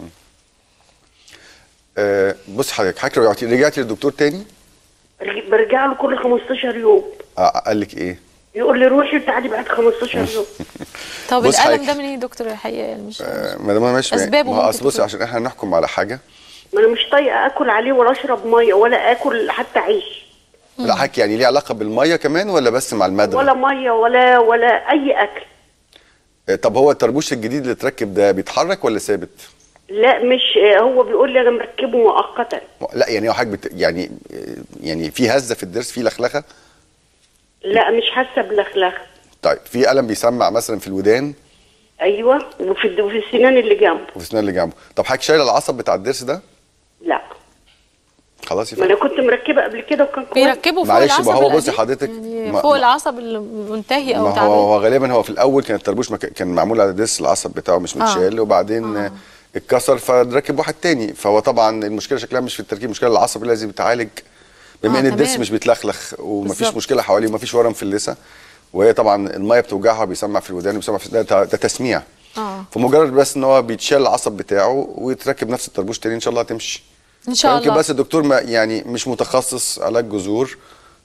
بص حضرتك رجعتي للدكتور تاني؟ برجع له كل 15 يوم. قال لك ايه؟ يقول لي روحي وتعالي بعد 15 يوم. طب الالم ده من ايه يا دكتور الحقيقه؟ مش ما دام ماشي اسبابه. اصل بصي عشان احنا نحكم على حاجه، ما انا مش طايقه اكل عليه ولا اشرب ميه ولا اكل حتى عيش. لا حضرتك يعني ليه علاقه بالميه كمان ولا بس مع المدرة؟ ولا ميه ولا اي اكل. طب هو الطربوش الجديد اللي اتركب ده بيتحرك ولا ثابت؟ لا مش هو بيقول لي انا مركبه مؤقتا. لا يعني هو حضرتك يعني في هزه في الضرس، في لخلخه؟ لا مش حاسه بلخلخه. طيب في الم بيسمع مثلا في الودان؟ ايوه وفي السنان اللي جنبه. وفي السنان اللي جنبه. طب حضرتك شايله العصب بتاع الضرس ده؟ لا. خلاص يا فندم. ما انا كنت مركبه قبل كده وكان بيركبوا فوق العصب. معلش، ما هو بصي حضرتك يعني فوق العصب المنتهي او تعبان. هو غالبا هو في الاول كان الطربوش كان معمول على ضرس العصب بتاعه مش متشال، وبعدين اتكسر فركب واحد تاني. فهو طبعا المشكله شكلها مش في التركيب، المشكله العصب اللي لازم يتعالج، بما ان الضرس مش بيتلخلخ ومفيش مشكله حواليه ومفيش ورم في اللثه، وهي طبعا الميه بتوجعها وبيسمع في الودان وبيسمع في ده تسميع. فمجرد بس ان هو بيتشال العصب بتاعه ويتركب نفس الطربوش تاني ان شاء الله هتمشي ان شاء الله. يمكن بس الدكتور ما يعني مش متخصص علاج جذور،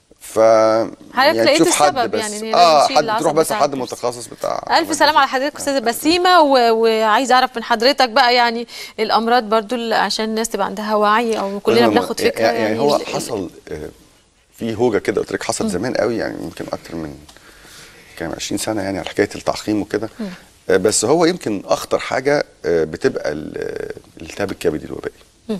يعني تشوف حد السبب بس يعني حد تروح بس حد متخصص بتاع. الف سلامه على حضرتك استاذه بسيمه. وعايزه اعرف من حضرتك بقى يعني الامراض برضو عشان الناس تبقى عندها وعي او كلنا بناخد فكره. يعني هو حصل في هوجه كده قلت لك حصل زمان قوي، يعني يمكن اكتر من كام 20 سنه يعني على حكايه التعقيم وكده. بس هو يمكن اخطر حاجه بتبقى الالتهاب الكبدي الوبائي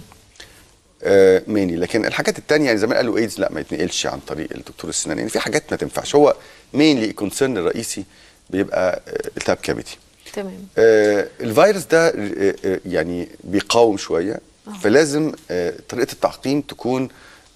ميني. لكن الحاجات التانية يعني زمان قالوا ايدز لا ما يتنقلش عن طريق الدكتور السنان، يعني في حاجات ما تنفعش. هو مينلي الكونسيرن الرئيسي بيبقى التهاب كبدي. تمام. الفيروس ده يعني بيقاوم شويه، فلازم طريقه التعقيم تكون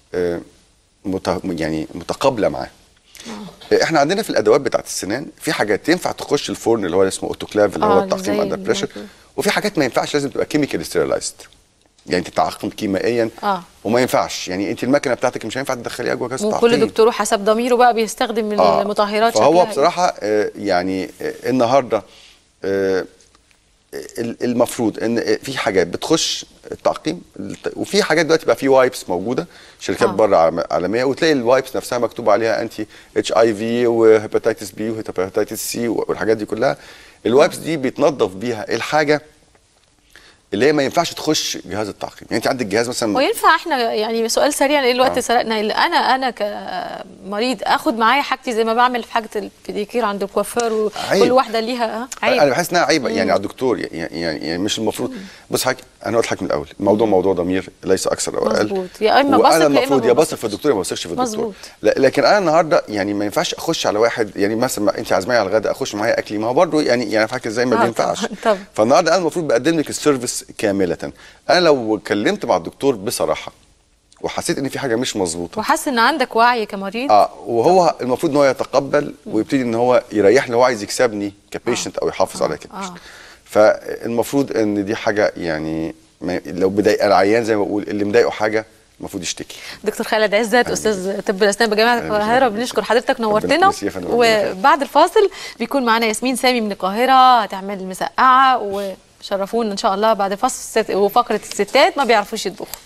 يعني متقابله معاه. احنا عندنا في الادوات بتاعت السنان في حاجات ينفع تخش الفرن اللي هو اسمه اوتوكلاف اللي هو التعقيم اندر بريشر، وفي حاجات ما ينفعش لازم تبقى كيميكال ستيرلايزد، يعني تتعقم كيميائيا. وما ينفعش يعني انت المكنه بتاعتك مش هينفع تدخليها جوه جهاز التعقيم. وكل دكتور حسب ضميره بقى بيستخدم المطهرات. فهو بصراحه يعني النهارده المفروض ان في حاجات بتخش التعقيم، وفي حاجات دلوقتي بقى في وايبس موجوده شركات بره عالميه، وتلاقي الوايبس نفسها مكتوب عليها انتي HIV وهيباتيتس بي وهيباتيتس سي والحاجات دي كلها. الوايبس دي بيتنظف بيها الحاجه اللي هي ما ينفعش تخش جهاز التعقيم. يعني انت عندك جهاز مثلا، وينفع احنا يعني سؤال سريع لان الوقت سرقنا، انا كمريض اخد معايا حاجتي زي ما بعمل في حاجه البيديكير عند الكوافير وكل واحده ليها عيب؟ انا بحس انها عيبه يعني على الدكتور، يعني مش المفروض. بص حضرتك انا قلت لك من الاول الموضوع موضوع ضمير ليس اكثر او اقل. مظبوط، يا اما بثق وانا المفروض يا بثق في الدكتور يا ما بثقش في الدكتور. مظبوط. لكن انا النهارده يعني ما ينفعش اخش على واحد، يعني مثلا انت عازماني على الغداء اخش معايا اكلي، ما هو برضه يعني فاكر ازاي ما بينفعش. فالنهارده انا المفروض بقدم لك السيرفيس كامله. انا لو اتكلمت مع الدكتور بصراحه وحسيت ان في حاجه مش مظبوطه وحاسس ان عندك وعي كمريض، وهو المفروض ان هو يتقبل ويبتدي ان هو يريحني، هو عايز يكسبني كبيشنت او يحافظ عليا كبيشنت. فالمفروض ان دي حاجه يعني لو بضايق العيان زي ما بقول اللي مضايقه حاجه المفروض يشتكي. دكتور خالد عزت استاذ طب الاسنان بجامعه القاهره، بنشكر حضرتك، نورتنا. وبعد الفاصل بيكون معانا ياسمين سامي من القاهره هتعمل مسقعه، وشرفونا ان شاء الله بعد الفاصل. وفقره الستات ما بيعرفوش يطبخوا.